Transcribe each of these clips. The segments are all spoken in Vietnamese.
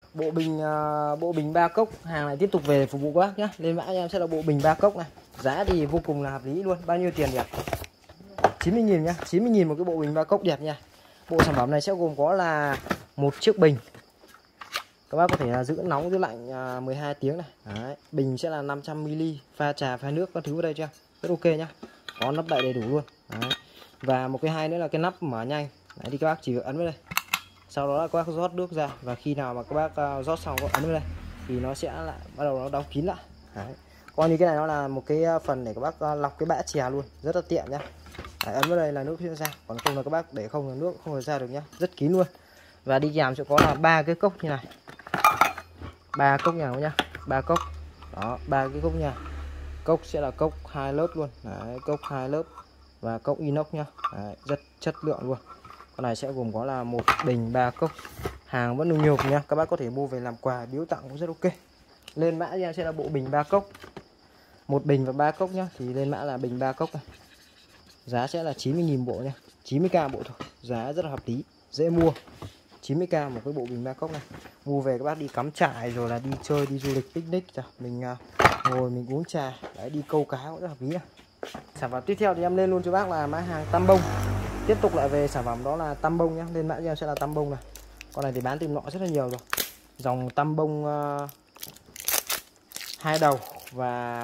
Bộ bình 3 cốc, hàng này tiếp tục về phục vụ các bác nhé. Lên mã cho em sẽ là bộ bình 3 cốc này. Giá thì vô cùng là hợp lý luôn. Bao nhiêu tiền nhỉ? 90.000 nhá. 90.000 một cái bộ bình 3 cốc đẹp nha. Bộ sản phẩm này sẽ gồm có là một chiếc bình. Các bác có thể là giữ nóng giữ lạnh 12 tiếng này. Đấy. Bình sẽ là 500ml, pha trà pha nước các thứ vào đây chưa? Rất ok nhá. Có nắp đậy đầy đủ luôn. Đấy. Và một cái hay nữa là cái nắp mở nhanh. Đấy thì các bác chỉ việc ấn vào đây. Sau đó là các bác rót nước ra, và khi nào mà các bác rót xong các ấn vào đây thì nó sẽ lại bắt đầu nó đóng kín lại. Đấy. Coi như cái này nó là một cái phần để các bác lọc cái bã chè luôn, rất là tiện nhá. Đấy, ấn vào đây là nước sẽ ra, còn không là các bác để không là nước không thể ra được nhá, rất kín luôn. Và đi kèm sẽ có là 3 cái cốc như này, 3 cốc nhà nhá, 3 cốc đó, 3 cái cốc nha. Cốc sẽ là cốc 2 lớp luôn. Đấy, cốc 2 lớp và cốc inox nhá. Đấy, rất chất lượng luôn. Con này sẽ gồm có là một bình 3 cốc, hàng vẫn nhiều nhá, các bác có thể mua về làm quà biếu tặng cũng rất ok. Lên mã cho em sẽ là bộ bình 3 cốc, một bình và 3 cốc nhá, thì lên mã là bình 3 cốc này. Giá sẽ là 90.000 bộ nha, 90k bộ thôi, giá rất là hợp lý, dễ mua. 90k một cái bộ bình 3 cốc này, mua về các bác đi cắm trại rồi là đi chơi, đi du lịch picnic, mình ngồi mình uống trà, đấy, đi câu cá cũng rất hợp lý nha. Sản phẩm tiếp theo thì em lên luôn cho bác là mã hàng tăm bông. Tiếp tục lại về sản phẩm đó là tăm bông nhá, lên mã cho em sẽ là tăm bông này. Con này thì bán tìm nọ rất là nhiều rồi. Dòng tăm bông 2 đầu và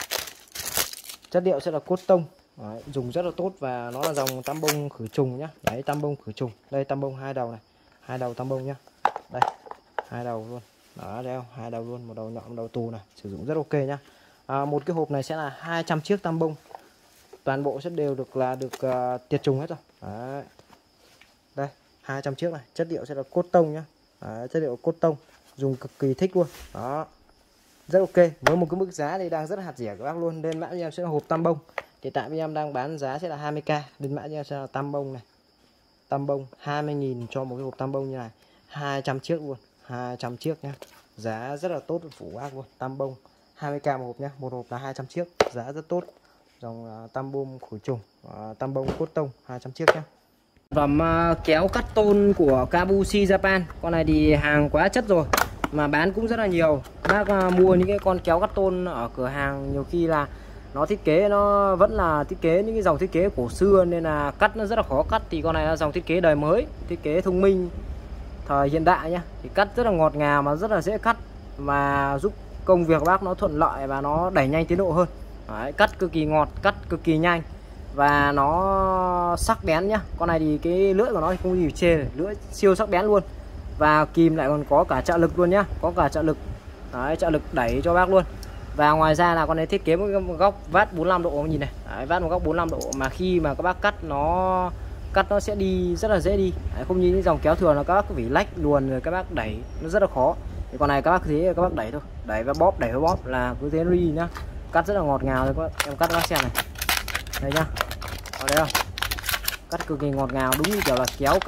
chất liệu sẽ là cốt tông. Đấy, dùng rất là tốt và nó là dòng tăm bông khử trùng nhá. Đấy, tăm bông khử trùng. Đây tăm bông 2 đầu này, 2 đầu tăm bông nhá. Đây, 2 đầu luôn. Đó, đây 2 đầu luôn, một đầu nhọn một đầu tù này, sử dụng rất ok nhá. Một cái hộp này sẽ là 200 chiếc tăm bông. Toàn bộ sẽ đều được tiệt trùng hết rồi. Đấy. Đây, 200 chiếc này, chất liệu sẽ là cốt tông nhá. Đấy, chất liệu cốt tông, dùng cực kỳ thích luôn. Đó. Rất ok, với một cái mức giá thì đang rất là hạt rẻ các bác luôn. Lên mã cho em sẽ là hộp tăm bông. Thì tại vì em đang bán giá sẽ là 20k, lên mã cho em sẽ là tăm bông này. Tăm bông 20.000 cho một cái hộp tăm bông như này, 200 chiếc luôn, 200 chiếc nhá. Giá rất là tốt phủ bác luôn. Tăm bông 20k một hộp nhá, một hộp là 200 chiếc, giá rất tốt. Dòng tăm bông khử trùng, tăm bông cốt tông 200 chiếc nhá. Phẩm kéo cắt tôn của Kabushi Japan. Con này thì hàng quá chất rồi mà bán cũng rất là nhiều. Bác mua những cái con kéo cắt tôn ở cửa hàng nhiều khi là nó thiết kế nó vẫn là thiết kế những cái dòng thiết kế cổ xưa nên là cắt nó rất là khó cắt. Thì con này là dòng thiết kế đời mới, thiết kế thông minh thời hiện đại nhá, thì cắt rất là ngọt ngào mà rất là dễ cắt, và giúp công việc bác nó thuận lợi và nó đẩy nhanh tiến độ hơn. Đấy, cắt cực kỳ ngọt, cắt cực kỳ nhanh và nó sắc bén nhá. Con này thì cái lưỡi của nó thì không gì chê, lưỡi siêu sắc bén luôn, và kìm lại còn có cả trợ lực luôn nhá, có cả trợ lực. Đấy, trợ lực đẩy cho bác luôn. Và ngoài ra là con này thiết kế một góc vát 45 độ, nhìn này. Đấy, vát một góc 45 độ mà khi mà các bác cắt nó sẽ đi rất là dễ đi. Đấy, không như những dòng kéo thường là các bác cứ phải lách luồn rồi các bác đẩy nó rất là khó. Thì con này các bác thế các bác đẩy thôi, đẩy và bóp, đẩy và bóp là cứ thế nó đi nhá. Cắt rất là ngọt ngào thôi các bác. Em cắt các bác xem này, đây nhá, ở đây không, cắt cực kỳ ngọt ngào, đúng như kiểu là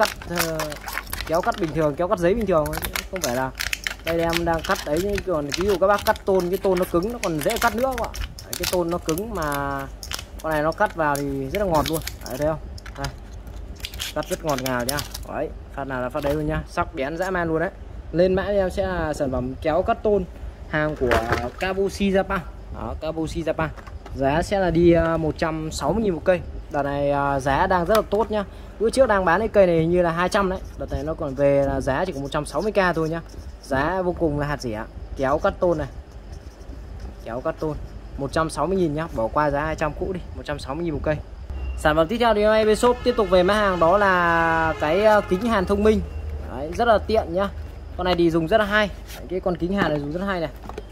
kéo cắt bình thường, kéo cắt giấy bình thường, không phải là đây em đang cắt đấy. Còn ví dụ các bác cắt tôn, cái tôn nó cứng nó còn dễ cắt nữa các bạn. Đấy, cái tôn nó cứng mà con này nó cắt vào thì rất là ngọt luôn. Đấy, thấy không, đây, cắt rất ngọt ngào nhá. Đấy, phát nào là phát đấy luôn nhá, sắc bén dã man luôn đấy. Lên mã em sẽ là sản phẩm kéo cắt tôn hàng của Kabushi Japan. Đó, Kabushi Japan. Giá sẽ là đi 160.000 một cây. Đợt này giá đang rất là tốt nhá. Bữa trước đang bán cái cây này như là 200 đấy. Đợt này nó còn về là giá chỉ có 160k thôi nhá. Giá vô cùng là hạt rẻ. Kéo cắt tôn này, kéo cắt tôn 160.000 nhá. Bỏ qua giá 200 cũ đi, 160.000 một cây. Sản phẩm tiếp theo thì hôm nay shop tiếp tục về mã hàng đó là cái kính hàn thông minh. Đấy, rất là tiện nhá. Con này thì dùng rất là hay. Đấy, cái con kính hàn này dùng rất là hay này.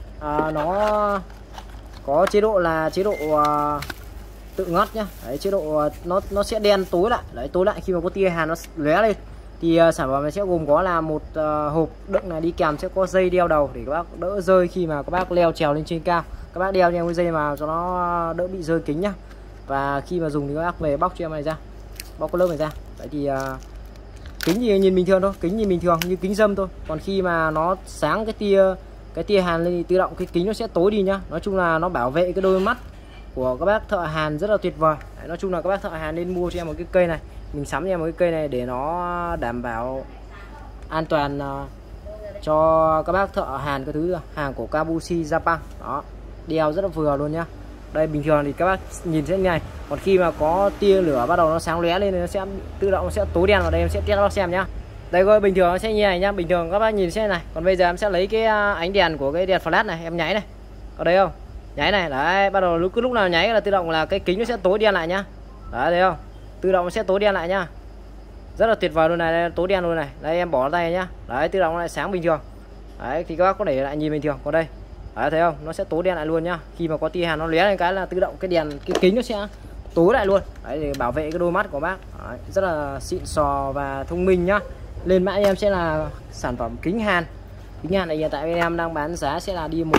Nó có chế độ là chế độ tự ngắt nhá. Đấy, chế độ nó sẽ đen tối lại. Đấy, tối lại khi mà có tia hàn nó lóe lên. Thì sản phẩm này sẽ gồm có là một hộp đựng này, đi kèm sẽ có dây đeo đầu để các bác đỡ rơi khi mà các bác leo trèo lên trên cao. Các bác đeo theo cái dây mà cho nó đỡ bị rơi kính nhá. Và khi mà dùng thì các bác về bóc cho em này ra, bóc cái lớp này ra. Đấy thì kính thì nhìn bình thường thôi, kính nhìn bình thường như kính râm thôi. Còn khi mà nó sáng cái tia hàn lên thì tự động cái kính nó sẽ tối đi nhá. Nói chung là nó bảo vệ cái đôi mắt của các bác thợ hàn rất là tuyệt vời. Đấy, nói chung là các bác thợ hàn nên mua cho em một cái cây này, mình sắm cho em một cái cây này để nó đảm bảo an toàn cho các bác thợ hàn cái thứ, hàng của Kabushi Japan. Đó, đeo rất là vừa luôn nhá. Đây bình thường thì các bác nhìn sẽ như này, còn khi mà có tia lửa bắt đầu nó sáng lóe lên thì nó sẽ tự động nó sẽ tối đen vào đây, em sẽ test các bác xem nhá. Đây coi, bình thường nó sẽ như này nhá, bình thường các bác nhìn sẽ này. Còn bây giờ em sẽ lấy cái ánh đèn của cái đèn flash này, em nháy này, có thấy không, nháy này, đấy, bắt đầu lúc nào nháy là tự động là cái kính nó sẽ tối đen lại nhá. Đấy, thấy không, tự động nó sẽ tối đen lại nhá, rất là tuyệt vời luôn này, đây, tối đen luôn này. Đây em bỏ tay nhá, đấy, tự động nó lại sáng bình thường. Đấy thì các bác có để lại nhìn bình thường, còn đây đấy, thấy không, nó sẽ tối đen lại luôn nhá. Khi mà có tia hàn nó lóe lên cái là tự động cái đèn, cái kính nó sẽ tối lại luôn. Đấy, để bảo vệ cái đôi mắt của bác. Đấy, rất là xịn sò và thông minh nhá. Lên mã em sẽ là sản phẩm kính hàn. Kính hàn này hiện tại bên em đang bán giá sẽ là đi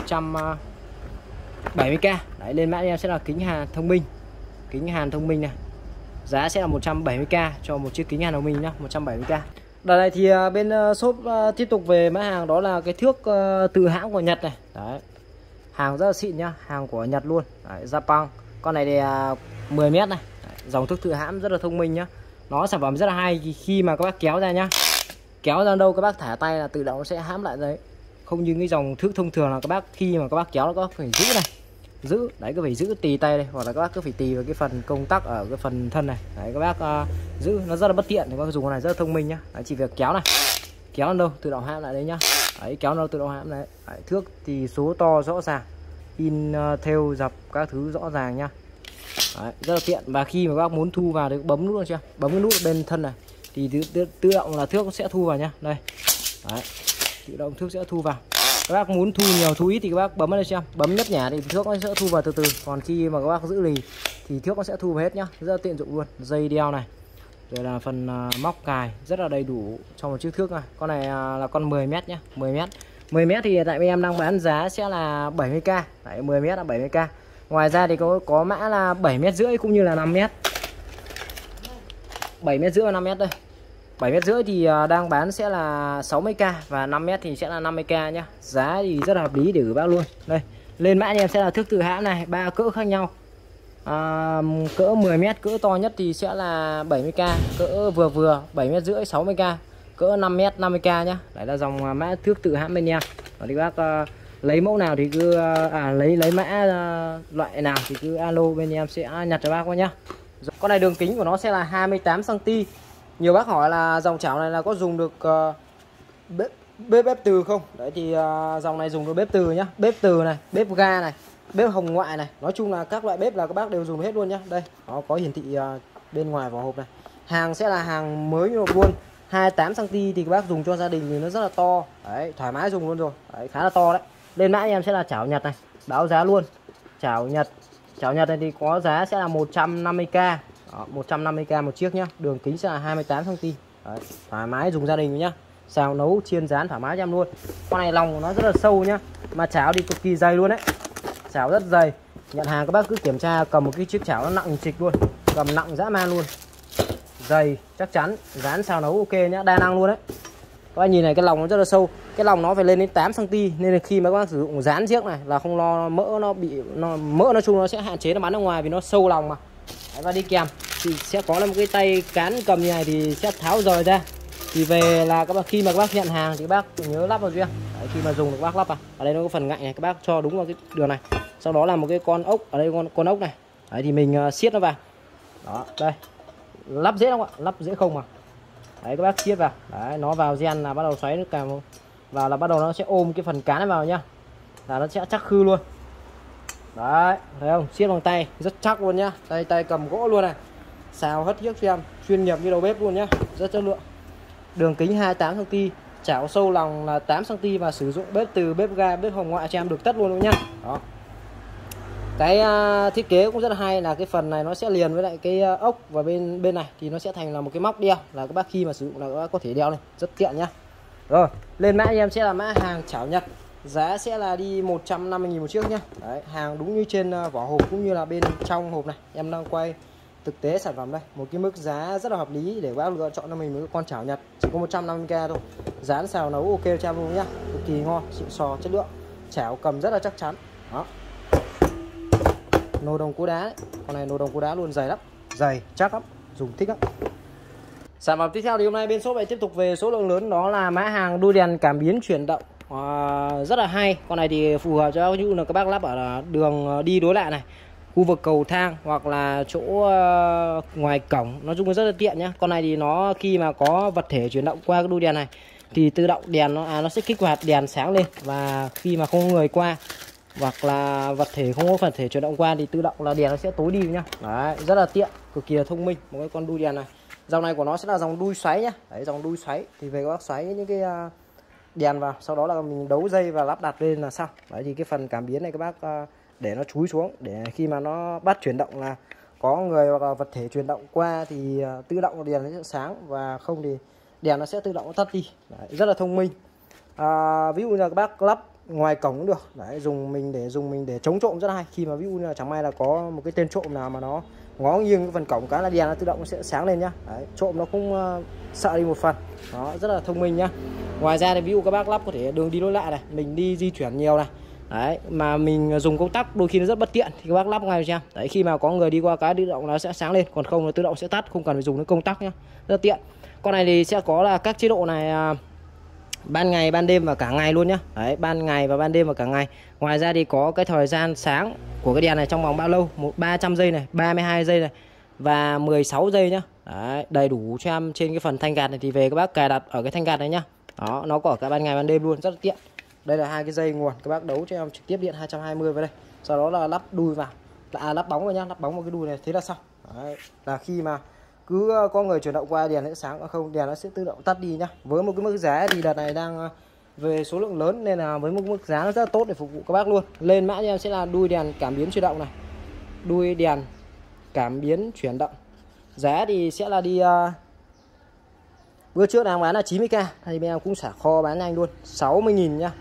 170k. Đấy, lên mã em sẽ là kính hàn thông minh. Kính hàn thông minh này, giá sẽ là 170k cho một chiếc kính hàn thông minh nhá, 170k. Đợt này thì bên shop tiếp tục về mã hàng đó là cái thước từ hãng của Nhật này. Đấy, hàng rất là xịn nhá, hàng của Nhật luôn. Đấy, Japan. Con này thì 10m này. Đấy, dòng thước tự hãm rất là thông minh nhá. Nó sản phẩm rất là hay, khi mà các bác kéo ra nhá, kéo ra đâu các bác thả tay là tự động nó sẽ hãm lại đấy. Không như cái dòng thước thông thường là các bác khi mà các bác kéo nó có phải giữ này, giữ đấy, cứ phải giữ tì tay đây, hoặc là các bác cứ phải tì vào cái phần công tắc ở cái phần thân này. Đấy, các bác giữ nó rất là bất tiện, thì các bác dùng con này rất là thông minh nhá. Đấy, chỉ việc kéo này, kéo lên đâu tự động hãm lại đấy nhá. Đấy, kéo đâu tự động hãm đấy. Đấy, thước thì số to rõ ràng, in theo dập các thứ rõ ràng nhá. Đấy, rất là tiện. Và khi mà các bác muốn thu vào thì bấm nút luôn chưa, bấm cái nút bên thân này thì tự động là thước sẽ thu vào nhá. Đây, đấy, tự động thước sẽ thu vào. Các bác muốn thu nhiều thu ít thì các bác bấm vào đây xem, bấm nhấp nhả thì thước nó sẽ thu vào từ từ. Còn khi mà các bác giữ lì thì thước nó sẽ thu vào hết nhá, rất là tiện dụng luôn. Dây đeo này, rồi là phần móc cài rất là đầy đủ cho một chiếc thước này. Con này là con 10m nhá, 10m thì tại bên em đang bán giá sẽ là 70k. Đấy, 10m là 70k. Ngoài ra thì có mã là 7m50 cũng như là 5m. 7m50 và 5m đây. 7m50 thì đang bán sẽ là 60k và 5m thì sẽ là 50k nhá. Giá thì rất là hợp lý để gửi bác luôn. Đây, lên mã em sẽ là thước tự hãm này, 3 cỡ khác nhau. Cỡ 10m, cỡ to nhất thì sẽ là 70k, cỡ vừa vừa 7m50 60k, cỡ 5m 50k nhá. Đấy là dòng mã thước tự hãm bên em. Còn thì bác lấy mẫu nào thì cứ lấy mã loại nào thì cứ alo, bên em sẽ nhặt cho bác qua nhá. Con này đường kính của nó sẽ là 28 cm. Nhiều bác hỏi là dòng chảo này là có dùng được bếp từ không? Đấy thì dòng này dùng được bếp từ nhá, bếp từ này, bếp ga này, bếp hồng ngoại này, nói chung là các loại bếp là các bác đều dùng hết luôn nhá. Đây, nó có hiển thị bên ngoài vỏ hộp này. Hàng sẽ là hàng mới luôn, 28 cm thì các bác dùng cho gia đình thì nó rất là to. Đấy, thoải mái dùng luôn rồi. Đấy, khá là to đấy. Lên mã em sẽ là chảo Nhật này, báo giá luôn. Chảo Nhật này thì có giá sẽ là 150k. Đó, 150k một chiếc nhá. Đường kính sẽ là 28 cm. Đấy, thoải mái dùng gia đình nhá. Xào nấu chiên rán thoải mái cho em luôn. Con này lòng của nó rất là sâu nhá, mà chảo thì cực kỳ dày luôn đấy. Chảo rất dày. Nhận hàng các bác cứ kiểm tra, cầm một cái chiếc chảo nó nặng trịch luôn, cầm nặng dã man luôn. Dày chắc chắn, rán xào nấu ok nhá, đa năng luôn đấy. Các bác nhìn này, cái lòng nó rất là sâu, cái lòng nó phải lên đến 8 cm, nên là khi mà các bác sử dụng rán chiếc này là không lo mỡ nó bị mỡ nói chung nó sẽ hạn chế nó bắn ra ngoài vì nó sâu lòng mà. Đấy, và đi kèm thì sẽ có là một cái tay cán cầm như này thì sẽ tháo rời ra. Thì về là các bác khi mà các bác nhận hàng thì bác nhớ lắp vào duyên. Đấy, khi mà dùng thì các bác lắp vào. Ở đây nó có phần ngạnh này, các bác cho đúng vào cái đường này. Sau đó là một cái con ốc, ở đây con ốc này. Đấy thì mình siết nó vào. Đó, đây. Lắp dễ không ạ? Lắp dễ không mà. Đấy, các bác siết vào. Đấy, nó vào gen là bắt đầu xoáy nó càng vào là bắt đầu nó sẽ ôm cái phần cán này vào nhá. Là nó sẽ chắc khư luôn. Đấy, thấy không? Siết bằng tay rất chắc luôn nhá. Đây, tay cầm gỗ luôn này. Xào hất chiếc xem, chuyên nghiệp như đầu bếp luôn nhá. Rất chất lượng. Đường kính 28 cm, chảo sâu lòng là 8 cm và sử dụng bếp từ, bếp ga, bếp hồng ngoại cho em được tất luôn nhá. Đó. Cái thiết kế cũng rất là hay là cái phần này nó sẽ liền với lại cái ốc, và bên này thì nó sẽ thành là một cái móc đeo, là các bác khi mà sử dụng là các bác có thể đeo này, rất tiện nhá. Rồi, lên mã em sẽ là mã hàng chảo Nhật. Giá sẽ là đi 150.000 một chiếc nhá. Đấy, hàng đúng như trên vỏ hộp cũng như là bên trong hộp này. Em đang quay thực tế sản phẩm đây, một cái mức giá rất là hợp lý để bác lựa chọn cho mình một con chảo Nhật, chỉ có 150k thôi. Rán xào nấu ok cho em luôn nhá, cực kỳ ngon, xịn sò, chất lượng. Chảo cầm rất là chắc chắn. Đó. Nồi đồng cua đá đấy. Con này nồi đồng cua đá luôn, dày lắm, dày chắc lắm, dùng thích lắm. Sản phẩm tiếp theo thì hôm nay bên shop lại tiếp tục về số lượng lớn, đó là mã hàng đuôi đèn cảm biến chuyển động. Rất là hay. Con này thì phù hợp cho ví dụ là các bác lắp ở đường đi đối lại này, khu vực cầu thang hoặc là chỗ ngoài cổng, nói chung là rất là tiện nhá. Con này thì nó khi mà có vật thể chuyển động qua cái đuôi đèn này thì tự động đèn nó sẽ kích hoạt đèn sáng lên, và khi mà không có người qua hoặc là vật thể không có vật thể chuyển động qua thì tự động là đèn nó sẽ tối đi nhá. Đấy, rất là tiện, cực kỳ là thông minh một cái con đuôi đèn này. Dòng này của nó sẽ là dòng đuôi xoáy nhá. Đấy, dòng đuôi xoáy thì về các bác xoáy những cái đèn vào, sau đó là mình đấu dây và lắp đặt lên là xong. Đấy thì cái phần cảm biến này các bác để nó chúi xuống, để khi mà nó bắt chuyển động là có người hoặc là vật thể chuyển động qua thì tự động đèn nó sẽ sáng, và không thì đèn nó sẽ tự động tắt đi. Đấy, rất là thông minh. Ví dụ như là các bác lắp ngoài cổng cũng được. Đấy, dùng mình để chống trộm rất là hay. Khi mà ví dụ như là chẳng may là có một cái tên trộm nào mà nó ngó nghiêng cái phần cổng cái là đèn nó tự động nó sẽ sáng lên nhá. Đấy, trộm nó cũng sợ đi một phần. Đó, rất là thông minh nhá. Ngoài ra thì ví dụ các bác lắp có thể đường đi lối lại này, mình đi di chuyển nhiều này. Đấy, mà mình dùng công tắc đôi khi nó rất bất tiện thì các bác lắp ngay cho em. Đấy, khi mà có người đi qua cái tự động nó sẽ sáng lên, còn không là tự động sẽ tắt, không cần phải dùng đến công tắc nhá. Rất tiện. Con này thì sẽ có là các chế độ này, ban ngày, ban đêm và cả ngày luôn nhá. Đấy, ban ngày và ban đêm và cả ngày. Ngoài ra thì có cái thời gian sáng của cái đèn này trong vòng bao lâu, 300 giây này, 32 giây này và 16 giây nhá. Đấy, đầy đủ cho em. Trên cái phần thanh gạt này thì về các bác cài đặt ở cái thanh gạt này nhá. Đó, nó có ở cả ban ngày ban đêm luôn, rất là tiện. Đây là hai cái dây nguồn, các bác đấu cho em trực tiếp điện 220 vào đây. Sau đó là lắp đuôi vào. Lắp bóng vào nhá, lắp bóng vào cái đuôi này thế là xong. Đấy, là khi mà cứ có người chuyển động qua đèn sẽ sáng, không đèn nó sẽ tự động tắt đi nhá. Với một cái mức giá thì đợt này đang về số lượng lớn nên là với một mức giá nó rất là tốt để phục vụ các bác luôn. Lên mã cho em sẽ là đuôi đèn cảm biến chuyển động này, đuôi đèn cảm biến chuyển động. Giá thì sẽ là đi bữa trước đang bán là 90k, thì bên em cũng xả kho bán nhanh luôn 60.000 nhá.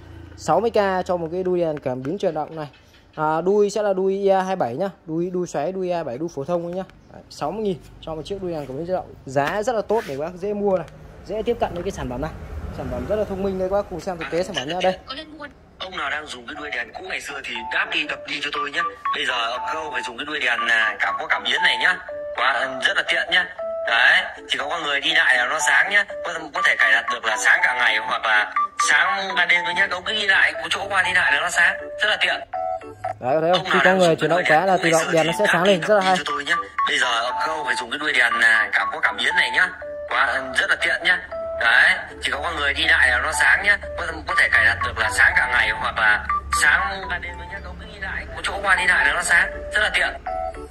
60k cho một cái đuôi đèn cảm biến chuyển động này. Đuôi sẽ là đuôi IA27 nhá, đuôi xoáy, đuôi IA27 đuôi phổ thông nhá. 60.000 cho một chiếc đuôi đèn cảm biến chuyển động. Giá rất là tốt để các bác dễ mua này, dễ tiếp cận với cái sản phẩm này. Sản phẩm rất là thông minh đây, các bác cùng xem thực tế sản phẩm nha. Đây. Ông nào đang dùng cái đuôi đèn cũ ngày xưa thì đáp đi tập đi cho tôi nhé. Bây giờ câu phải dùng cái đuôi đèn có cảm biến này nhá. Rất là tiện nhá. Đấy, chỉ có con người đi lại là nó sáng nhá. Có thể cài đặt được là sáng cả ngày hoặc là sáng ban đêm thôi nhá. Ông cứ đi lại, có chỗ qua đi lại là nó sáng, rất là tiện. Đấy, thấy không? Khi có người chuyển động quá là tự động đèn nó sẽ sáng lên, rất là hay. Cho tôi nhá. Bây giờ câu phải dùng cái đuôi đèn có cảm biến này nhá. Rất là tiện nhá. Đấy, chỉ có con người đi lại là nó sáng nhá. Có thể cài đặt được là sáng cả ngày hoặc là sáng ban đêm thôi nhá. Ông cứ đi lại, có chỗ qua đi lại là nó sáng, rất là tiện.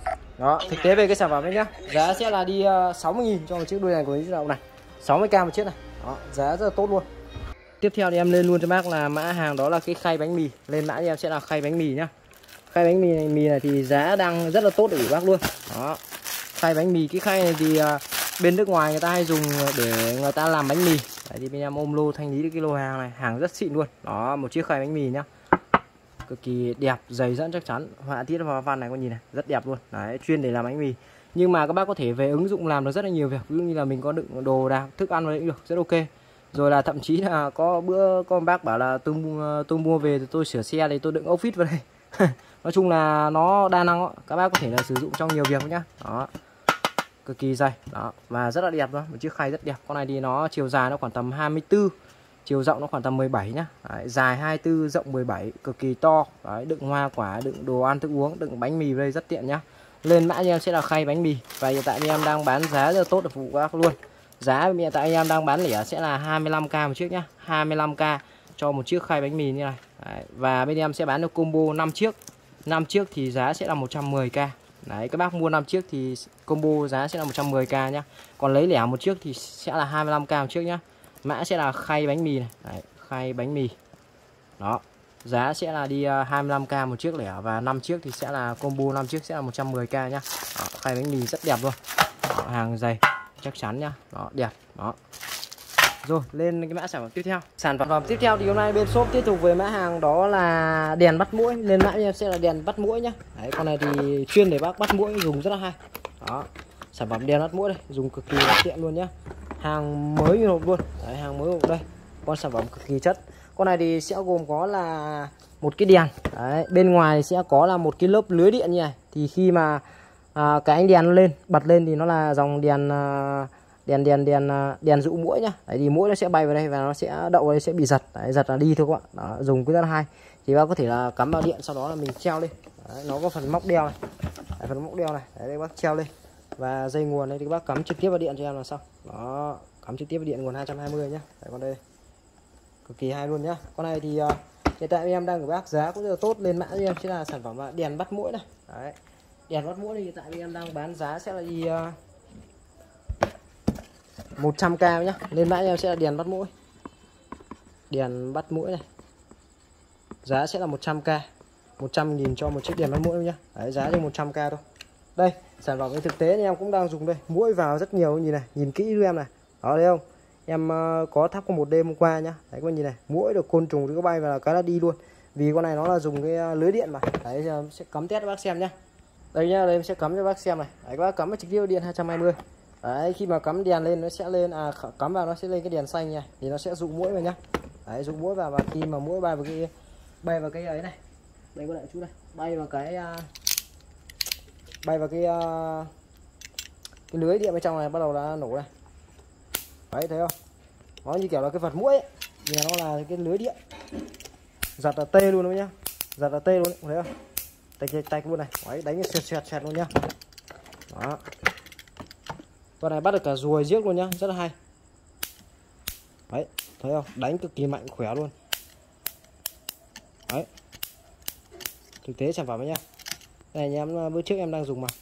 Đó, thực tế về cái sản phẩm đấy nhá. Giá sẽ là đi 60.000 cho một chiếc đuôi đèn của cái động này. 60k một chiếc này. Đó, giá rất là tốt luôn. Tiếp theo thì em lên luôn cho bác là mã hàng, đó là cái khay bánh mì. Lên mã thì em sẽ là khay bánh mì nhá. Khay bánh mì này thì giá đang rất là tốt để bác luôn. Đó. Khay bánh mì, cái khay này thì bên nước ngoài người ta hay dùng để người ta làm bánh mì. Đấy, thì bên em ôm lô thanh lý được cái lô hàng này, hàng rất xịn luôn. Đó, một chiếc khay bánh mì nhá. Cực kỳ đẹp, dày dẫn chắc chắn, họa tiết hoa văn này con nhìn này, rất đẹp luôn. Đấy, chuyên để làm bánh mì. Nhưng mà các bác có thể về ứng dụng làm được rất là nhiều việc. Ví dụ như là mình có đựng đồ đạc, thức ăn vào đấy cũng được, rất ok. Rồi là thậm chí là có bữa có bác bảo là tôi mua về thì tôi sửa xe thì tôi đựng ốc vít vào đây. Nói chung là nó đa năng đó. Các bác có thể là sử dụng trong nhiều việc nhá. Đó, cực kỳ dày đó, và rất là đẹp luôn. Một chiếc khay rất đẹp. Con này thì nó chiều dài nó khoảng tầm 24, chiều rộng nó khoảng tầm 17 nhá. Đấy, dài 24, rộng 17, cực kỳ to. Đấy, đựng hoa quả, đựng đồ ăn thức uống, đựng bánh mì vào đây rất tiện nhá. Lên mã cho em sẽ là khay bánh mì, và hiện tại em đang bán giá rất là tốt để phục vụ các bác luôn. Giá hiện tại em đang bán lẻ sẽ là 25k một chiếc nhá. 25k cho một chiếc khay bánh mì như này. Đấy, và bên em sẽ bán được combo 5 chiếc. 5 chiếc thì giá sẽ là 110k. Đấy, các bác mua 5 chiếc thì combo giá sẽ là 110k nhá. Còn lấy lẻ một chiếc thì sẽ là 25k một chiếc nhá. Mã sẽ là khay bánh mì này. Đấy, khay bánh mì. Đó, giá sẽ là đi 25k một chiếc lẻ, và 5 chiếc thì sẽ là combo 5 chiếc sẽ là 110k nhá. Đó, khay bánh mì rất đẹp luôn. Đó, hàng dày chắc chắn nhá. Đó, đẹp. Đó. Rồi, lên cái mã sản phẩm tiếp theo. Sản phẩm tiếp theo thì hôm nay bên shop tiếp tục với mã hàng, đó là đèn bắt muỗi. Lên mã em sẽ là đèn bắt muỗi nhá. Đấy, con này thì chuyên để bác bắt muỗi dùng rất là hay. Đó, sản phẩm đèn bắt muỗi đây, dùng cực kỳ là tiện luôn nhá. Hàng mới như hộp luôn. Đấy, hàng mới hộp đây. Con sản phẩm cực kỳ chất. Con này thì sẽ gồm có là một cái đèn. Đấy, bên ngoài sẽ có là một cái lớp lưới điện như này. Thì khi mà cái ánh đèn nó lên, bật lên thì nó là dòng đèn đèn dụ muỗi nhá. Đấy thì muỗi nó sẽ bay vào đây và nó sẽ đậu vào đây, sẽ bị giật. Đấy, giật là đi thôi các bạn. Đó, dùng cái rất là hay. Thì bác có thể là cắm vào điện, sau đó là mình treo lên. Đấy, nó có phần móc đeo này. Đấy, phần móc đeo này. Đấy, đây bác treo lên. Và dây nguồn đây thì bác cắm trực tiếp vào điện cho em là xong. Đó, cắm trực tiếp vào điện nguồn 220 nhá. Đấy, con đây cực kỳ hay luôn nhá. Con này thì hiện tại em đang gửi bác giá cũng rất là tốt, lên mã cho em sẽ là sản phẩm đèn bắt muỗi này. Đấy. Đèn bắt muỗi thì hiện tại em đang bán giá sẽ là đi 100k nhá. Lên mã em sẽ là đèn bắt muỗi. Đèn bắt muỗi này. Giá sẽ là 100k. 100.000 cho một chiếc đèn bắt muỗi nhá. Đấy, giá cho 100k thôi. Đây, sản phẩm thực tế thì em cũng đang dùng đây. Muỗi vào rất nhiều, nhìn này, nhìn kỹ giúp em này. Đó, thấy không? Em có thắp có một đêm hôm qua nhá. Đấy các bạn nhìn này, muỗi được côn trùng thì có bay vào là cái là đi luôn. Vì con này nó là dùng cái lưới điện mà. Đấy sẽ cắm test cho bác xem nhá. Đây nhá, đây em sẽ cắm cho bác xem này. Đấy các bác cắm vào trực tiếp điện 220. Đấy, khi mà cắm đèn lên nó sẽ lên cắm vào nó sẽ lên cái đèn xanh nha. Thì nó sẽ dụ muỗi vào nhá. Đấy, dụ muỗi vào, và khi mà muỗi bay vào cái ấy này. Đây có đại chú này, bay vào cái lưới điện bên trong này bắt đầu là nổ này. Đấy thấy không? Nó như kiểu là cái vật muỗi ấy. Thì nó là cái lưới điện. Giật là tê luôn đấy nhá. Giật là tê luôn đấy, thấy không? Tay luôn này. Đấy, đánh xoẹt luôn nhá. Đó. Con này bắt được cả ruồi giếc luôn nhá, rất là hay. Đấy, thấy không? Đánh cực kỳ mạnh khỏe luôn. Đấy. Thực tế sản phẩm ấy nhá. Đây nhà em bữa trước em đang dùng mà.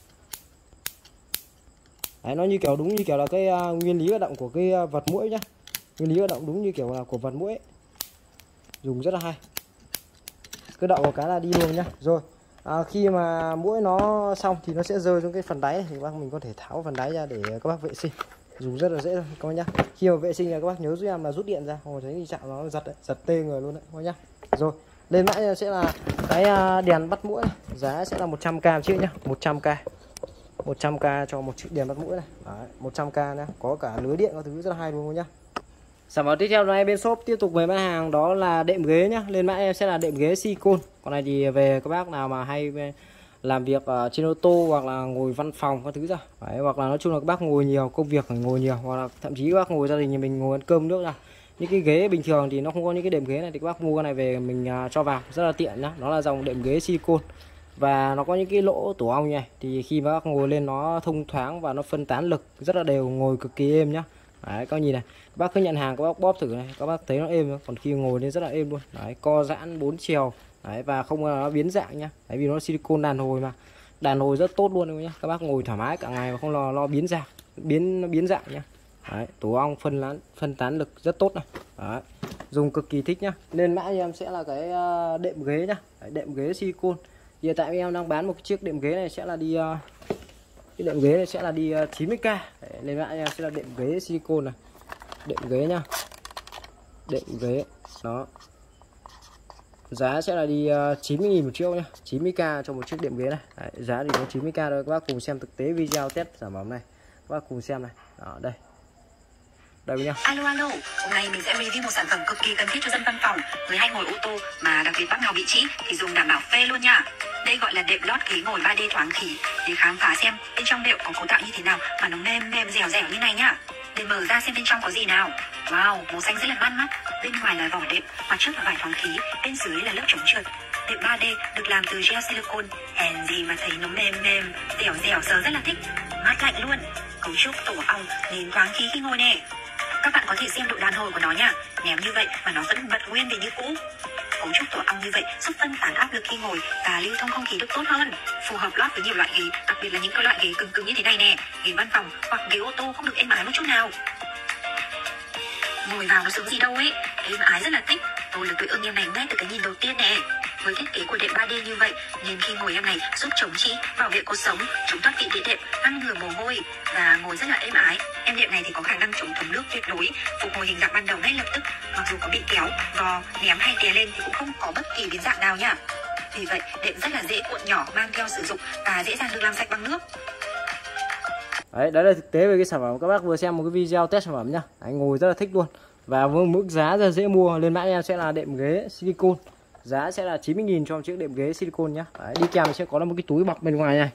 Đấy, nó như kiểu đúng như kiểu là cái nguyên lý hoạt động của cái vật muỗi nhá. Nguyên lý hoạt động đúng như kiểu là của vật muỗi ấy. Dùng rất là hay. Cứ đậu một cái là đi luôn nhá. Rồi khi mà muỗi nó xong thì nó sẽ rơi xuống cái phần đáy, thì bác mình có thể tháo phần đáy ra để các bác vệ sinh. Dùng rất là dễ thôi các bác nhá. Khi mà vệ sinh là các bác nhớ giúp em là rút điện ra, không tránh tình trạng nó giật tê người luôn đấy các bác nhá. Rồi, lên mã sẽ là cái đèn bắt muỗi này. Giá sẽ là 100k chiếc nhá, 100k. 100k cho một chiếc đèn bắt muỗi này. Đấy, 100k nhá, có cả lưới điện các thứ rất là hay luôn nhá. Sản phẩm tiếp theo này bên shop tiếp tục về bán hàng đó là đệm ghế nhá. Lên mã em sẽ là đệm ghế silicone. Còn này thì về các bác nào mà hay làm việc trên ô tô hoặc là ngồi văn phòng các thứ ra. Đấy, hoặc là nói chung là các bác ngồi nhiều, công việc phải ngồi nhiều, hoặc là thậm chí các bác ngồi gia đình nhà mình ngồi ăn cơm nước ra. Những cái ghế bình thường thì nó không có những cái đệm ghế này thì các bác mua cái này về mình cho vào rất là tiện nhá. Nó là dòng đệm ghế silicone. Và nó có những cái lỗ tổ ong này, thì khi mà bác ngồi lên nó thông thoáng và nó phân tán lực rất là đều, ngồi cực kỳ êm nhá. Đấy, các nhìn này, các bác cứ nhận hàng các bác bóp thử này, các bác thấy nó êm, còn khi ngồi lên rất là êm luôn. Đấy, co giãn 4 chiều. Đấy, và không nó biến dạng nhá. Đấy, vì nó silicone đàn hồi mà, đàn hồi rất tốt luôn nhá. Các bác ngồi thoải mái cả ngày mà không lo biến dạng, biến dạng nhá. Đấy, tổ ong phân tán lực rất tốt này. Đấy, dùng cực kỳ thích nhá. Lên mã em sẽ là cái đệm ghế nhá. Đấy, đệm ghế silicone. Hiện tại em đang bán một chiếc đệm ghế này sẽ là đi cái đệm ghế này sẽ là đi 90k. Đấy, lên mã em sẽ là đệm ghế silicone này. Đệm ghế nhá. Đệm ghế đó. Giá sẽ là đi 90.000 một chiếc nhá. 90k cho một chiếc đệm ghế này. Đấy, giá thì có 90k thôi. Các bác cùng xem thực tế video test sản phẩm này. Các bác cùng xem này. Đó, đây. Đây nhá. Alo, hôm nay mình sẽ review một sản phẩm cực kỳ cần thiết cho dân văn phòng, người hay ngồi ô tô mà đặc biệt bác nào bị trĩ thì dùng đảm bảo phê luôn nha. Đây gọi là đệm lót ghế ngồi 3D thoáng khí, để khám phá xem bên trong đệm có cấu tạo như thế nào mà nó mềm dẻo như này nhá. Để mở ra xem bên trong có gì nào. Wow, màu xanh rất là bắt mắt. Bên ngoài là vỏ đệm, mặt trước là vải thoáng khí, bên dưới là lớp chống trượt. Đệm 3D được làm từ gel silicone, hèn gì mà thấy nó mềm dẻo sờ rất là thích, mát lạnh luôn. Cấu trúc tổ ong nên thoáng khí khi ngồi nè. Các bạn có thể xem độ đàn hồi của nó nha. Ném như vậy mà nó vẫn bật nguyên về như cũ. Cấu trúc tổ ong như vậy giúp phân tán áp lực khi ngồi và lưu thông không khí được tốt hơn. Phù hợp lót với nhiều loại ghế, đặc biệt là những cái loại ghế cứng như thế này nè. Ghế văn phòng hoặc ghế ô tô không được êm ái một chút nào. Ngồi vào nó sướng gì đâu ấy, êm ái rất là thích. Tôi được tuổi ương em này ngay từ cái nhìn đầu tiên nè. Với thiết kế của đệm 3D như vậy nên khi ngồi em này giúp chống trĩ, bảo vệ cột sống, chống thoát vị địa đệm, ngăn ngừa mồ hôi và ngồi rất là êm ái. Em đệm này thì có khả năng chống thấm nước tuyệt đối, phục hồi hình dạng ban đầu ngay lập tức. Mặc dù có bị kéo, vò, ném hay đè lên thì cũng không có bất kỳ biến dạng nào nhá. Vì vậy đệm rất là dễ cuộn nhỏ, mang theo sử dụng và dễ dàng được làm sạch bằng nước. Đấy là thực tế về cái sản phẩm. Các bác vừa xem một cái video test sản phẩm nhá. Đấy, ngồi rất là thích luôn. Và với mức giá rất là dễ mua. Lên mã em sẽ là đệm ghế silicone. Giá sẽ là 90.000 cho một chiếc đệm ghế silicone nhá. Đấy, đi kèm sẽ có là một cái túi bọc bên ngoài này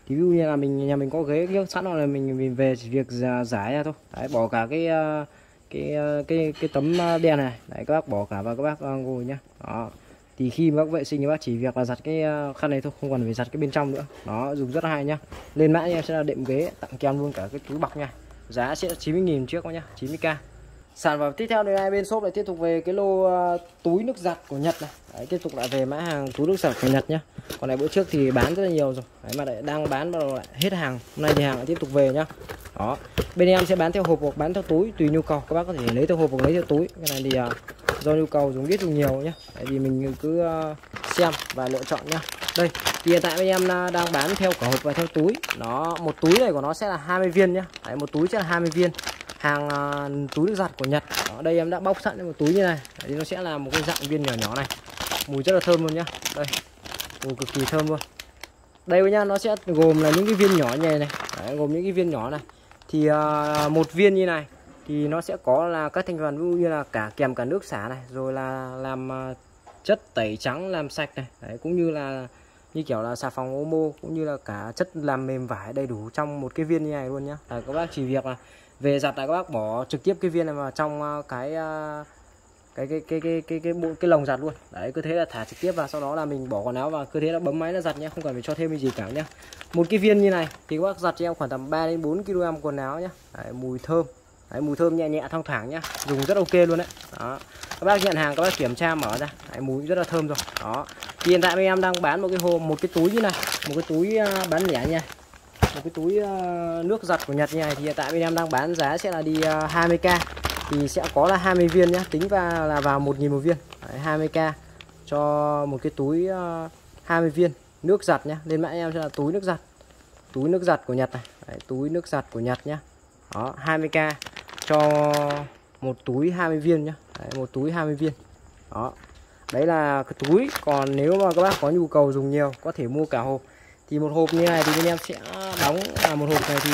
Thì ví dụ như là nhà mình có ghế nhấc sẵn rồi là mình về chỉ việc giải ra thôi. Đấy, bỏ cả cái tấm đen này, đấy các bác bỏ cả vào các bác ngồi nhá. Đó. Thì khi mà bác vệ sinh thì bác chỉ việc là giặt cái khăn này thôi, không cần phải giặt cái bên trong nữa. Đó, dùng rất là hay nhá. Lên mã em sẽ là đệm ghế, tặng kèm luôn cả cái túi bọc nha. Giá sẽ 90.000 trước nhá, 90k. Sản phẩm tiếp theo đây hai bên shop lại tiếp tục về cái lô túi nước giặt của Nhật này. Đấy, tiếp tục lại về mã hàng túi nước giặt của Nhật nhá. Còn này bữa trước thì bán rất là nhiều rồi. Đấy, mà lại đang bán bắt đầu lại hết hàng. Hôm nay thì hàng lại tiếp tục về nhá. Đó. Bên em sẽ bán theo hộp hoặc bán theo túi tùy nhu cầu. Các bác có thể lấy theo hộp hoặc lấy theo túi. Cái này thì do nhu cầu dùng ít dùng nhiều nhá. Tại vì mình cứ xem và lựa chọn nhá. Đây, thì hiện tại bên em đang bán theo cả hộp và theo túi. Nó một túi này của nó sẽ là 20 viên nhá. Đấy, một túi sẽ là 20 viên. Hàng túi nước giặt của Nhật. Ở đây em đã bóc sẵn một túi như này. Đấy, nó sẽ là một cái dạng viên nhỏ nhỏ này. Mùi rất là thơm luôn nhá. Đây. Mùi cực kỳ thơm luôn. Đây nhá, nó sẽ gồm là những cái viên nhỏ như này này. Đấy, gồm những cái viên nhỏ này. Thì một viên như này thì nó sẽ có là các thành phần ví dụ như là kèm cả nước xả này, rồi là làm chất tẩy trắng làm sạch này. Đấy, cũng như là như kiểu là xà phòng Omo, cũng như là cả chất làm mềm vải đầy đủ trong một cái viên như này luôn nhá. Đấy, các bác chỉ việc là về giặt là các bác bỏ trực tiếp cái viên này vào trong cái lồng giặt luôn. Đấy, cứ thế là thả trực tiếp vào, sau đó là mình bỏ quần áo vào, cứ thế là bấm máy là giặt nhé, không cần phải cho thêm cái gì cả nhé. Một cái viên như này thì các bác giặt cho em khoảng tầm 3 đến 4 kg quần áo nhé. Đấy, mùi thơm. Đấy, mùi thơm nhẹ nhẹ thoang thoảng nhá, dùng rất ok luôn đấy. Đó. Các bác nhận hàng các bác kiểm tra mở ra, đấy, mùi rất là thơm rồi. Đó. Thì hiện tại bên em đang bán một cái túi như này, một cái túi bán lẻ nha. Một cái túi nước giặt của Nhật như này thì hiện tại bên em đang bán giá sẽ là đi 20k. Thì sẽ có là 20 viên nhá, tính là vào 1.000 một viên. Đấy, 20k cho một cái túi 20 viên nước giặt nhá. Lên mã em sẽ là túi nước giặt. Túi nước giặt của Nhật này. Đấy, túi nước giặt của Nhật nhá. Đó, 20k cho một túi 20 viên nhá. Đấy, một túi 20 viên. Đó. Đấy là cái túi. Còn nếu mà các bác có nhu cầu dùng nhiều có thể mua cả hộp. Thì một hộp như này thì bên em sẽ đóng một hộp này thì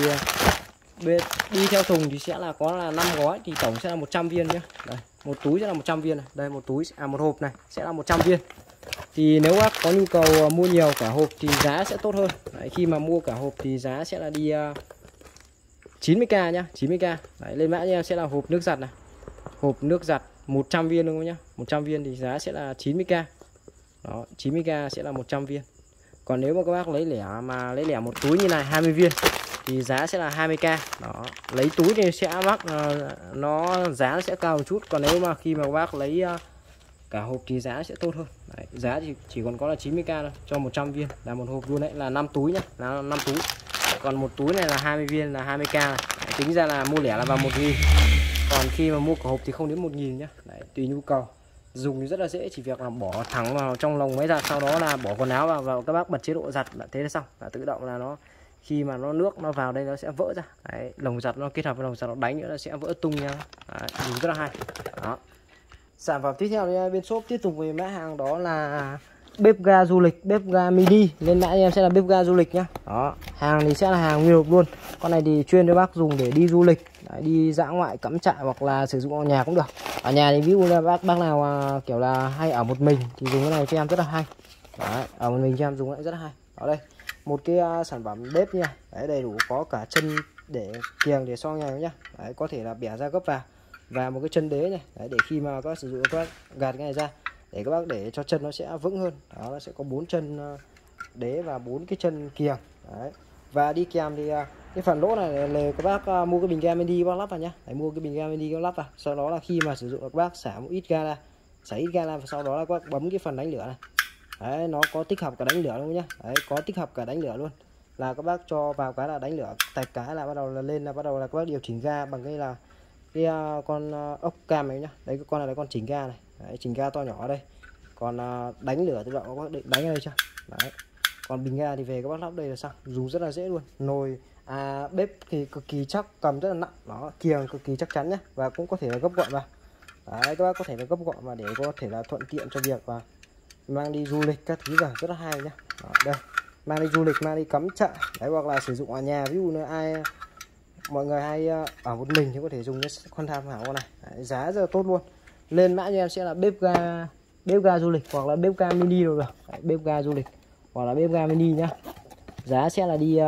đi theo thùng thì sẽ là có là 5 gói thì tổng sẽ là 100 viên nhé. Đây, một túi sẽ là 100 viên này. Đây, một túi một hộp này sẽ là 100 viên. Thì nếu bác có nhu cầu mua nhiều cả hộp thì giá sẽ tốt hơn. Đấy, khi mà mua cả hộp thì giá sẽ là đi 90k nhá, 90k. Đấy, lên mã cho em sẽ là hộp nước giặt này. Hộp nước giặt 100 viên đúng không nhá? 100 viên thì giá sẽ là 90k. Đó, 90k sẽ là 100 viên. Còn nếu mà các bác lấy lẻ một túi như này 20 viên thì giá sẽ là 20k. Đó, lấy túi thì sẽ giá nó sẽ cao một chút. Còn nếu mà khi mà các bác lấy cả hộp thì giá sẽ tốt hơn. Đấy, giá thì chỉ còn có là 90k thôi cho 100 viên là một hộp luôn đấy, là 5 túi nhá, là 5 túi. Còn một túi này là 20 viên là 20k này. Đấy, tính ra là mua lẻ là vào 1.000. Còn khi mà mua cả hộp thì không đến 1.000 nhá. Đấy, tùy nhu cầu. Dùng thì rất là dễ, chỉ việc là bỏ thẳng vào trong lồng máy giặt, sau đó là bỏ quần áo vào các bác bật chế độ giặt là thế là xong, là tự động là nó khi mà nước nó vào đây nó sẽ vỡ ra. Đấy, lồng giặt nó kết hợp với lồng giặt nó đánh nữa nó sẽ vỡ tung nha. Đấy, dùng rất là hay. Đó. Sản phẩm tiếp theo thì bên shop tiếp tục về mã hàng đó là bếp ga du lịch, bếp ga mini. Lên mã em sẽ là bếp ga du lịch nhá. Đó, hàng thì sẽ là hàng nguyên hộp luôn. Con này thì chuyên cho bác dùng để đi du lịch. Đấy, đi dã ngoại cắm trại hoặc là sử dụng ở nhà cũng được. Ở nhà thì ví dụ là bác nào kiểu là hay ở một mình thì dùng cái này cho em rất là hay. Đấy, ở một mình cho em dùng lại rất là hay. Ở đây một cái sản phẩm bếp nha. Đấy, đầy đủ có cả chân để kiềng để so nhầy nhá. Đấy, có thể là bẻ ra gấp vào và một cái chân đế này. Đấy, để khi mà các bác sử dụng các bác gạt cái này ra để các bác để cho chân nó sẽ vững hơn. Đó, nó sẽ có 4 chân đế và 4 cái chân kiềng. Đấy. Và đi kèm thì cái phần lỗ này là các bác mua cái bình ga mini bác lắp vào nhá. Đấy, mua cái bình ga mini các bác lắp vào. Sau đó là khi mà sử dụng các bác xả một ít ga ra, và sau đó là các bác bấm cái phần đánh lửa này. Đấy, nó có tích hợp cả đánh lửa luôn nhá. Đấy, có tích hợp cả đánh lửa luôn. Là các bác cho vào cái là đánh lửa, tạch cái là bắt đầu là lên, là bắt đầu là các bác điều chỉnh ga bằng cái con ốc cam này nhá. Đấy, cái con này là con chỉnh ga này. Đấy, chỉnh ga to nhỏ ở đây. Còn đánh lửa tự động các bác định đánh ở đây chưa. Đấy. Còn bình ga thì về các bác lắp đây là xong, dùng rất là dễ luôn. Nồi bếp thì cực kỳ chắc, cầm rất là nặng, nó kiềng cực kỳ chắc chắn nhé, và cũng có thể là gấp gọn vào. Đấy, các bác có thể là gấp gọn và để có thể là thuận tiện cho việc và mang đi du lịch các thứ vào, rất là hay nhá. Đó, đây, mang đi du lịch, mang đi cắm trại, đấy, hoặc là sử dụng ở nhà, ví dụ như mọi người hay ở một mình thì có thể dùng cái con tham khảo con này. Đấy, giá rất là tốt luôn. Lên mã cho em sẽ là bếp ga du lịch hoặc là bếp ga mini đều được. Đấy, bếp ga du lịch hoặc là bếp ga mini nhá. giá sẽ là đi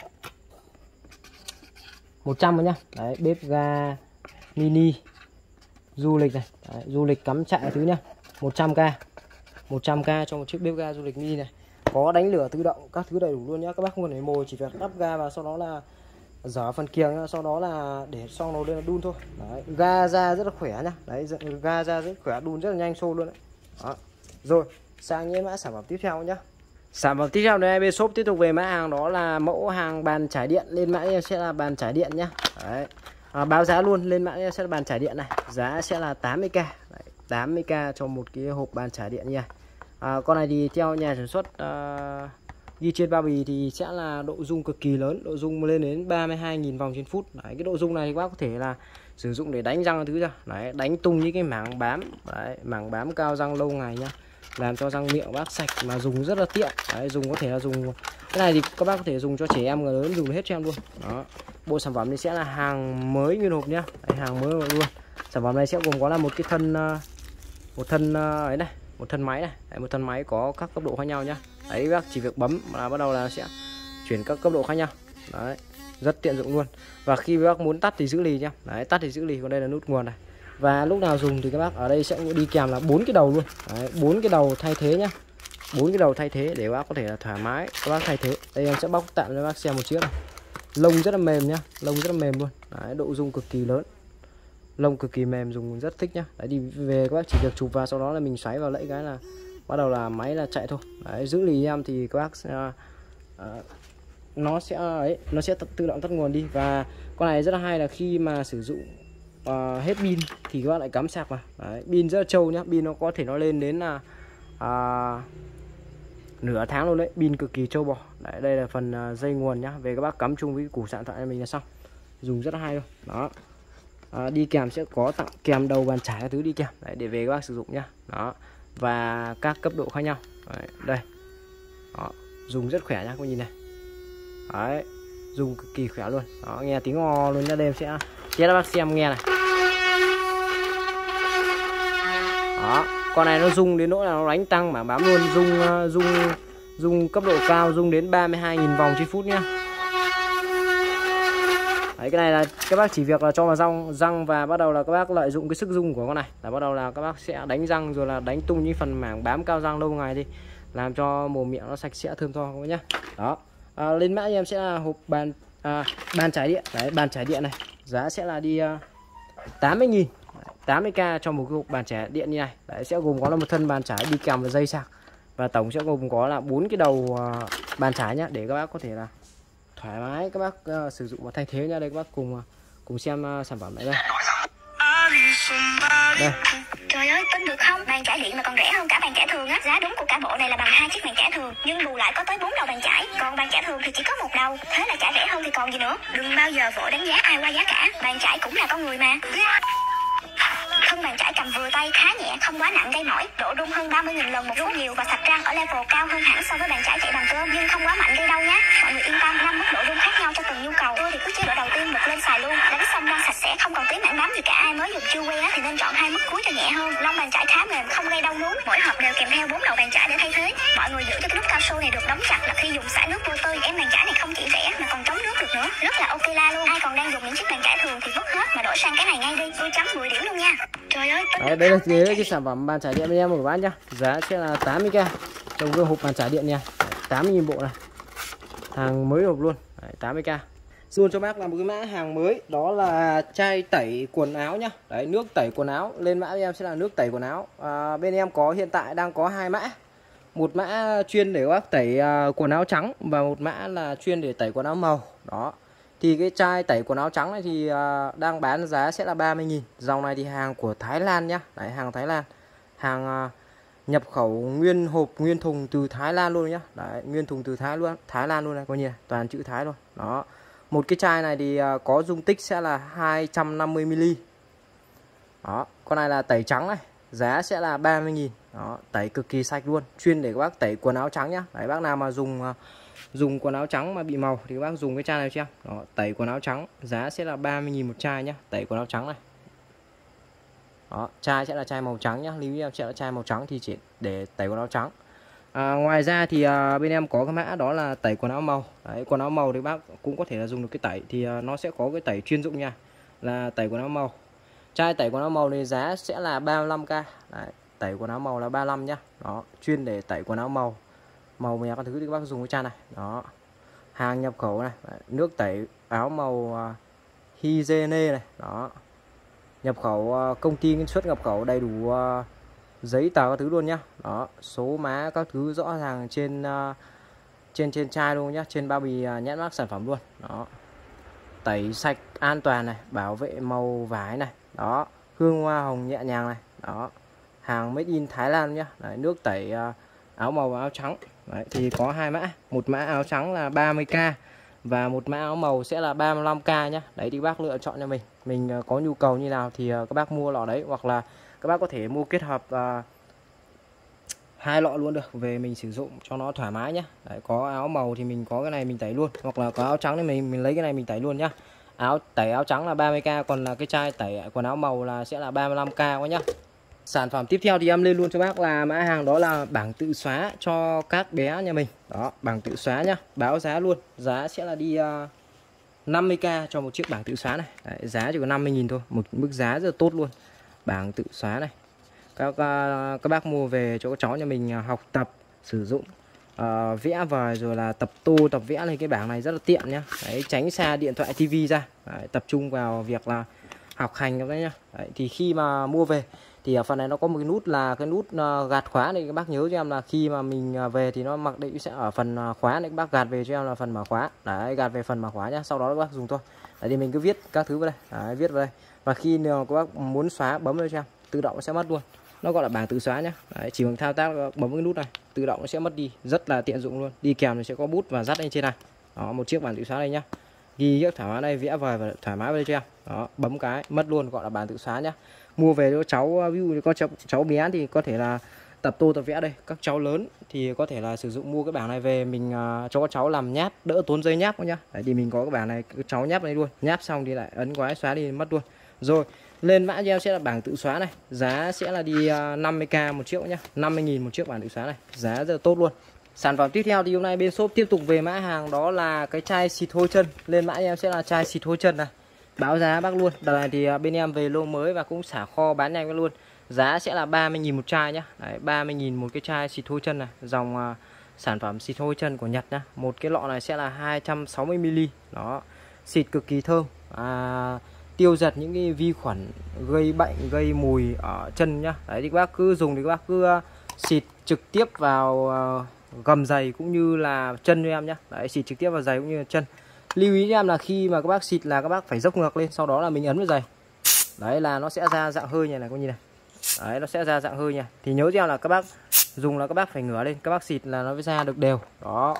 100 nhá. Đấy, bếp ga mini du lịch này. Đấy, du lịch cắm trại thứ nhá, 100k. 100k cho một chiếc bếp ga du lịch mini này. Có đánh lửa tự động, các thứ đầy đủ luôn nhá. Các bác không cần phải mồi, chỉ việc lắp ga vào, sau đó là dở phần kiềng nhá, sau đó là để xong nó lên là đun thôi. Đấy, ga ra rất là khỏe nhá. Đấy, ga ra rất khỏe, đun rất là nhanh xô luôn đấy. Đó. Rồi, sang những mã sản phẩm tiếp theo nhá. Sản phẩm tiếp theo đây bên shop tiếp tục về mã hàng, đó là mẫu hàng bàn trải điện. Lên mã em sẽ là bàn trải điện nhá. Đấy. Báo giá luôn, lên mã em sẽ là bàn trải điện này, giá sẽ là 80k. Đấy, 80k cho một cái hộp bàn trải điện nha. Con này thì theo nhà sản xuất ghi trên bao bì thì sẽ là độ rung cực kỳ lớn, độ rung lên đến 32.000 vòng trên phút. Đấy, cái độ rung này thì các bác có thể là sử dụng để đánh răng thứ ra. Đấy, đánh tung những cái mảng bám. Đấy, mảng bám cao răng lâu ngày nhá, làm cho răng miệng bác sạch mà dùng rất là tiện. Đấy, dùng có thể là dùng cái này thì các bác có thể dùng cho trẻ em người lớn, dùng hết cho em luôn. Đó, bộ sản phẩm này sẽ là hàng mới nguyên hộp nhá. Đấy, hàng mới luôn. Sản phẩm này sẽ gồm có là một cái thân ấy này, một thân máy này. Đấy, một thân máy có các cấp độ khác nhau nhá. Đấy, bác chỉ việc bấm là bắt đầu là sẽ chuyển các cấp độ khác nhau. Đấy, rất tiện dụng luôn. Và khi bác muốn tắt thì giữ lì nhá. Đấy, tắt thì giữ lì, còn đây là nút nguồn này. Và lúc nào dùng thì các bác ở đây sẽ đi kèm là 4 cái đầu luôn. Đấy, 4 cái đầu thay thế nhá. 4 cái đầu thay thế để bác có thể là thoải mái các bác thay thế. Đây em sẽ bóc tạm cho bác xem một chiếc này. Lông rất là mềm nhá, lông rất là mềm luôn. Đấy, độ rung cực kỳ lớn, lông cực kỳ mềm, dùng rất thích nhá. Đấy, đi về các bác chỉ việc chụp vào, sau đó là mình xoáy vào lẫy cái là bắt đầu là máy là chạy thôi. Đấy, giữ lì em thì các bác sẽ, nó sẽ tự động tắt nguồn đi. Và con này rất là hay là khi mà sử dụng hết pin thì các bác lại cắm sạc vào. Đấy, pin rất là trâu nhá, pin nó có thể nó lên đến là nửa tháng luôn đấy, pin cực kỳ trâu bò. Đấy, đây là phần dây nguồn nhá, về các bác cắm chung với củ sạc thoại mình là xong, dùng rất là hay luôn. Đó, đi kèm sẽ có tặng kèm đầu bàn trải các thứ đi kèm. Đấy, để về các bác sử dụng nhá. Đó, và các cấp độ khác nhau. Đấy, đây. Đó, dùng rất khỏe nhá, các nhìn này. Đấy, dùng cực kỳ khỏe luôn. Đó, nghe tiếng ngò luôn nhá. Đây em sẽ các bác xem nghe này. Đó, con này nó rung đến nỗi là nó đánh tăng mà bám luôn, rung cấp độ cao, rung đến 32.000 vòng trên phút nhá. Đấy, cái này là các bác chỉ việc là cho vào răng và bắt đầu là các bác lợi dụng cái sức rung của con này là bắt đầu là các bác sẽ đánh răng, rồi là đánh tung những phần mảng bám cao răng lâu ngày đi, làm cho mồm miệng nó sạch sẽ thơm tho các bác nhá. Đó, lên mã em sẽ là hộp bàn trải điện. Đấy, bàn trải điện này giá sẽ là đi 80.000, 80k cho một cái hộp bàn trải điện như này. Đấy, sẽ gồm có là một thân bàn trải đi kèm với dây sạc, và tổng sẽ gồm có là 4 cái đầu bàn trải nhá, để các bác có thể là thoải mái các bác sử dụng và thay thế nha. Đây các bác cùng xem sản phẩm này đây. Đây. Trời ơi, tin được không? Bàn chải điện mà còn rẻ hơn cả bàn chải thường á. Giá đúng của cả bộ này là bằng 2 chiếc bàn chải thường, nhưng bù lại có tới 4 đầu bàn chải. Còn bàn chải thường thì chỉ có 1 đầu. Thế là chải rẻ hơn thì còn gì nữa. Đừng bao giờ vội đánh giá ai qua giá cả. Bàn chải cũng là con người mà. Thân bàn chải cầm vừa tay, khá nhẹ, không quá nặng gây mỏi, độ rung hơn 30.000 lần một phút nhiều và sạch răng ở level cao hơn hẳn so với bàn chải chạy bằng cơ, nhưng không quá mạnh gây đau nhé. Mọi người yên tâm, 5 mức độ rung khác nhau cho từng nhu cầu. Tôi thì cứ chế độ đầu tiên bật lên xài luôn, đánh xong răng sạch sẽ, không còn tí mảng bám gì cả. Ai mới dùng chưa quen thì nên chọn 2 mức cuối cho nhẹ hơn. Lông bàn chải khá mềm, không gây đau núm. Mỗi hộp đều kèm theo 4 đầu bàn chải để thay thế. Mọi người giữ cho cái nút cao su này được đóng chặt là khi dùng xả nước vô tươi. Em bàn chải này không chỉ rẻ mà còn chống nước được nữa, rất là ok la luôn. Ai còn đang dùng những chiếc bàn chải thường thì vứt hết mà đổi sang cái này ngay đi. Tôi chấm 10 điểm luôn nha. Trời ơi. Đấy, đây là cái sản phẩm bàn trải điện bên em của bác nhá, giá sẽ là 80k trong cái hộp bàn trải điện nha. 80.000 bộ này, hàng mới hộp luôn. Đấy, 80k. Luôn cho bác là một cái mã hàng mới, đó là chai tẩy quần áo nhá. Đấy, nước tẩy quần áo. Lên mã bên em sẽ là nước tẩy quần áo. Bên em có hiện tại đang có 2 mã, một mã chuyên để các bác tẩy quần áo trắng và một mã là chuyên để tẩy quần áo màu. Đó, thì cái chai tẩy quần áo trắng này thì đang bán giá sẽ là 30.000. Dòng này thì hàng của Thái Lan nhá. Đấy, hàng Thái Lan, hàng nhập khẩu nguyên hộp nguyên thùng từ Thái Lan luôn nhá. Đấy, nguyên thùng từ Thái Lan luôn này, coi như này, toàn chữ Thái luôn. Đó, một cái chai này thì có dung tích sẽ là 250ml. Đó, con này là tẩy trắng này, giá sẽ là 30.000. Đó, tẩy cực kỳ sạch luôn, chuyên để các bác tẩy quần áo trắng nhá. Đấy, bác nào mà dùng quần áo trắng mà bị màu thì các bác dùng cái chai này cho em. Đó, tẩy quần áo trắng giá sẽ là 30.000 một chai nhá, tẩy quần áo trắng này. Đó, chai sẽ là chai màu trắng nhá, lưu ý em sẽ là chai màu trắng thì chỉ để tẩy quần áo trắng. Ngoài ra thì bên em có cái mã đó là tẩy quần áo màu. Đấy, quần áo màu thì bác cũng có thể là dùng được cái tẩy, thì nó sẽ có cái tẩy chuyên dụng nha, là tẩy quần áo màu. Chai tẩy quần áo màu này giá sẽ là 35k. Đấy, tẩy quần áo màu là 35 nhá. Đó, chuyên để tẩy quần áo màu, màu mè các thứ thì các bác dùng cái chai này. Đó, hàng nhập khẩu này. Đấy, nước tẩy áo màu Hygiene này. Đó, nhập khẩu công ty xuất nhập khẩu đầy đủ giấy tờ các thứ luôn nhá. Đó, số má các thứ rõ ràng trên chai luôn nhá, trên bao bì nhãn mác sản phẩm luôn. Đó, tẩy sạch an toàn này, bảo vệ màu vải này. Đó, hương hoa hồng nhẹ nhàng này. Đó, hàng made in Thái Lan nhá. Đấy, nước tẩy áo màu và áo trắng. Đấy, thì có hai mã, một mã áo trắng là 30k và một mã áo màu sẽ là 35k nhá. Đấy thì bác lựa chọn cho mình có nhu cầu như nào thì các bác mua lọ đấy, hoặc là các bác có thể mua kết hợp hai lọ luôn được về mình sử dụng cho nó thoải mái nhá. Đấy, có áo màu thì mình có cái này mình tẩy luôn, hoặc là có áo trắng thì mình lấy cái này mình tẩy luôn nhá. Tẩy áo trắng là 30k, còn là cái chai tẩy quần áo màu là sẽ là 35k quá nhá. Sản phẩm tiếp theo thì em lên luôn cho bác là mã hàng đó là bảng tự xóa cho các bé nhà mình. Đó, bảng tự xóa nhá, báo giá luôn. Giá sẽ là đi 50k cho một chiếc bảng tự xóa này. Đấy, giá chỉ có 50.000 thôi, một mức giá rất là tốt luôn. Bảng tự xóa này, các bác mua về cho các cháu nhà mình học tập sử dụng, vẽ vời rồi là tập tô tập vẽ lên cái bảng này rất là tiện nhá. Đấy, tránh xa điện thoại tivi ra. Đấy, tập trung vào việc là học hành đấy nhá. Đấy, thì khi mà mua về thì ở phần này nó có một cái nút là cái nút gạt khóa này, các bác nhớ cho em là khi mà mình về thì nó mặc định sẽ ở phần khóa này, các bác gạt về cho em là phần mở khóa. Đấy, gạt về phần mở khóa nhá, sau đó các bác dùng thôi. Đấy, thì mình cứ viết các thứ vào đây. Đấy, viết vào đây, và khi nào các bác muốn xóa bấm vào cho em, tự động nó sẽ mất luôn. Nó gọi là bảng tự xóa nhá. Đấy, chỉ bằng thao tác bấm cái nút này, tự động nó sẽ mất đi, rất là tiện dụng luôn. Đi kèm thì sẽ có bút và dắt lên trên này. Đó, một chiếc bảng tự xóa đây nhá, ghi rất thoải mái đây, vẽ vời và thoải mái vào đây cho em. Đó, bấm cái mất luôn, gọi là bảng tự xóa nhá. Mua về cho cháu, ví dụ như có cháu bé thì có thể là tập tô tập vẽ đây. Các cháu lớn thì có thể là sử dụng mua cái bảng này về mình cho các cháu làm nháp, đỡ tốn giấy nháp nhá. Đấy, thì mình có cái bảng này, các cháu nháp đây luôn, nháp xong thì lại ấn cái xóa đi mất luôn. Rồi, lên mã cho em sẽ là bảng tự xóa này, giá sẽ là đi 50k một chiếc nhá, 50.000 một chiếc bảng tự xóa này, giá rất là tốt luôn. Sản phẩm tiếp theo thì hôm nay bên shop tiếp tục về mã hàng đó là cái chai xịt hôi chân. Lên mã cho em sẽ là chai xịt hôi chân này, báo giá bác luôn. Đợt này thì bên em về lô mới và cũng xả kho bán nhanh luôn. Giá sẽ là 30.000 một chai nhá. Đấy, 30.000 một cái chai xịt hôi chân này, dòng sản phẩm xịt hôi chân của Nhật nhá. Một cái lọ này sẽ là 260ml. Đó, xịt cực kỳ thơm, tiêu diệt những cái vi khuẩn gây bệnh, gây mùi ở chân nhá. Đấy thì các bác cứ dùng thì các bác cứ xịt trực tiếp vào gầm giày cũng như là chân cho em nhá. Đấy, xịt trực tiếp vào giày cũng như là chân. Lưu ý cho em là khi mà các bác xịt là các bác phải dốc ngược lên, sau đó là mình ấn vào giày. Đấy là nó sẽ ra dạng hơi này, có nhìn này. Đấy, nó sẽ ra dạng hơi nha. Thì nhớ cho em là các bác dùng là các bác phải ngửa lên, các bác xịt là nó mới ra được đều. Đó.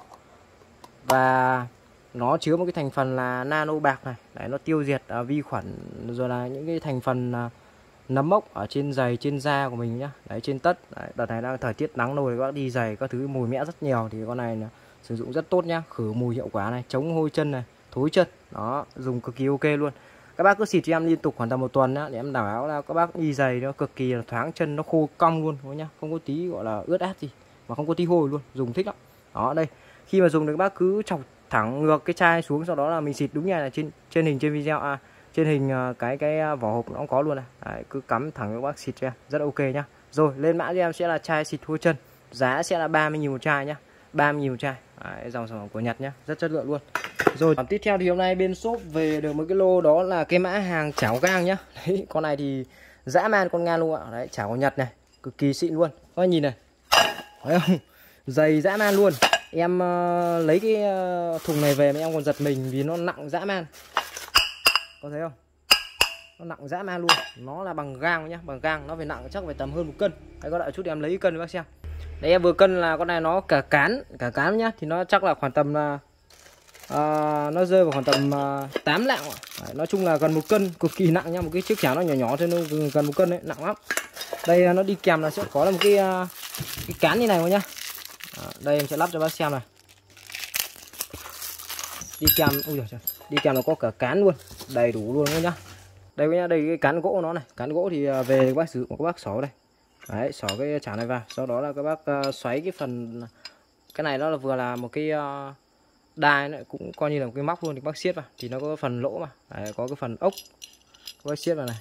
Và nó chứa một cái thành phần là nano bạc này. Đấy, nó tiêu diệt vi khuẩn rồi là những cái thành phần nấm mốc ở trên giày, trên da của mình nhá. Đấy, trên tất. Đấy, đợt này đang thời tiết nắng nồi, các bác đi giày các thứ mùi mẽ rất nhiều thì con này là sử dụng rất tốt nhá, khử mùi hiệu quả này, chống hôi chân này, thối chân. Đó, dùng cực kỳ ok luôn. Các bác cứ xịt cho em liên tục khoảng tầm 1 tuần nhá, để em đảm bảo là các bác đi giày nó cực kỳ là thoáng chân, nó khô cong luôn nhá, không có tí gọi là ướt át gì, mà không có tí hôi luôn, dùng thích lắm. Đó, đây, khi mà dùng thì các bác cứ chọc thẳng ngược cái chai xuống, sau đó là mình xịt đúng như này, trên hình trên video trên hình cái vỏ hộp nó cũng có luôn này. Đấy, cứ cắm thẳng các bác xịt cho em, rất ok nhá. Rồi, lên mã cho em sẽ là chai xịt hôi chân, giá sẽ là 30.000 một chai nhá, 30.000 một chai. Đấy, dòng sản phẩm của Nhật nhá, rất chất lượng luôn. Rồi, tiếp theo thì hôm nay bên shop về được một cái lô đó là cái mã hàng chảo gang nhá. Đấy, con này thì dã man con ngan luôn ạ. Đấy, chảo của Nhật này, cực kỳ xịn luôn. Các bạn nhìn này, thấy không? Dày dã man luôn. Em lấy cái thùng này về mà em còn giật mình vì nó nặng dã man. Có thấy không? Nó nặng dã man luôn. Nó là bằng gang nhá, bằng gang nó phải nặng chắc phải tầm hơn 1 cân. Đấy, có đợi chút em lấy cái cân cho bác xem. Đấy, em vừa cân là con này nó cả cán nhá, thì nó chắc là khoảng tầm là nó rơi vào khoảng tầm 8 lạng. Đấy, nói chung là gần 1 cân, cực kỳ nặng nha. Một cái chiếc chảo nó nhỏ nhỏ thôi, nó gần 1 cân đấy, nặng lắm. Đây nó đi kèm là sẽ có là một cái cán như này thôi nhá. Đây em sẽ lắp cho bác xem này. Đi kèm, ui giời, đi kèm nó có cả cán luôn, đầy đủ luôn nhá. Đây nhá, đây cái cán gỗ của nó này, cán gỗ thì về các bác sử dụng, các bác xỏ đây. Đấy, xỏ cái chảo này vào, sau đó là các bác xoáy cái phần, cái này nó là vừa là một cái đai nữa, cũng coi như là một cái móc luôn, thì các bác siết vào thì nó có phần lỗ mà. Đấy, có cái phần ốc, các bác siết vào này.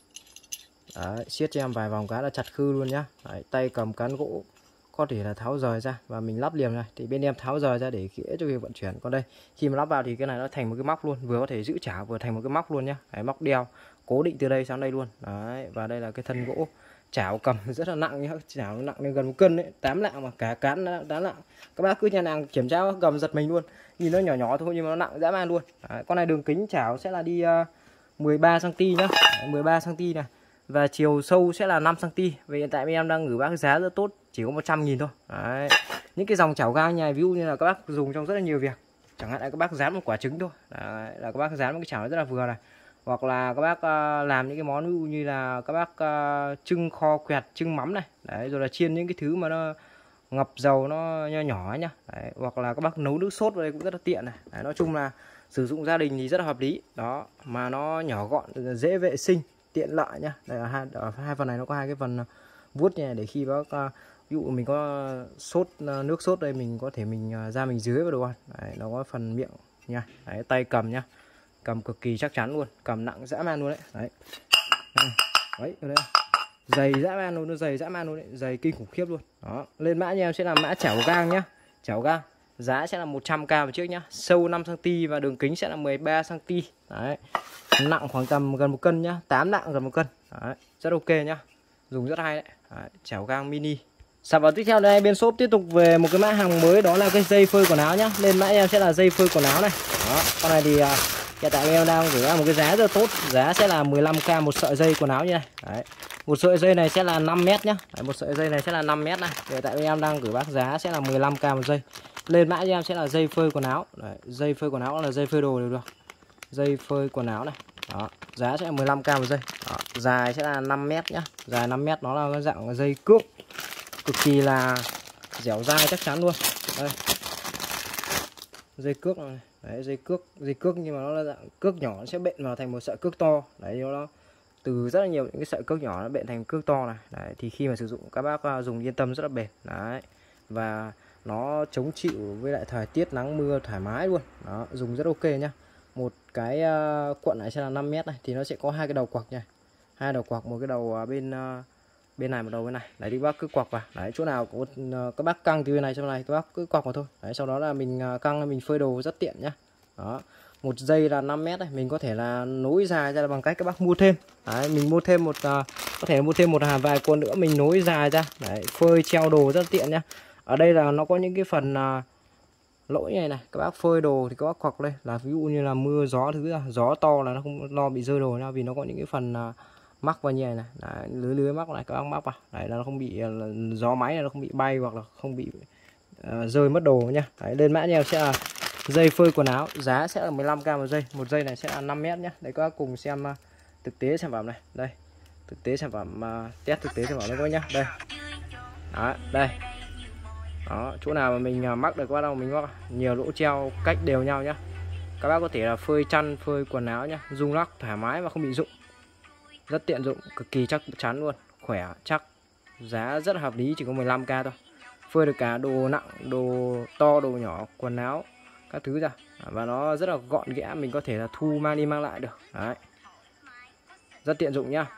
Đấy, siết cho em vài vòng cái là chặt khư luôn nhá. Đấy, tay cầm cán gỗ có thể là tháo rời ra và mình lắp liền này, thì bên em tháo rời ra để dễ cho việc vận chuyển. Còn đây khi mà lắp vào thì cái này nó thành một cái móc luôn, vừa có thể giữ chảo vừa thành một cái móc luôn nhá. Đấy, móc đeo cố định từ đây sang đây luôn. Đấy, và đây là cái thân gỗ. Chảo cầm rất là nặng nhá, chảo nặng lên gần 1 cân đấy, 8 lạng mà cả cán 8 lạng. Các bác cứ nhà nàng kiểm tra cầm giật mình luôn, nhìn nó nhỏ nhỏ thôi nhưng mà nó nặng dã man luôn. Đấy, con này đường kính chảo sẽ là đi 13 cm nhá. Đấy, 13 cm này. Và chiều sâu sẽ là 5 cm. Vì hiện tại em đang gửi bác giá rất tốt, chỉ có 100.000 thôi. Đấy. Những cái dòng chảo gang này ví dụ như là các bác dùng trong rất là nhiều việc, chẳng hạn là các bác rán một quả trứng thôi. Đấy, là các bác rán một cái chảo rất là vừa này. Hoặc là các bác làm những cái món ví dụ như là các bác trưng kho quẹt, trưng mắm này. Đấy, rồi là chiên những cái thứ mà nó ngập dầu nó nho nhỏ nhá. Đấy, hoặc là các bác nấu nước sốt vào đây cũng rất là tiện này. Đấy, nói chung là sử dụng gia đình thì rất là hợp lý. Đó, mà nó nhỏ gọn, dễ vệ sinh, tiện lợi nhá. Đây là hai phần này nó có hai cái phần vuốt như này để khi bác ví dụ mình có sốt nước sốt đây mình có thể mình ra mình dưới vào đồ ăn. Đấy, nó có phần miệng nha. Đấy, tay cầm nhá, cầm cực kỳ chắc chắn luôn, cầm nặng dã man luôn đấy. Đấy, đấy, ở đây dày dã man luôn, nó dày dã man luôn đấy, dày kinh khủng khiếp luôn. Đó, lên mã nha em sẽ là mã chảo gang nhá, chảo gang giá sẽ là 100k một chiếc nhá, sâu 5 cm và đường kính sẽ là 13 cm. Đấy, nặng khoảng tầm gần 1 cân nhá, 8 lạng gần 1 cân. Đấy, rất ok nhá, dùng rất hay đấy. Đấy, chảo gang mini. Sản phẩm tiếp theo đây bên shop tiếp tục về một cái mã hàng mới, đó là cái dây phơi quần áo nhá. Lên mã em sẽ là dây phơi quần áo này. Đó, con này thì hiện tại em đang gửi ra một cái giá rất tốt, giá sẽ là 15k một sợi dây quần áo như này. Đấy, một sợi dây này sẽ là 5 mét nhá. Đấy, một sợi dây này sẽ là 5 mét này. Hiện tại em đang gửi bác giá sẽ là 15k một dây. Lên mã cho em sẽ là dây phơi quần áo. Đấy, dây phơi quần áo là dây phơi đồ đều được. Dây phơi quần áo này. Đó, giá sẽ là 15k một dây. Đó, dài sẽ là 5 mét nhá. Dài 5 mét, nó là cái dạng dây cước cực kỳ là dẻo dai chắc chắn luôn. Đây, dây cước này. Đấy, dây cước nhưng mà nó là dạng cước nhỏ, nó sẽ bện vào thành một sợi cước to. Đấy, nó từ rất là nhiều những cái sợi cước nhỏ nó bện thành cước to này. Đấy, thì khi mà sử dụng các bác dùng yên tâm rất là bền. Đấy, và nó chống chịu với lại thời tiết nắng mưa thoải mái luôn. Đó, dùng rất ok nhá. Một cái cuộn này sẽ là 5 mét này, thì nó sẽ có hai cái đầu quặc nha, hai đầu quặc, một cái đầu bên này, một đầu bên này. Đấy, đi bác cứ quặc vào. Đấy, chỗ nào có các bác căng từ bên này sang này các bác cứ quặc vào thôi. Đấy, sau đó là mình căng mình phơi đồ rất tiện nhá. Đó, một dây là 5 mét này, mình có thể là nối dài ra bằng cách các bác mua thêm. Đấy, mình mua thêm một có thể mua thêm một vài cuộn nữa mình nối dài ra. Đấy, phơi treo đồ rất tiện nhá. Ở đây là nó có những cái phần lỗi này này, các bác phơi đồ thì các bác quặc đây, là ví dụ như là mưa gió thứ gió to là nó không lo bị rơi đồ nha, vì nó có những cái phần mắc vào như này này. Đấy, lưới mắc này các bác mắc vào. Đấy, là nó không bị gió máy này, nó không bị bay hoặc là không bị rơi mất đồ nhá. Đấy, lên mã nhau sẽ là dây phơi quần áo, giá sẽ là 15k một dây. Một dây này sẽ là 5 mét nhá. Đấy, các bác cùng xem thực tế sản phẩm này. Đây, thực tế sản phẩm, test thực tế sản phẩm đây các bác nhá. Đây. Đó, đây. Đó, chỗ nào mà mình mắc được quá đâu mình mắc, nhiều lỗ treo cách đều nhau nhá. Các bác có thể là phơi chăn, phơi quần áo nhá, rung lắc thoải mái và không bị rụng. Rất tiện dụng, cực kỳ chắc chắn luôn, khỏe chắc. Giá rất là hợp lý, chỉ có 15k thôi. Phơi được cả đồ nặng, đồ to, đồ nhỏ, quần áo các thứ ra. Và nó rất là gọn ghẽ, mình có thể là thu mang đi mang lại được. Đấy, rất tiện dụng nhá.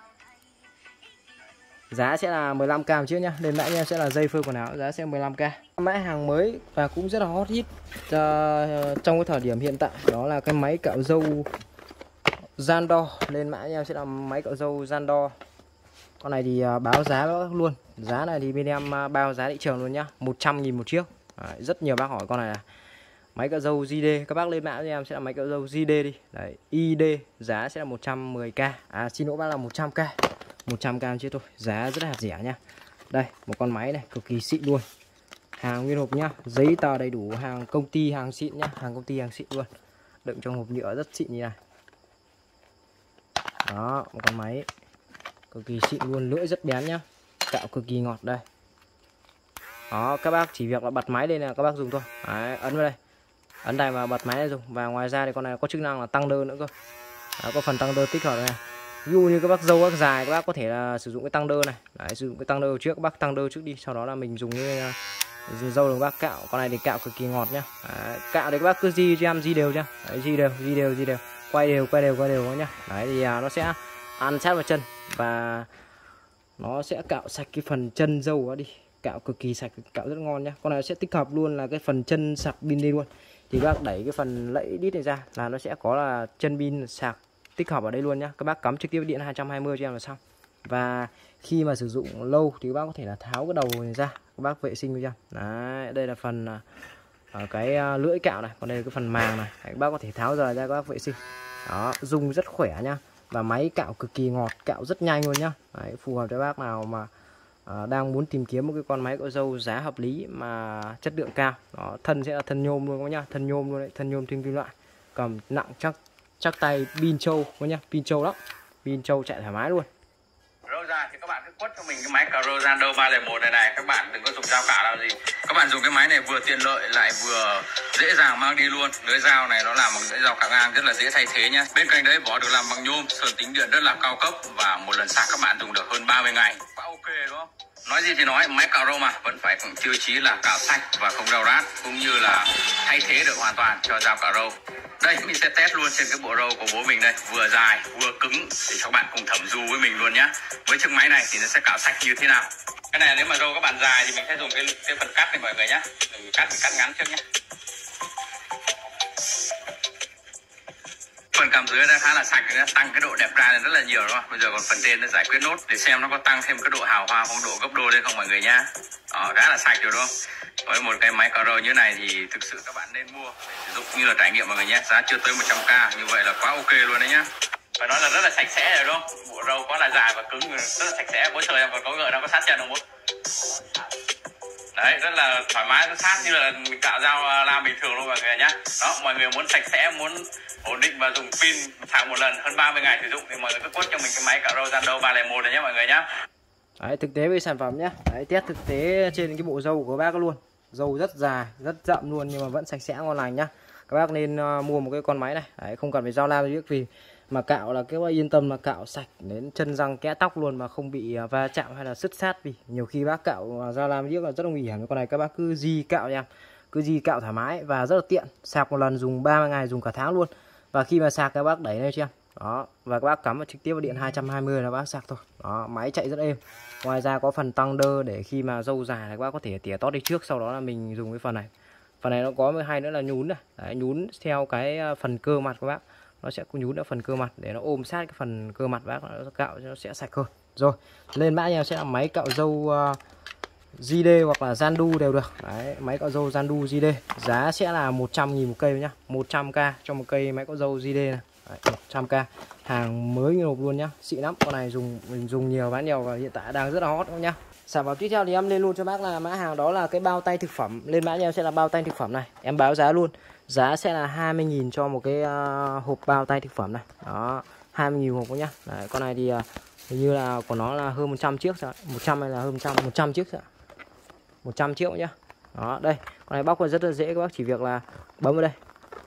Giá sẽ là 15k một chiếc nhá. Lên mã em sẽ là dây phơi quần áo, giá sẽ 15k. Mã hàng mới và cũng rất là hot hit trong cái thời điểm hiện tại, đó là cái máy cạo râu Zandor. Lên mã em sẽ là máy cạo râu Zandor. Con này thì báo giá luôn. Giá này thì bên em bao giá thị trường luôn nhá, 100.000 một chiếc. Đấy, rất nhiều bác hỏi con này là máy cạo râu JD, các bác lên mã cho em sẽ là máy cạo râu JD đi. Đấy, ID giá sẽ là 110k. Xin lỗi bác là 100k. 100k chứ thôi, giá rất là rẻ nha. Đây, một con máy này cực kỳ xịn luôn. Hàng nguyên hộp nhá, giấy tờ đầy đủ, hàng công ty, hàng xịn nhá, hàng công ty hàng xịn luôn. Đựng trong hộp nhựa rất xịn như này. Đó, một con máy cực kỳ xịn luôn, lưỡi rất bén nhá. Cạo cực kỳ ngọt đây. Đó, các bác chỉ việc là bật máy lên là các bác dùng thôi. Đấy, ấn vào đây. Ấn đây mà bật máy lên dùng. Và ngoài ra thì con này có chức năng là tăng đơ nữa cơ. Đó, có phần tăng đơ tích hợp này. Ví dụ như các bác dâu các dài, các bác có thể là sử dụng cái tăng đơ này. Đấy, sử dụng cái tăng đơ trước, các bác tăng đơ trước đi, sau đó là mình dùng cái dâu để các bác cạo. Con này thì cạo cực kỳ ngọt nhá. Đấy, cạo thì các bác cứ di cho em di đều nhá. Đấy, di đều, quay đều nhá. Đấy thì nó sẽ ăn sát vào chân và nó sẽ cạo sạch cái phần chân dâu đó đi, cạo cực kỳ sạch, cạo rất ngon nhá. Con này sẽ tích hợp luôn là cái phần chân sạc pin đi luôn. Thì các bác đẩy cái phần lẫy đít này ra là nó sẽ có là chân pin sạc tích hợp ở đây luôn nhá. Các bác cắm trực tiếp điện 220 cho em là xong. Và khi mà sử dụng lâu thì các bác có thể là tháo cái đầu này ra, các bác vệ sinh cho em. Đấy, đây là phần cái lưỡi cạo này, còn đây là cái phần màng này. Đấy, các bác có thể tháo ra các bác vệ sinh. Đó, dùng rất khỏe nhá. Và máy cạo cực kỳ ngọt, cạo rất nhanh luôn nhá. Đấy, phù hợp cho bác nào mà đang muốn tìm kiếm một cái con máy cạo râu giá hợp lý mà chất lượng cao. Đó, thân sẽ là thân nhôm luôn các nhá, thân nhôm luôn đấy, thân nhôm tinh kim loại, cầm nặng chắc tay, pin trâu các nhá, pin trâu lắm, pin trâu chạy thoải mái luôn. Râu ra thì các bạn cứ quất cho mình cái máy cạo râu Zando 301 này, các bạn đừng có dùng dao cạo làm gì. Các bạn dùng cái máy này vừa tiện lợi lại vừa dễ dàng mang đi luôn. Lưỡi dao này nó làm bằng lưỡi dao cạo ngang rất là dễ thay thế nhá. Bên cạnh đấy vỏ được làm bằng nhôm, sơn tính điện rất là cao cấp và một lần sạc các bạn dùng được hơn 30 ngày. Quá ok đúng không? Nói gì thì nói, máy cạo râu mà vẫn phải tiêu chí là cạo sạch và không rau rát, cũng như là thay thế được hoàn toàn cho dao cạo râu. Đây mình sẽ test luôn trên cái bộ râu của bố mình đây, vừa dài vừa cứng để cho các bạn cùng thẩm du với mình luôn nhá. Với chiếc máy này thì nó sẽ cạo sạch như thế nào. Cái này nếu mà râu các bạn dài thì mình sẽ dùng cái phần cắt này mọi người nhá. Mình cắt ngắn trước nhá. Phần cằm dưới nó khá là sạch, nó tăng cái độ đẹp ra này rất là nhiều đúng không? Bây giờ còn phần trên nó giải quyết nốt để xem nó có tăng thêm cái độ hào hoa, phong độ gấp đôi lên không mọi người nhá. Khá là sạch rồi đúng không? Với một cái máy cạo râu như này thì thực sự các bạn nên mua để sử dụng như là trải nghiệm mọi người nhé. Giá chưa tới 100k, như vậy là quá ok luôn đấy nhá. Phải nói là rất là sạch sẽ rồi đúng không? Bộ râu quá là dài và cứng, rất là sạch sẽ. Bố trời em còn có gợi đâu có sát chân không bố? Đấy, rất là thoải mái, nó sát như là mình cạo dao lam bình thường luôn mọi người nhá. Đó, mọi người muốn sạch sẽ, muốn ổn định và dùng pin sạc một lần hơn 30 ngày sử dụng thì mọi người cứ quất cho mình cái máy cạo râu Zando 301 này nhé mọi người nhá. Đấy, thực tế với sản phẩm nhá. Đấy, test thực tế trên cái bộ râu của bác luôn. Râu rất dài, rất rậm luôn nhưng mà vẫn sạch sẽ ngon lành nhá. Các bác nên mua một cái con máy này. Đấy, không cần phải dao lam gì vì mà cạo là các bác yên tâm là cạo sạch đến chân răng kẽ tóc luôn mà không bị va chạm hay là sứt sát. Vì nhiều khi bác cạo dao lam giết là rất là nguy hiểm. Con này các bác cứ di cạo nha, cứ di cạo thoải mái và rất là tiện. Sạc một lần dùng 30 ngày, dùng cả tháng luôn. Và khi mà sạc các bác đẩy lên cho em. Đó, và các bác cắm vào trực tiếp vào điện 220 là bác sạc thôi. Đó, máy chạy rất êm. Ngoài ra có phần tăng đơ để khi mà râu dài các bác có thể tỉa tót đi trước, sau đó là mình dùng cái phần này. Phần này nó có hay nữa là nhún này. Đấy, nhún theo cái phần cơ mặt của bác. Nó sẽ có nhún ở phần cơ mặt để nó ôm sát cái phần cơ mặt bác, nó cạo cho nó sẽ sạch hơn. Rồi, lên mã em sẽ là máy cạo râu JD hoặc là Zando đều được. Đấy, máy cạo râu Zando JD. Giá sẽ là 100.000 một cây nhá. 100k cho một cây máy cạo râu JD này. Đấy, 100k. Hàng mới nộp luôn nhá. Xịn lắm. Con này mình dùng nhiều, bán nhiều và hiện tại đang rất là hot các nhá. Sản phẩm tiếp theo thì em lên luôn cho bác là mã hàng đó là cái bao tay thực phẩm. Lên mã em sẽ là bao tay thực phẩm này. Em báo giá luôn. Giá sẽ là 20.000 cho một cái hộp bao tay thực phẩm này. Đó, 20.000 hộp nhá. Đấy, con này thì hình như là của nó là hơn 100 chiếc sao? 100 hay là hơn 100 chiếc sao? 100 triệu nhá. Đó, đây. Con này bóc ra rất là dễ, các bác chỉ việc là bấm vào đây.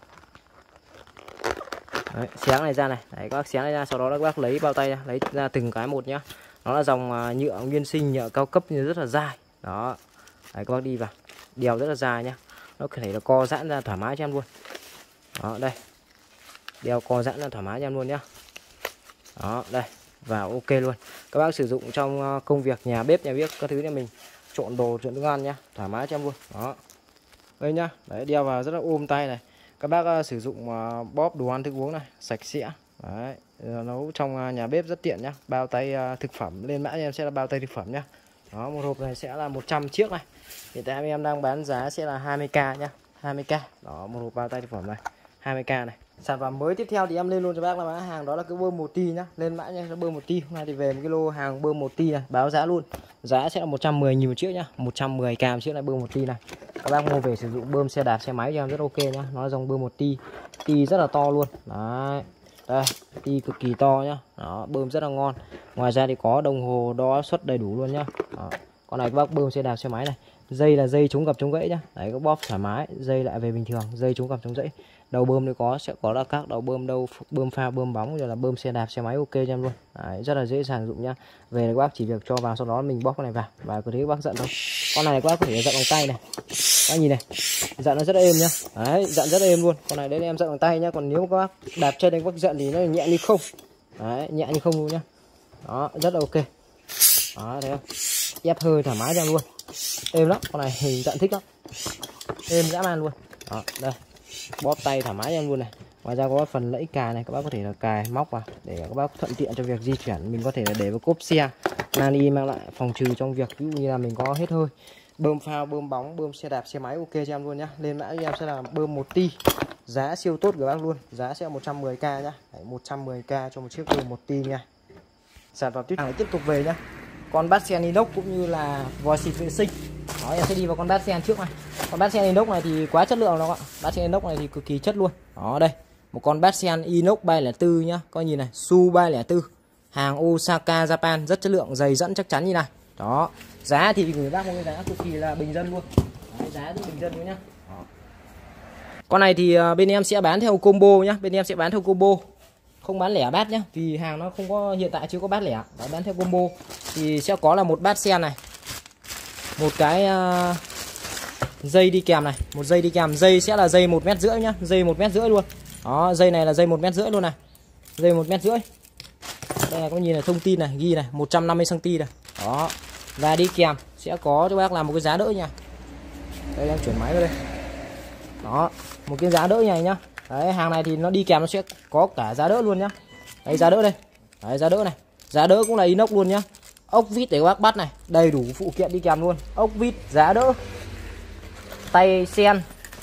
Đấy, xé này ra này. Đấy, các bác xé này ra, sau đó các bác lấy bao tay ra, lấy ra từng cái một nhá. Nó là dòng nhựa nguyên sinh, nhựa cao cấp như rất là dài. Đó. Đấy, các bác đi vào. Đèo rất là dài nhá. Nó có thể là co giãn ra thoải mái cho em luôn. Đó, đây. Đeo co giãn ra thoải mái cho em luôn nhá. Đó, đây. Và ok luôn. Các bác sử dụng trong công việc nhà bếp các thứ để mình trộn đồ, trộn thức ăn nhá, thoải mái cho em luôn. Đó. Đây nhá. Đấy, đeo vào rất là ôm tay này. Các bác sử dụng bóp đồ ăn thức uống này, sạch sẽ. Đấy, nấu trong nhà bếp rất tiện nhá. Bao tay thực phẩm, lên mã em sẽ là bao tay thực phẩm nhá. Đó, một hộp này sẽ là 100 chiếc này. Hiện tại em đang bán giá sẽ là 20k nhá. 20k. Đó, một hộp bao tay thực phẩm này, 20k này. Sản phẩm mới tiếp theo thì em lên luôn cho bác là mã hàng đó là cái bơm 1 ti nhá. Lên mã nha, nó bơm 1 ti. Hôm nay thì về một cái lô hàng bơm 1 ti này, báo giá luôn. Giá sẽ là 110.000 một chiếc nhá. 110k một chiếc này, bơm 1 ti này. Các bác mua về sử dụng bơm xe đạp, xe máy cho em rất ok nhá. Nó là dòng bơm 1 ti. Ti rất là to luôn. Đấy. Đây, ti cực kỳ to nhá. Đó, bơm rất là ngon. Ngoài ra thì có đồng hồ đo áp suất đầy đủ luôn nhá. Đó. Con này các bác bơm xe đạp, xe máy này. Dây là dây chống gập chống gãy nhá. Đấy, có bóp thoải mái, dây lại về bình thường, dây chống gập chống gãy. Đầu bơm đây sẽ có là các đầu bơm, bơm phao, bơm bóng, rồi là bơm xe đạp, xe máy, ok cho em luôn. Đấy, rất là dễ dàng sử dụng nhá. Về các bác chỉ việc cho vào, sau đó mình bóp cái này vào và cứ thế các bác dặn thôi. Con này các bác có thể dặn bằng tay này. Các bác nhìn này, dặn nó rất êm nhá. Đấy, dặn rất êm luôn. Con này đấy em dặn bằng tay nhá. Còn nếu các bác đạp chân đánh các bác dặn thì nó nhẹ như không. Đấy, nhẹ như không luôn nhá. Đó, rất là ok. Đó, thấy không? Ép hơi thoải mái cho em luôn. Êm lắm, con này hình dặn thích lắm. Êm dã man luôn. Đó, đây. Bóp tay thoải mái cho em luôn này. Ngoài ra có phần lẫy cài này, các bác có thể là cài móc vào để các bác thuận tiện cho việc di chuyển. Mình có thể là để vào cốp xe, mang đi mang lại, phòng trừ trong việc ví dụ như là mình có hết hơi. Bơm phao, bơm bóng, bơm xe đạp, xe máy ok cho em luôn nhá. Lên mã cho em sẽ là bơm 1 ti. Giá siêu tốt của bác luôn. Giá sẽ 110k nhá. Đấy, 110k cho một chiếc bơm 1 ti nha. Sản phẩm tiếp tục về nhá. Con bát sen inox cũng như là vòi xịt vệ sinh. Đó, em sẽ đi vào con bát sen trước này. Con bát sen inox này thì quá chất lượng đó các bạn. Bát sen inox này thì cực kỳ chất luôn. Đó đây, một con bát sen inox 304 nhá. Coi nhìn này, Su 304. Hàng Osaka Japan, rất chất lượng, dày dẫn chắc chắn như này. Đó. Giá thì gửi bác một cái giá cực kỳ là bình dân luôn. Đấy, giá rất bình dân luôn nhá. Đó. Con này thì bên em sẽ bán theo combo nhá. Bên em sẽ bán theo combo, không bán lẻ bát nhá, vì hàng nó không có, hiện tại chưa có bát lẻ. Đó, bán theo combo thì sẽ có là một bát sen này, một cái dây đi kèm này, một dây đi kèm. Dây sẽ là dây 1,5 m nhá, dây 1,5 m luôn. Đó, dây này là dây 1,5 m luôn này, dây 1,5 m. Đây là có nhìn là thông tin này, ghi này 150 cm này. Đó, và đi kèm sẽ có cho bác là một cái giá đỡ nha. Đây em chuyển máy vào đây. Đó, một cái giá đỡ này nhá. Đấy, hàng này thì nó đi kèm nó sẽ có cả giá đỡ luôn nhá. Đấy, giá đỡ đây. Đấy, giá đỡ này. Giá đỡ cũng là inox luôn nhá. Ốc vít để các bác bắt này, đầy đủ phụ kiện đi kèm luôn. Ốc vít, giá đỡ, tay sen,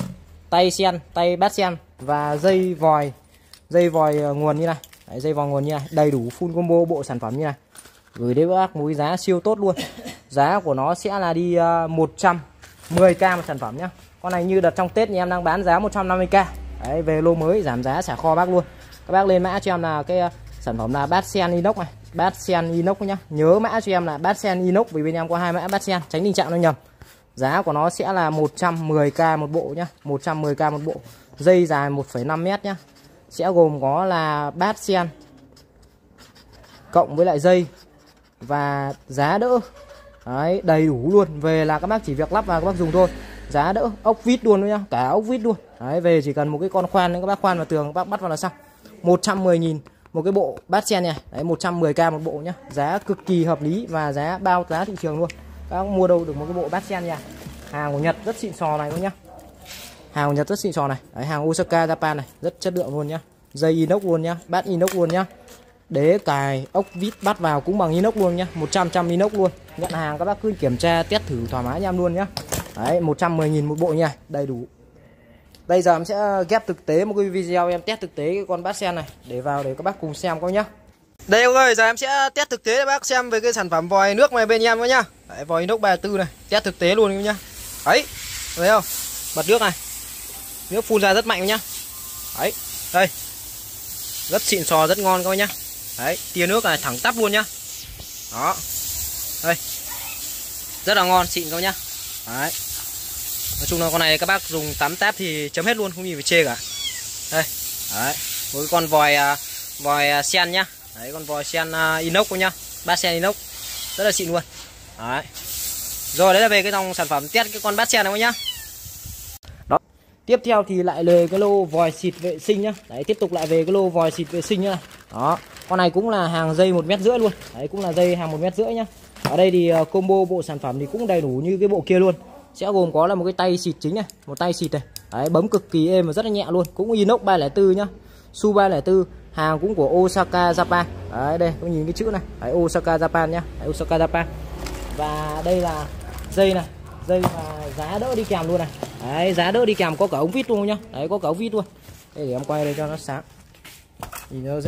tay bát sen và dây vòi nguồn như này. Đấy, dây vòi nguồn như này, đầy đủ full combo bộ sản phẩm như này. Gửi đến các bác một cái giá siêu tốt luôn. Giá của nó sẽ là đi 110k một sản phẩm nhá. Con này như đợt trong Tết thì em đang bán giá 150k. Đấy, về lô mới giảm giá xả kho bác luôn. Các bác lên mã cho em là cái sản phẩm là bát sen inox này, bát sen inox nhá. Nhớ mã cho em là bát sen inox vì bên em có 2 mã bát sen, tránh tình trạng nó nhầm. Giá của nó sẽ là 110k một bộ nhá, 110k một bộ. Dây dài 1,5 m nhá. Sẽ gồm có là bát sen cộng với lại dây và giá đỡ. Đấy, đầy đủ luôn. về là các bác chỉ việc lắp vào các bác dùng thôi. Giá đỡ, ốc vít luôn nhá, cả ốc vít luôn. Đấy, về chỉ cần một cái con khoan nữa các bác khoan vào tường, các bác bắt vào là xong. 110.000 một cái bộ bát sen này. Đấy, 110k một bộ nhá. Giá cực kỳ hợp lý và giá bao giá thị trường luôn. Các bác mua đâu được một cái bộ bát sen nha. Hàng của Nhật rất xịn sò này luôn nhá. Hàng của Nhật rất xịn sò này. Đấy, hàng Osaka Japan này, rất chất lượng luôn nhá. Dây inox luôn nhá, bát inox luôn nhá. Đế cài ốc vít bắt vào cũng bằng inox luôn nhá, 100% inox luôn. Nhận hàng các bác cứ kiểm tra test thử thoải mái nha em luôn nhá. Đấy, 110.000 một bộ nha, đầy đủ. Bây giờ em sẽ ghép thực tế một cái video em test thực tế cái con bát sen này để vào để các bác cùng xem coi nhá. Đây ok, giờ em sẽ test thực tế để bác xem về cái sản phẩm vòi nước này bên em coi nhá. Đấy, vòi inox 34 này, test thực tế luôn nhá. Đấy, thấy không? Bật nước này. Nước phun ra rất mạnh nhá. Đấy, đây. Rất xịn sò, rất ngon coi nhá. Đấy, tia nước này thẳng tắp luôn nhá. Đó. Đây. Rất là ngon, xịn coi nhá. Đấy. Nói chung là con này các bác dùng tắm táp thì chấm hết luôn, không gì phải chê cả. Đây. Đấy. Một cái con vòi sen nhá. Đấy, con vòi sen inox nhá. Bát sen inox. Rất là xịn luôn. Đấy. Rồi đấy là về cái dòng sản phẩm test cái con bát sen này nhá. Đó. Tiếp theo thì lại về cái lô vòi xịt vệ sinh nhá. Đấy, tiếp tục lại về cái lô vòi xịt vệ sinh nhá. Đó. Con này cũng là hàng dây 1,5 m luôn. Đấy, cũng là dây hàng 1,5 m nhá. Ở đây thì combo bộ sản phẩm thì cũng đầy đủ như cái bộ kia luôn. Sẽ gồm có là một cái tay xịt chính này, một tay xịt này. Đấy, bấm cực kỳ êm và rất là nhẹ luôn. Cũng inox 304 nhá. Su 304, hàng cũng của Osaka Japan. Đấy, đây có nhìn cái chữ này. Đấy, Osaka Japan nhá. Đấy, Osaka Japan. Và đây là dây này, dây và giá đỡ đi kèm luôn này. Đấy, giá đỡ đi kèm có cả ống vít luôn nhá. Đấy, có cả ống vít luôn. Đây để em quay đây cho nó sáng. Nhìn nó dễ.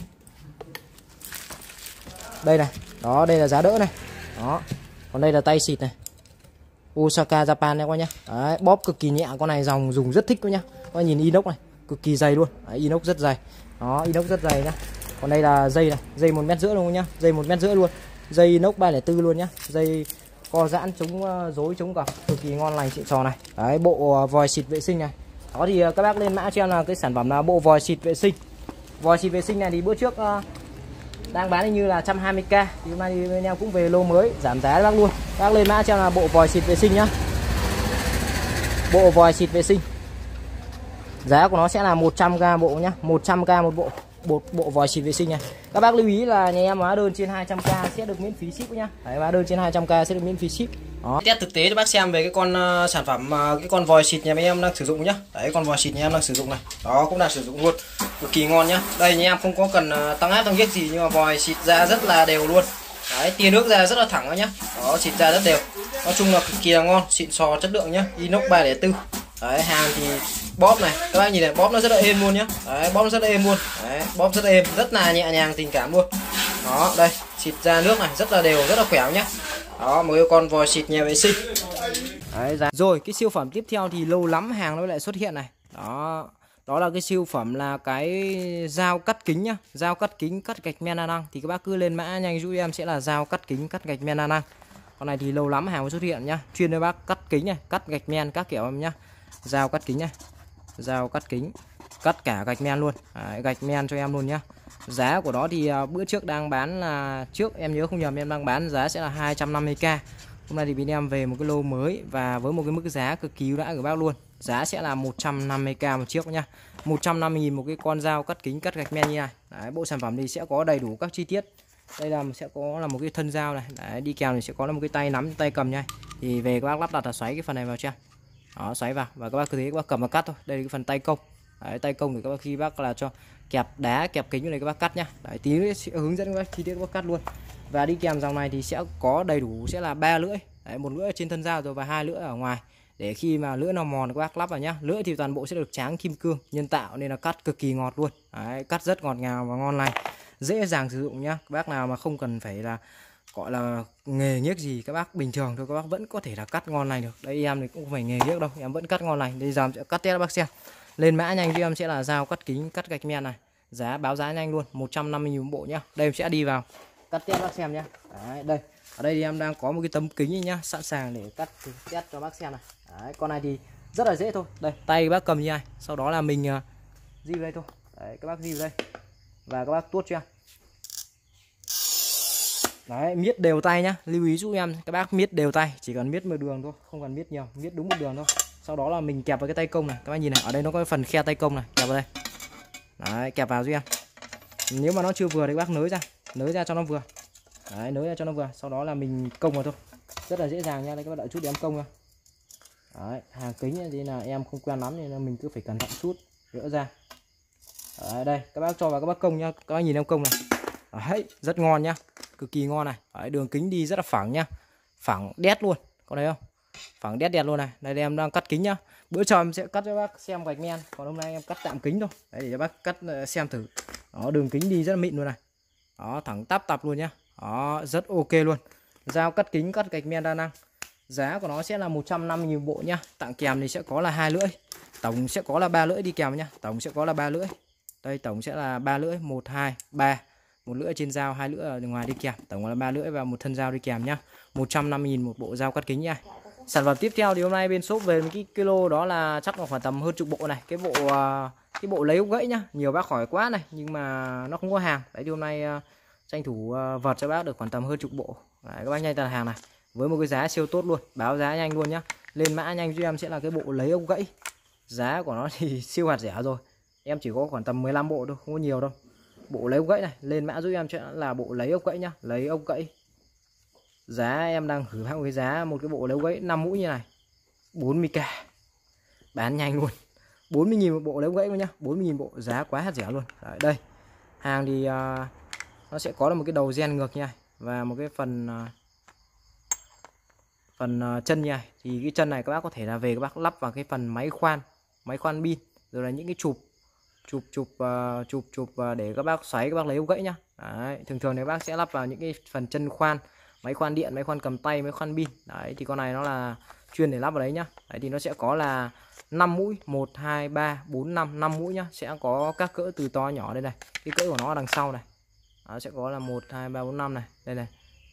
Đây này. Đó, đây là giá đỡ này. Đó. Còn đây là tay xịt này. Osaka Japan đây qua nhá. Đấy, bóp cực kỳ nhẹ, con này dòng dùng rất thích quá nhá. Coi nhìn inox này, cực kỳ dày luôn. Đấy, inox rất dày. Đó, inox rất dày nhá. Còn đây là dây này, dây 1,5 m luôn nhá, dây 1,5 m luôn. Dây inox 304 luôn nhá. Dây co giãn chống rối chống gập, cực kỳ ngon lành xịn sò này. Đấy, bộ vòi xịt vệ sinh này. Đó thì các bác lên mã cho em là cái sản phẩm là bộ vòi xịt vệ sinh. Vòi xịt vệ sinh này thì bữa trước đang bán như là 120k, thì hôm nay thì bên em cũng về lô mới giảm giá các bác luôn. Các bác lên mã cho em là bộ vòi xịt vệ sinh nhá. Bộ vòi xịt vệ sinh giá của nó sẽ là 100k bộ nhá, 100k một bộ vòi xịt vệ sinh này. Các bác lưu ý là nhà em hóa đơn trên 200k sẽ được miễn phí ship nhá. Đấy, hóa đơn trên 200k sẽ được miễn phí ship. Đó. Test thực tế cho bác xem về cái con sản phẩm cái con vòi xịt nhà em đang sử dụng nhá. Đấy, con vòi xịt nhà em đang sử dụng này. Đó, cũng đang sử dụng luôn. Cực kỳ ngon nhá. Đây nhà em không có cần tăng áp tăng giết gì, nhưng mà vòi xịt ra rất là đều luôn. Đấy, tia nước ra rất là thẳng đó nhá. Đó, xịt ra rất đều. Nói chung là cực kỳ là ngon, xịn sò chất lượng nhá. Inox 304. Đấy, hàng thì bóp này, các bác nhìn này, bóp nó rất là êm luôn nhá. Đấy, bóp nó rất là êm luôn. Đấy, bóp rất là êm, rất là nhẹ nhàng tình cảm luôn. Đó, đây, xịt ra nước này rất là đều, rất là khỏe nhá. Đó, một cái con vòi xịt nhà vệ sinh. Đấy, rồi cái siêu phẩm tiếp theo thì lâu lắm hàng nó lại xuất hiện này. Đó, đó là cái siêu phẩm là cái dao cắt kính nhá, dao cắt kính cắt gạch men đa năng. Thì các bác cứ lên mã nhanh giúp em sẽ là dao cắt kính cắt gạch men đa năng. Con này thì lâu lắm hàng mới xuất hiện nhá, chuyên cho bác cắt kính này, cắt gạch men các kiểu em nhá. Dao cắt kính này, dao cắt kính cắt cả gạch men luôn. Đấy, gạch men cho em luôn nhá. Giá của nó thì bữa trước đang bán là, trước em nhớ không nhầm em đang bán giá sẽ là 250k. Hôm nay thì bên em về một cái lô mới và với một cái mức giá cực kỳ ưu đãi của bác luôn. Giá sẽ là 150k một chiếc nhá. 150.000 một cái con dao cắt kính cắt gạch men như này. Đấy, bộ sản phẩm thì sẽ có đầy đủ các chi tiết. Đây là sẽ có là một cái thân dao này. Đấy, đi kèm thì sẽ có là một cái tay nắm tay cầm nha. Thì về các bác lắp đặt là xoáy cái phần này vào cho em. Đó, xoáy vào và các bác cứ thế các bác cầm và cắt thôi. Đây là cái phần tay công. Đấy, tay công thì các bác khi bác là cho kẹp đá kẹp kính này các bác cắt nhá. Đấy, tí nữa sẽ hướng dẫn các bác chi tiết các bác cắt luôn. Và đi kèm dòng này thì sẽ có đầy đủ sẽ là 3 lưỡi. Đấy, một lưỡi ở trên thân dao rồi và 2 lưỡi ở ngoài. Để khi mà lưỡi nào mòn các bác lắp vào nhá. Lưỡi thì toàn bộ sẽ được tráng kim cương nhân tạo nên là cắt cực kỳ ngọt luôn. Đấy, cắt rất ngọt ngào và ngon lành, dễ dàng sử dụng nhá. Các bác nào mà không cần phải là gọi là nghề nhiếc gì, các bác bình thường thôi các bác vẫn có thể là cắt ngon lành được. Đây em thì cũng không phải nghề nhiếc đâu, em vẫn cắt ngon lành. Đây giờ sẽ cắt test các bác xem. Lên mã nhanh cho em sẽ là dao cắt kính cắt gạch men này. Giá báo giá nhanh luôn, 150.000 bộ nhá. Đây em sẽ đi vào cắt test bác xem nhá. Đấy, đây. Ở đây thì em đang có một cái tấm kính nhá, sẵn sàng để cắt test cho bác xem này. Đấy, con này thì rất là dễ thôi. Đây, tay bác cầm như này, sau đó là mình di vào đây thôi. Đấy, các bác di vào đây. Và các bác tuốt cho em. Đấy, miết đều tay nhá. Lưu ý giúp em các bác miết đều tay, chỉ cần miết một đường thôi, không cần miết nhiều, miết đúng một đường thôi. Sau đó là mình kẹp vào cái tay công này. Các bác nhìn này, ở đây nó có phần khe tay công này, kẹp vào đây. Đấy, kẹp vào giúp em. Nếu mà nó chưa vừa thì các bác nới ra cho nó vừa. Đấy, nới ra cho nó vừa. Sau đó là mình công vào thôi. Rất là dễ dàng nha. Đây các bác đợi chút để em công nha. Đấy, hàng kính thì là em không quen lắm nên là mình cứ phải cẩn thận chút, gỡ ra. Đấy, đây các bác cho vào các bác công nhá. Các bác nhìn em công này. Đấy, rất ngon nhá, cực kỳ ngon này. Đấy, đường kính đi rất là phẳng nhá, phẳng đét luôn, có thấy không? Phẳng đét đẹp luôn này. Đây em đang cắt kính nhá. Bữa sau em sẽ cắt cho bác xem gạch men, còn hôm nay em cắt tạm kính thôi. Đấy, để cho bác cắt xem thử. Đó, đường kính đi rất là mịn luôn này. Đó, thẳng tắp tập luôn nhá. Đó, rất ok luôn. Dao cắt kính cắt gạch men đa năng. Giá của nó sẽ là 150.000 bộ nhá. Tặng kèm thì sẽ có là 2 lưỡi. Tổng sẽ có là 3 lưỡi đi kèm nhá. Tổng sẽ có là 3 lưỡi. Đây tổng sẽ là 3 lưỡi, 1 2 3. Một lưỡi trên dao, 2 lưỡi ở ngoài đi kèm. Tổng là 3 lưỡi và một thân dao đi kèm nhá. 150.000 một bộ dao cắt kính nha. Sản phẩm tiếp theo thì hôm nay bên shop về một cái kilo đó là chắc là khoảng tầm hơn chục bộ này. Cái bộ lấy ốc gãy nhá. Nhiều bác hỏi quá này nhưng mà nó không có hàng. Đấy thì hôm nay tranh thủ vật cho bác được khoảng tầm hơn chục bộ. Đấy, các bác nhanh đặt hàng này. Với một cái giá siêu tốt luôn, báo giá nhanh luôn nhá. Lên mã nhanh cho em sẽ là cái bộ lấy ốc gãy. Giá của nó thì siêu hạt rẻ rồi. Em chỉ có khoảng tầm 15 bộ thôi, không có nhiều đâu. Bộ lấy ốc gãy này, lên mã giúp em sẽ là bộ lấy ốc gãy nhá, lấy ốc gãy. Giá em đang gửi bác cái giá một cái bộ lấy ốc gãy 5 mũi như này. 40k. Bán nhanh luôn. 40.000 một bộ lấy ốc gãy luôn nhá, 40.000 bộ, giá quá hạt rẻ luôn. Đấy, đây. Hàng thì nó sẽ có là một cái đầu gen ngược nha và một cái phần chân nha. Thì cái chân này các bác có thể là về các bác lắp vào cái phần máy khoan pin, rồi là những cái chụp để các bác xoáy các bác lấy ốc gãy nhá. Đấy, thường thì các bác sẽ lắp vào những cái phần chân khoan, máy khoan điện, máy khoan cầm tay, máy khoan pin. Đấy thì con này nó là chuyên để lắp vào đấy nhá. Đấy thì nó sẽ có là 5 mũi, 1 2 3 4 5 mũi nhá, sẽ có các cỡ từ to nhỏ đây này. Cái cỡ của nó ở đằng sau này. Nó sẽ có là 1 2 3 4 5 này, đây này.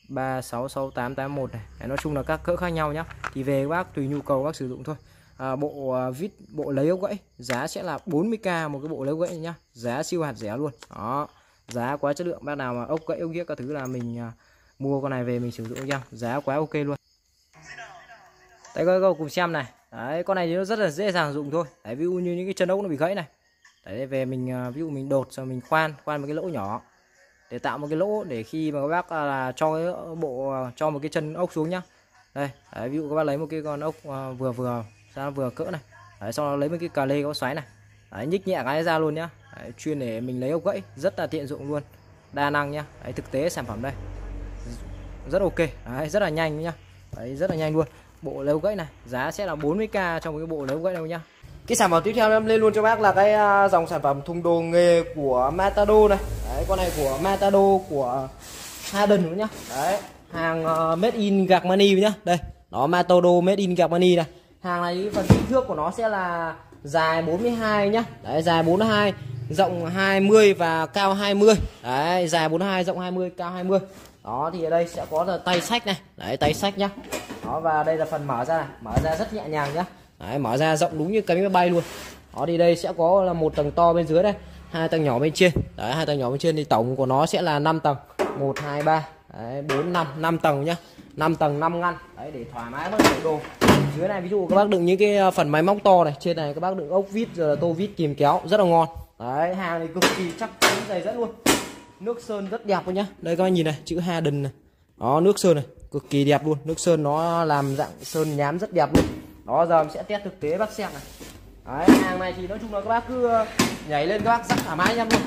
366881 này. Đấy, nói chung là các cỡ khác nhau nhá. Thì về các bác tùy nhu cầu các bác sử dụng thôi. Bộ lấy ốc gãy giá sẽ là 40k một cái bộ lấy ốc gãy nhá. Giá siêu hạt rẻ luôn. Đó. Giá quá chất lượng, bác nào mà ốc gãy ốc ghiếc các thứ là mình mua con này về mình sử dụng nha. Giá quá ok luôn. Đấy các bác cùng xem này. Đấy, con này thì nó rất là dễ dàng dụng thôi. Đấy, ví dụ như những cái chân ốc nó bị gãy này. Đấy, về mình ví dụ mình đột rồi mình khoan một cái lỗ nhỏ để tạo một cái lỗ để khi mà các bác là cho một cái chân ốc xuống nhá. Đây, đấy, ví dụ các bác lấy một cái con ốc vừa cỡ này. Đấy, sau đó lấy một cái cà lê có xoáy này. Đấy, nhích nhẹ cái ra luôn nhá. Đấy, chuyên để mình lấy ốc gãy, rất là tiện dụng luôn. Đa năng nhá. Đấy, thực tế sản phẩm đây. Rất ok. Đấy, rất là nhanh nhá. Đấy, rất là nhanh luôn. Bộ lấy ốc gãy này, giá sẽ là 40k trong cái bộ lấy ốc gãy đâu nhá. Cái sản phẩm tiếp theo em lên luôn cho bác là cái dòng sản phẩm thùng đồ nghề của Matador này. Đấy, con này của Matador của Hayden nữa nhá. Đấy, hàng made in Germany nhá. Đây, nó Matador made in Germany này. Hàng này phần kích thước của nó sẽ là dài 42 nhá. Đấy, dài 42, rộng 20 và cao 20. Đấy, dài 42, rộng 20, cao 20. Đó, thì ở đây sẽ có là tay xách này. Đấy, tay xách nhá. Đó, và đây là phần mở ra này, mở ra rất nhẹ nhàng nhá. Đấy, mở ra rộng đúng như cái máy bay luôn. Đó, thì đây sẽ có là một tầng to bên dưới đây, hai tầng nhỏ bên trên. Đấy, hai tầng nhỏ bên trên thì tổng của nó sẽ là 5 tầng. 1 2 3 đấy, 4 5 tầng nhá. 5 tầng 5 ngăn. Đấy, để thoải mái vứt đựng đồ. Dưới này ví dụ các bác đựng những cái phần máy móc to này, trên này các bác đựng ốc vít rồi là tô vít kìm kéo rất là ngon. Đấy, hàng này cực kỳ chắc chắn dày rất luôn. Nước sơn rất đẹp luôn nhá. Đây các bác nhìn này, chữ Hayden này. Đó, nước sơn này cực kỳ đẹp luôn. Nước sơn nó làm dạng sơn nhám rất đẹp luôn. Đó, giờ mình sẽ test thực tế bác xem này. Đấy, hàng này thì nói chung là các bác cứ nhảy lên các bác dẫm thoải mái nhá luôn.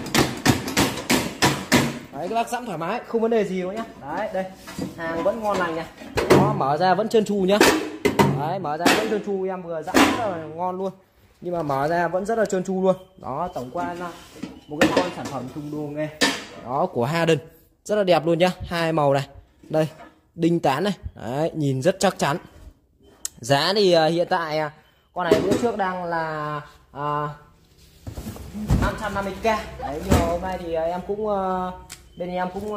Đấy, các bác dẫm thoải mái, không vấn đề gì đâu nhá. Đấy, đây, hàng vẫn ngon lành này. Đó, mở ra vẫn trơn tru nhá. Đấy, mở ra vẫn trơn tru, em vừa dẫm rất là ngon luôn. Nhưng mà mở ra vẫn rất là trơn tru luôn. Đó, tổng quan là một cái con sản phẩm thùng đồ nghề. Đó, của Hayden. Rất là đẹp luôn nhá, hai màu này. Đây, đinh tán này. Đấy, nhìn rất chắc chắn. Giá thì hiện tại con này bữa trước đang là 550k. Đấy, nhưng mà hôm nay thì em cũng bên em cũng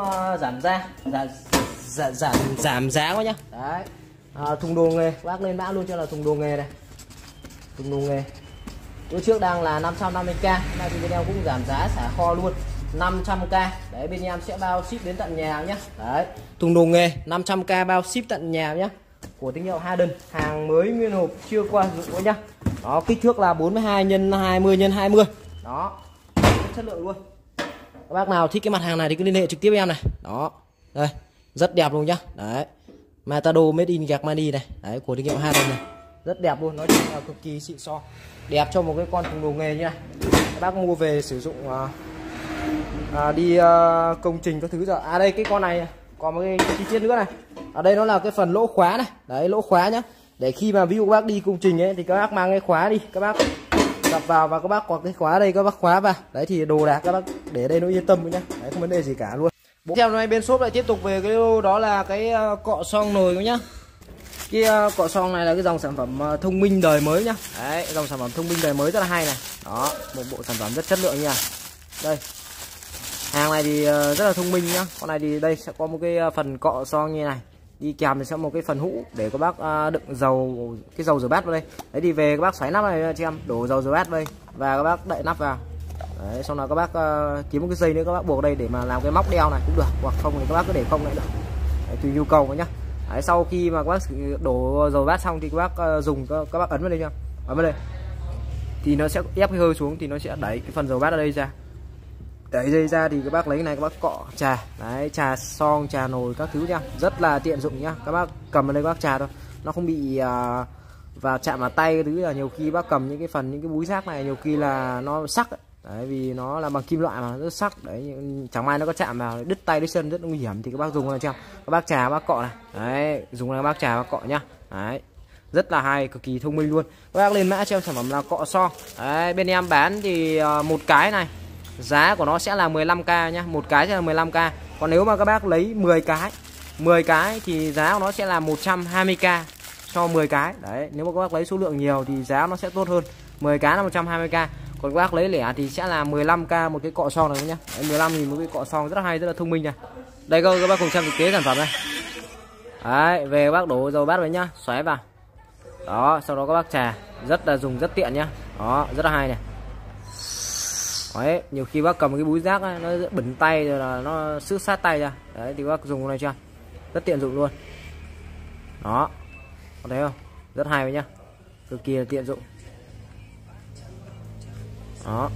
giảm giá quá nhá. Đấy, thùng đồ nghề, bác lên mã luôn cho là thùng đồ nghề này. Thùng đồ nghề bữa trước đang là 550k, nay thì bên em cũng giảm giá xả kho luôn 500k. Đấy, bên em sẽ bao ship đến tận nhà nhé. Đấy, thùng đồ nghề 500k bao ship tận nhà nhé, của thương hiệu Hayden, hàng mới nguyên hộp chưa qua sử dụng nhá. Đó, kích thước là 42 x 20 x 20. Đó, chất lượng luôn. Các bác nào thích cái mặt hàng này thì cứ liên hệ trực tiếp với em này. Đó, đây, rất đẹp luôn nhá. Đấy, Matador made in Germany này. Đấy, của thương hiệu Hayden này, rất đẹp luôn, nói chung là cực kỳ xịn so, đẹp cho một cái con thùng đồ nghề như này. Các bác mua về sử dụng đi công trình các thứ rồi. À đây, cái con này còn một cái chi tiết nữa này. Ở đây nó là cái phần lỗ khóa này. Đấy, lỗ khóa nhá. Để khi mà ví dụ các bác đi công trình ấy thì các bác mang cái khóa đi, các bác đập vào và các bác có cái khóa đây, các bác khóa vào. Đấy thì đồ đạc các bác để đây nó yên tâm nhá. Đấy, không vấn đề gì cả luôn. Theo này bên shop lại tiếp tục về cái lô đó là cái cọ xoong nồi nhá. Cái cọ xoong này là cái dòng sản phẩm thông minh đời mới nhá. Đấy, dòng sản phẩm thông minh đời mới rất là hay này. Đó, một bộ sản phẩm rất chất lượng nha. Đây, hàng này thì rất là thông minh nhá. Con này thì đây sẽ có một cái phần cọ xoong như này, đi kèm thì sẽ một cái phần hũ để các bác đựng dầu, cái dầu rửa bát vào đây. Đấy thì về các bác xoáy nắp này cho em, đổ dầu rửa bát vào đây và các bác đậy nắp vào. Đấy, xong là các bác kiếm một cái dây nữa các bác buộc đây để mà làm cái móc đeo này cũng được, hoặc không thì các bác cứ để không lại được. Đấy, tùy nhu cầu nhá. Đấy, sau khi mà các bác đổ dầu bát xong thì các bác dùng các bác ấn vào đây cho, ấn vào đây thì nó sẽ ép cái hơi xuống thì nó sẽ đẩy cái phần dầu bát ở đây ra. Đẩy dây ra thì các bác lấy cái này các bác cọ trà. Đấy, trà son, trà nồi các thứ nhá, rất là tiện dụng nhá. Các bác cầm vào đây các bác trà thôi, nó không bị và chạm vào tay cái thứ, là nhiều khi bác cầm những cái phần, những cái búi rác này nhiều khi là nó sắc ấy. Đấy, vì nó là bằng kim loại mà rất sắc. Đấy, chẳng may nó có chạm vào đứt tay đứt chân rất nguy hiểm thì các bác dùng này cho các bác trà, các bác cọ này. Đấy, dùng này các bác trà, các bác cọ nhá. Đấy, rất là hay, cực kỳ thông minh luôn. Các bác lên mã cho em sản phẩm là cọ son. Đấy, bên em bán thì một cái này giá của nó sẽ là 15k nhá, một cái sẽ là 15k. Còn nếu mà các bác lấy 10 cái thì giá của nó sẽ là 120k cho 10 cái. Đấy, nếu mà các bác lấy số lượng nhiều thì giá nó sẽ tốt hơn. 10 cái là 120k. Còn các bác lấy lẻ thì sẽ là 15k một cái cọ son này nhá. 15.000 một cái cọ son, rất là hay, rất là thông minh này. Đây các bác cùng xem thực tế sản phẩm này. Đấy, về các bác đổ dầu bát vào nhá, xoáy vào. Đó, sau đó các bác chà, dùng rất tiện nhá. Đó, rất là hay này. Đấy, nhiều khi bác cầm cái búi rác ấy, nó bẩn tay rồi là nó xước sát tay ra. Đấy thì bác dùng cái này chưa? Rất tiện dụng luôn. Đó. Có thấy không? Rất hay nhá. Cực kỳ là tiện dụng. Đó.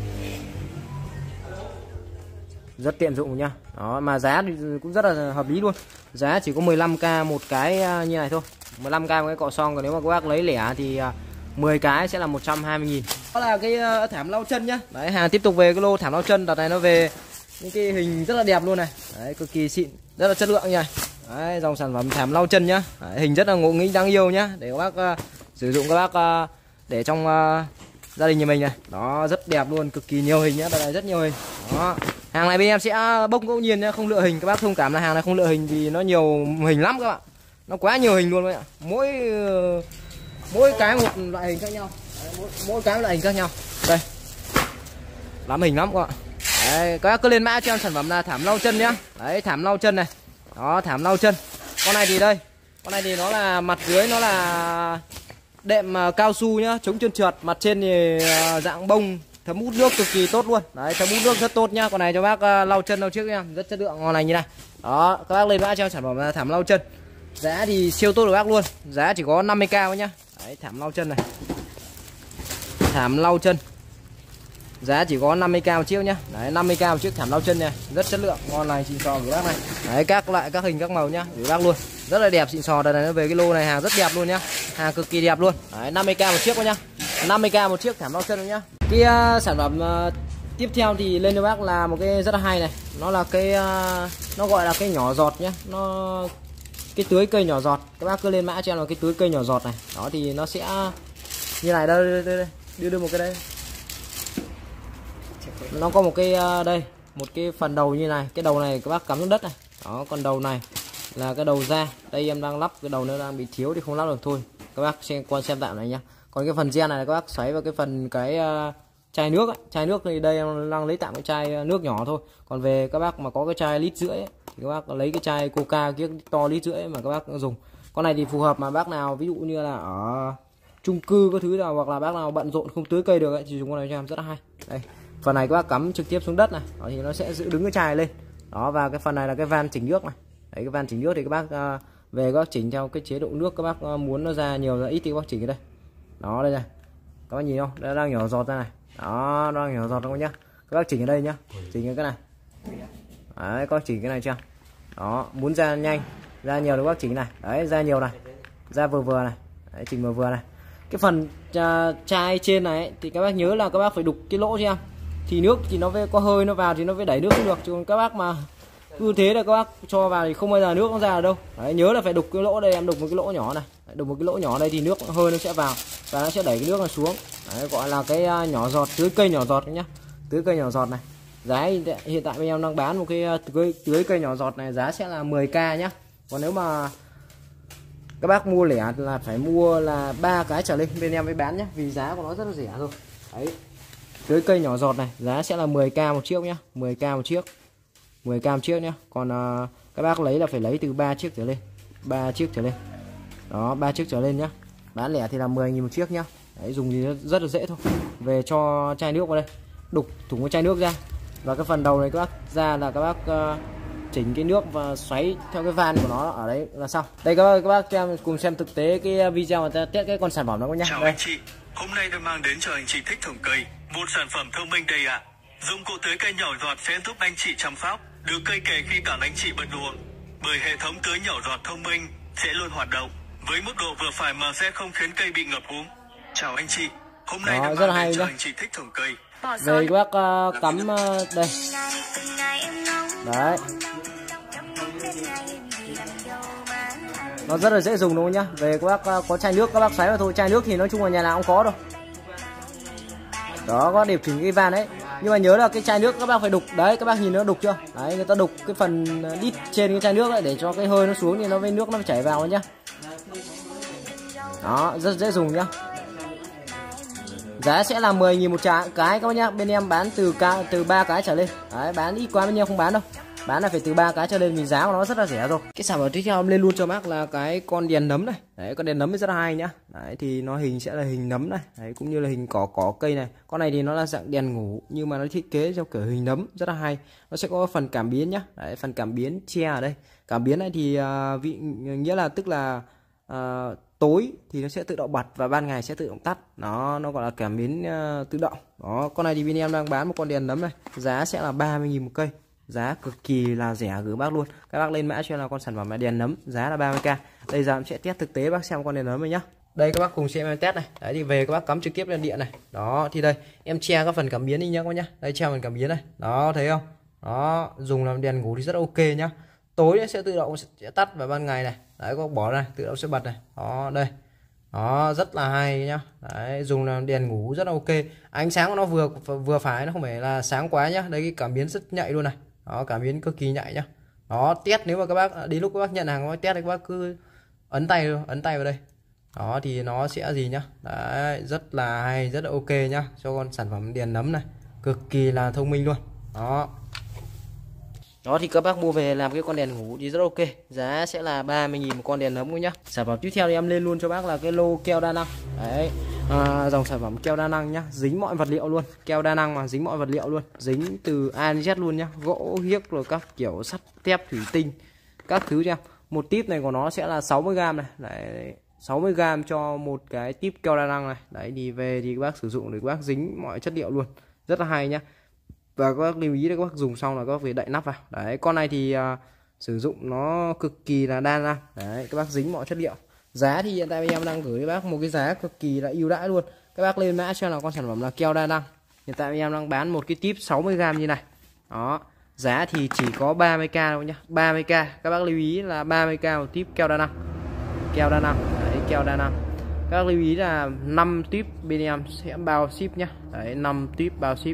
Rất tiện dụng nhá. Đó, mà giá thì cũng rất là hợp lý luôn. Giá chỉ có 15k một cái như này thôi. 15k một cái cọ son, còn nếu mà các bác lấy lẻ thì 10 cái sẽ là 120.000. Đó là cái thảm lau chân nhá. Đấy, hàng tiếp tục về cái lô thảm lau chân. Đợt này nó về những cái hình rất là đẹp luôn này. Đấy, cực kỳ xịn, rất là chất lượng như này. Đấy, dòng sản phẩm thảm lau chân nhá. Đấy, hình rất là ngộ nghĩnh đáng yêu nhá. Để các bác sử dụng, các bác để trong gia đình nhà mình này. Đó, rất đẹp luôn, cực kỳ nhiều hình nhá. Đợt này rất nhiều hình. Đó. Hàng này bên em sẽ bốc ngẫu nhiên nhá, không lựa hình. Các bác thông cảm là hàng này không lựa hình vì nó nhiều hình lắm các bạn. Nó quá nhiều hình luôn đấy ạ. Mỗi cái một loại hình khác nhau. Đấy, mỗi cái một loại hình khác nhau. Đây. Lắm hình lắm các bạn. Đấy, các bác cứ lên mã cho em sản phẩm là thảm lau chân nhá. Đấy, thảm lau chân này. Đó, thảm lau chân. Con này thì đây. Con này thì nó là mặt dưới nó là đệm cao su nhá, chống trơn trượt. Mặt trên thì dạng bông, thấm hút nước cực kỳ tốt luôn. Đấy, thấm hút nước rất tốt nhá. Con này cho bác lau chân lau trước nha, rất chất lượng, ngon này như này. Đó, các bác lên mã cho em sản phẩm là thảm lau chân. Giá thì siêu tốt của bác luôn. Giá chỉ có 50k nhá. Đấy, thảm lau chân này. Thảm lau chân. Giá chỉ có 50k một chiếc nhá. Đấy, 50k một chiếc thảm lau chân này, rất chất lượng, ngon này, xịn sò của bác này. Đấy, các loại các hình các màu nhá, của bác luôn. Rất là đẹp, xịn sò. Đợt này nó về cái lô này hàng rất đẹp luôn nhá. Hàng cực kỳ đẹp luôn. Đấy, 50k một chiếc nhá. 50k một chiếc thảm lau chân nhá. Cái sản phẩm tiếp theo thì lên cho bác là một cái rất là hay này. Nó là cái nó gọi là cái nhỏ giọt nhá. Nó cái tưới cây nhỏ giọt. Các bác cứ lên mã cho em là cái tưới cây nhỏ giọt này. Đó thì nó sẽ như này. Đây đưa một cái đây. Nó có một cái đây, một cái phần đầu như này. Cái đầu này các bác cắm xuống đất này. Đó, còn đầu này là cái đầu ra. Đây em đang lắp, cái đầu nó đang bị thiếu thì không lắp được thôi. Các bác xem tạm này nhá. Còn cái phần gen này các bác xoáy vào cái phần cái chai nước ấy. Chai nước thì đây em đang lấy tạm cái chai nước nhỏ thôi. Còn về các bác mà có cái chai 1,5 lít ấy, thì các bác lấy cái chai Coca kia to 1,5 lít mà các bác dùng. Con này thì phù hợp mà bác nào ví dụ như là ở chung cư có thứ nào, hoặc là bác nào bận rộn không tưới cây được ấy, thì dùng con này cho em rất là hay. Đây, phần này các bác cắm trực tiếp xuống đất này. Đó, thì nó sẽ giữ đứng cái chai lên. Đó, và cái phần này là cái van chỉnh nước này. Đấy, cái van chỉnh nước thì các bác về các bác chỉnh theo cái chế độ nước các bác muốn nó ra nhiều ra ít thì các bác chỉnh ở đây. Đó, đây này. Các bác nhìn không? Đây đang nhỏ giọt ra này. Đó, đang nhỏ giọt không nhá. Các bác chỉnh ở đây nhá. Chỉnh cái này. Đấy, các bác chỉnh cái này chưa? Đó, muốn ra nhanh, ra nhiều thì các bác chỉnh này. Đấy, ra nhiều này. Ra vừa vừa này. Đấy, chỉnh vừa vừa này. Cái phần chai trên này ấy, thì các bác nhớ là các bác phải đục cái lỗ cho em. Thì nước thì nó có hơi nó vào thì nó phải đẩy nước không được. Chứ còn các bác mà cứ thế là các bác cho vào thì không bao giờ nước nó ra được đâu. Đấy, nhớ là phải đục cái lỗ đây, em đục một cái lỗ nhỏ này. Đấy, đục một cái lỗ nhỏ đây thì nước hơi nó sẽ vào và nó sẽ đẩy cái nước nó xuống. Đấy, gọi là cái nhỏ giọt, tưới cây nhỏ giọt nhá. Tưới cây nhỏ giọt này. Giá hiện tại bên em đang bán một cái tưới cây nhỏ giọt này, giá sẽ là 10k nhá. Còn nếu mà các bác mua lẻ là phải mua là 3 cái trở lên bên em mới bán nhá, vì giá của nó rất là rẻ thôi. Đấy, tưới cây nhỏ giọt này giá sẽ là 10k một chiếc nhá. 10k một chiếc, 10k một chiếc nhá. Còn các bác lấy là phải lấy từ 3 chiếc trở lên, 3 chiếc trở lên. Đó, 3 chiếc trở lên nhá. Bán lẻ thì là 10.000 một chiếc nhá. Đấy, dùng thì rất là dễ thôi. Về cho chai nước vào đây, đục thủng cái chai nước ra, và cái phần đầu này các bác ra là các bác chỉnh cái nước và xoáy theo cái van của nó ở đấy là xong. Đây các bác cho em cùng xem thực tế cái video mà ta test cái con sản phẩm đó nhá. Chào đây. anh chị, hôm nay tôi mang đến cho anh chị thích trồng cây một sản phẩm thông minh đây ạ. Dụng cụ tưới cây nhỏ giọt sẽ giúp anh chị chăm sóc được cây kể khi cả anh chị bận rộn, bởi hệ thống tưới nhỏ giọt thông minh sẽ luôn hoạt động với mức độ vừa phải mà sẽ không khiến cây bị ngập úng. Chào anh chị, hôm nay tôi mang đến cho anh chị thích trồng cây. Đây các bác cắm đây. Đấy. Nó rất là dễ dùng đúng không nhá. Về các bác có chai nước các bác xoáy vào thôi. Chai nước thì nói chung là nhà nào cũng có đâu. Đó, có điều chỉnh cái van đấy. Nhưng mà nhớ là cái chai nước các bác phải đục. Đấy, các bác nhìn nó đục chưa? Đấy, người ta đục cái phần đít trên cái chai nước ấy để cho cái hơi nó xuống thì nó với nước nó chảy vào nhá. Đó, rất dễ dùng nhá. Giá sẽ là 10.000 một cái các bác nhá. Bên em bán từ 3 cái trở lên. Đấy, bán ít quá bên em không bán đâu. bán là phải từ 3 cái trở lên vì giá của nó rất là rẻ rồi. Cái sản phẩm tiếp theo em lên luôn cho bác là cái con đèn nấm này. Đấy, con đèn nấm rất là hay nhá. Đấy thì nó hình sẽ là hình nấm này, đấy cũng như là hình cỏ cây này. Con này thì nó là dạng đèn ngủ nhưng mà nó thiết kế theo kiểu hình nấm rất là hay. Nó sẽ có phần cảm biến nhá. Đấy, phần cảm biến che ở đây. Cảm biến này thì nghĩa là tức là tối thì nó sẽ tự động bật và ban ngày sẽ tự động tắt. Nó gọi là cảm biến tự động. Đó, con này thì bên em đang bán một con đèn nấm này, giá sẽ là 30.000 một cây. Giá cực kỳ là rẻ gửi bác luôn. Các bác lên mã cho em là con sản phẩm là đèn nấm, giá là 30k. Đây giờ em sẽ test thực tế bác xem con đèn nấm này nhá. Đây các bác cùng xem em test này. Đấy thì về các bác cắm trực tiếp lên điện này. Đó thì đây em che các phần cảm biến đi nhá các bác nhá. Đây che phần cảm biến này. Đó thấy không? Đó, dùng làm đèn ngủ thì rất ok nhá. Tối sẽ tự động sẽ tắt và ban ngày này. Đấy các bác bỏ này, tự động sẽ bật này. Đó đây. Đó rất là hay nhá. Đấy, dùng làm đèn ngủ rất là ok. Ánh sáng của nó vừa phải, nó không phải là sáng quá nhá. Đây cái cảm biến rất nhạy luôn này. Đó, cảm biến cực kỳ nhạy nhá. Đó, test nếu mà các bác đến lúc các bác nhận hàng các bác test thì các bác cứ ấn tay vào đây. Đó thì nó sẽ gì nhá. Đấy, rất là hay, rất là ok nhá. Cho con sản phẩm đèn nấm này, cực kỳ là thông minh luôn. Đó. Đó thì các bác mua về làm cái con đèn ngủ thì rất ok. Giá sẽ là 30.000 một con đèn nấm nhá. Sản phẩm tiếp theo thì em lên luôn cho bác là cái lô keo đa năng. Đấy, dòng sản phẩm keo đa năng nhá, dính mọi vật liệu luôn. Keo đa năng mà dính mọi vật liệu luôn, dính từ A đến Z luôn nhá. Gỗ, ghiếc rồi các kiểu sắt, thép, thủy tinh, các thứ nha. Một típ này của nó sẽ là 60g này. Đấy, 60g cho một cái típ keo đa năng này. Đấy thì về thì các bác sử dụng để các bác dính mọi chất liệu luôn. Rất là hay nhá. Và các bác lưu ý là các bác dùng xong là các bác về đậy nắp vào. Đấy, con này thì sử dụng nó cực kỳ là đa năng. Đấy, các bác dính mọi chất liệu. Giá thì hiện tại em đang gửi các bác một cái giá cực kỳ là ưu đãi luôn. Các bác lên mã cho là con sản phẩm là keo đa năng. Hiện tại em đang bán một cái típ 60g như này. Đó, giá thì chỉ có 30k thôi nhá. 30k. Các bác lưu ý là 30k một típ keo đa năng. Keo đa năng. Đấy, keo đa năng. Các bác lưu ý là 5 típ bên em sẽ bao ship nhá. Đấy, 5 típ bao ship.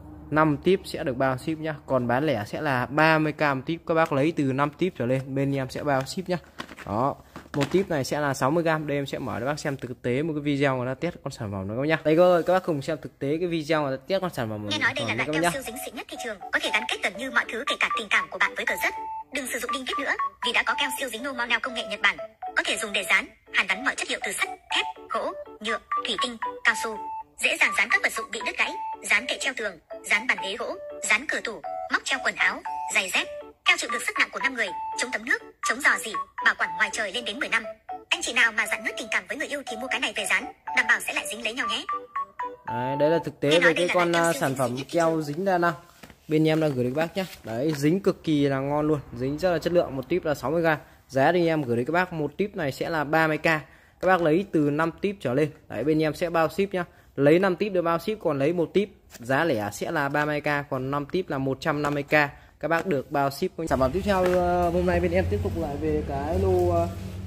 5 típ sẽ được bao ship nhá. Còn bán lẻ sẽ là 30k một típ. Các bác lấy từ 5 típ trở lên bên em sẽ bao ship nhá. Đó, một típ này sẽ là 60g. Đây em sẽ mở cho bác xem thực tế một cái video người ta test con sản phẩm nó nhá. Đây các bác cùng xem thực tế cái video người ta test con sản phẩm. Nghe nói đây là loại keo siêu dính xịn nhất thị trường, có thể gắn kết gần như mọi thứ kể cả tình cảm của bạn với tờ giấy. Đừng sử dụng đinh tiếp nữa, vì đã có keo siêu dính no neo công nghệ Nhật Bản, có thể dùng để dán, hàn gắn mọi chất liệu từ sắt, thép, gỗ, nhựa, thủy tinh, cao su. Dễ dàng dán các vật dụng bị đứt gãy, dán kệ treo tường, dán bàn ghế gỗ, dán cửa tủ, móc treo quần áo, giày dép. Keo chịu được sức nặng của 5 người, chống thấm nước, chống rò rỉ, bảo quản ngoài trời lên đến 10 năm. Anh chị nào mà dặn nứt tình cảm với người yêu thì mua cái này về dán, đảm bảo sẽ lại dính lấy nhau nhé. Đấy là thực tế về cái con sản phẩm keo dính đa năng bên em đang gửi đến các bác nhé. Đấy, dính cực kỳ là ngon luôn, dính rất là chất lượng. Một típ là 60g. Giá thì em gửi đến các bác một típ này sẽ là 30k. Các bác lấy từ 5 típ trở lên. Đấy, bên em sẽ bao ship nhá. Lấy 5 típ được bao ship, còn lấy một típ giá lẻ sẽ là 30k, còn 5 típ là 150k. Các bác được bao ship. Sản phẩm tiếp theo hôm nay bên em tiếp tục lại về cái lô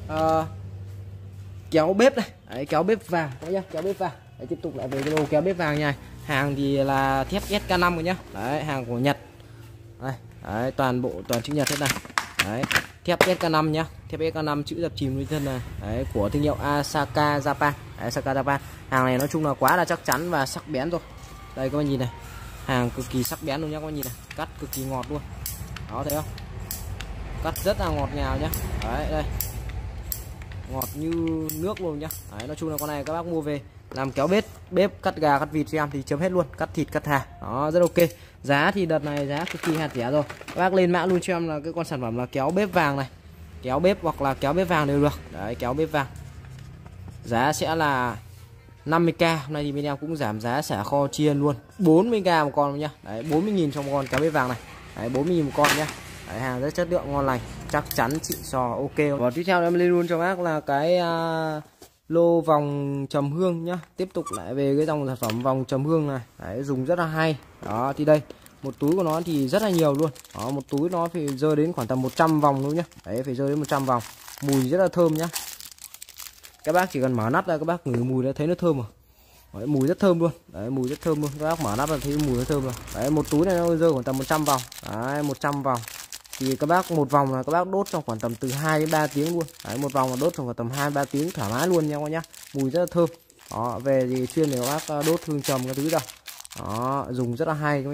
kéo bếp này. Đấy, kéo bếp vàng các nhá, kéo bếp vàng. Đấy, tiếp tục lại về cái lô kéo bếp vàng nha. Hàng thì là thép SK5 rồi nhá. Đấy, hàng của Nhật. Đấy, toàn chữ Nhật hết này. Đấy, thép SK5 nhá. Thép SK5 chữ dập chìm lên thân này. Đấy, của thương hiệu Asaka Japan. Đấy, Asaka Japan. Hàng này nói chung là quá là chắc chắn và sắc bén rồi. Đây các bạn nhìn này. Hàng cực kỳ sắc bén luôn nhá các bạn nhìn này. Cắt cực kỳ ngọt luôn. Đó thấy không? Cắt rất là ngọt ngào nhá. Đấy, đây. Ngọt như nước luôn nhá. Đấy, nói chung là con này các bác mua về làm kéo bếp cắt gà cắt vịt cho em thì chấm hết luôn, cắt thịt cắt hà. Đó, rất ok. Giá thì đợt này giá cực kỳ hạt rẻ rồi. Các bác lên mã luôn cho em là cái con sản phẩm là kéo bếp vàng này. Kéo bếp hoặc là kéo bếp vàng đều được. Đấy, kéo bếp vàng. Giá sẽ là 50k. Hôm nay thì bên em cũng giảm giá xả kho chiên luôn. 40k một con nhá. Đấy, 40.000 cho một con kéo bếp vàng này. Đấy, 40.000 một con nhá. Đấy, hàng rất chất lượng ngon lành, chắc chắn xịn sò ok. Và tiếp theo em lên luôn cho bác là cái lô vòng trầm hương nhá. Tiếp tục lại về cái dòng sản phẩm vòng trầm hương này. Đấy, dùng rất là hay. Đó thì đây, một túi của nó thì rất là nhiều luôn. Đó, một túi nó phải rơi đến khoảng tầm 100 vòng luôn nhá. Đấy, phải rơi đến 100 vòng. Mùi rất là thơm nhá. Các bác chỉ cần mở nắp ra các bác ngửi mùi đã thấy nó thơm rồi. Đấy, mùi rất thơm luôn. Đấy, mùi rất thơm luôn. Các bác mở nắp ra thấy mùi nó thơm rồi. Đấy, một túi này nó rơi khoảng tầm 100 vòng. Đấy, 100 vòng. Thì các bác một vòng là các bác đốt trong khoảng tầm từ 2 đến 3 tiếng luôn. Đấy, một vòng là đốt trong khoảng tầm 2-3 tiếng thoải mái luôn nha các bác nhá. Mùi rất là thơm. Đó, về thì chuyên để các bác đốt hương trầm cái thứ đâu. Đó, dùng rất là hay các bác nhá.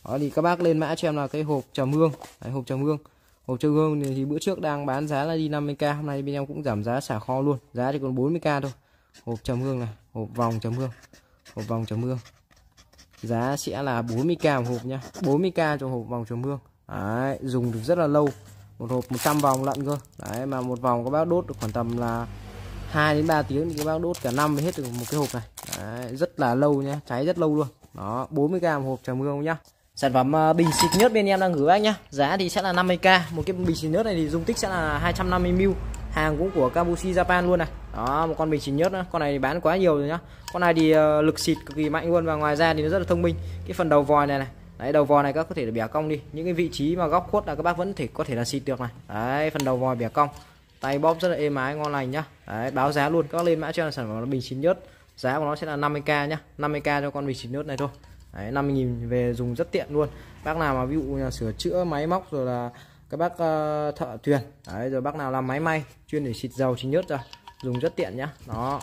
Đó thì các bác lên mã cho em là cái hộp trầm hương. Đấy, hộp trầm hương. Hộp trầm hương thì bữa trước đang bán giá là đi 50k, hôm nay bên em cũng giảm giá xả kho luôn, giá thì còn 40k thôi. Hộp trầm hương này, hộp vòng trầm hương. Hộp vòng trầm hương. Giá sẽ là 40k một hộp nhá, 40k cho hộp vòng trầm hương. Đấy, dùng được rất là lâu. Một hộp 100 vòng lận cơ. Đấy, mà một vòng các bác đốt được khoảng tầm là 2 đến 3 tiếng thì các bác đốt cả năm mới hết được một cái hộp này. Đấy, rất là lâu nhá, cháy rất lâu luôn. Đó, 40k một hộp trầm hương nhá. Sản phẩm bình xịt nhớt bên em đang gửi bác nhá. Giá thì sẽ là 50k. Một cái bình xịt nhớt này thì dung tích sẽ là 250ml. Hàng cũng của Kabushi Japan luôn này. Đó, một con bình xịt nhớt nữa. Con này thì bán quá nhiều rồi nhá. Con này thì lực xịt cực kỳ mạnh luôn, và ngoài ra thì nó rất là thông minh. Cái phần đầu vòi này này. Đấy, đầu vòi này các có thể là bẻ cong đi. Những cái vị trí mà góc khuất là các bác vẫn có thể là xịt được này. Đấy, phần đầu vòi bẻ cong. Tay bóp rất là êm ái, ngon lành nhá. Đấy, báo giá luôn. Các bác lên mã cho là sản phẩm bình xịt nhớt. Giá của nó sẽ là 50k nhá. 50k cho con bình xịt nhớt này thôi. Đấy, 50.000 về dùng rất tiện luôn. Bác nào mà ví dụ là sửa chữa máy móc, rồi là các bác thợ thuyền, đấy, rồi bác nào làm máy may chuyên để xịt dầu xịt nhớt ra, dùng rất tiện nhá. Đó.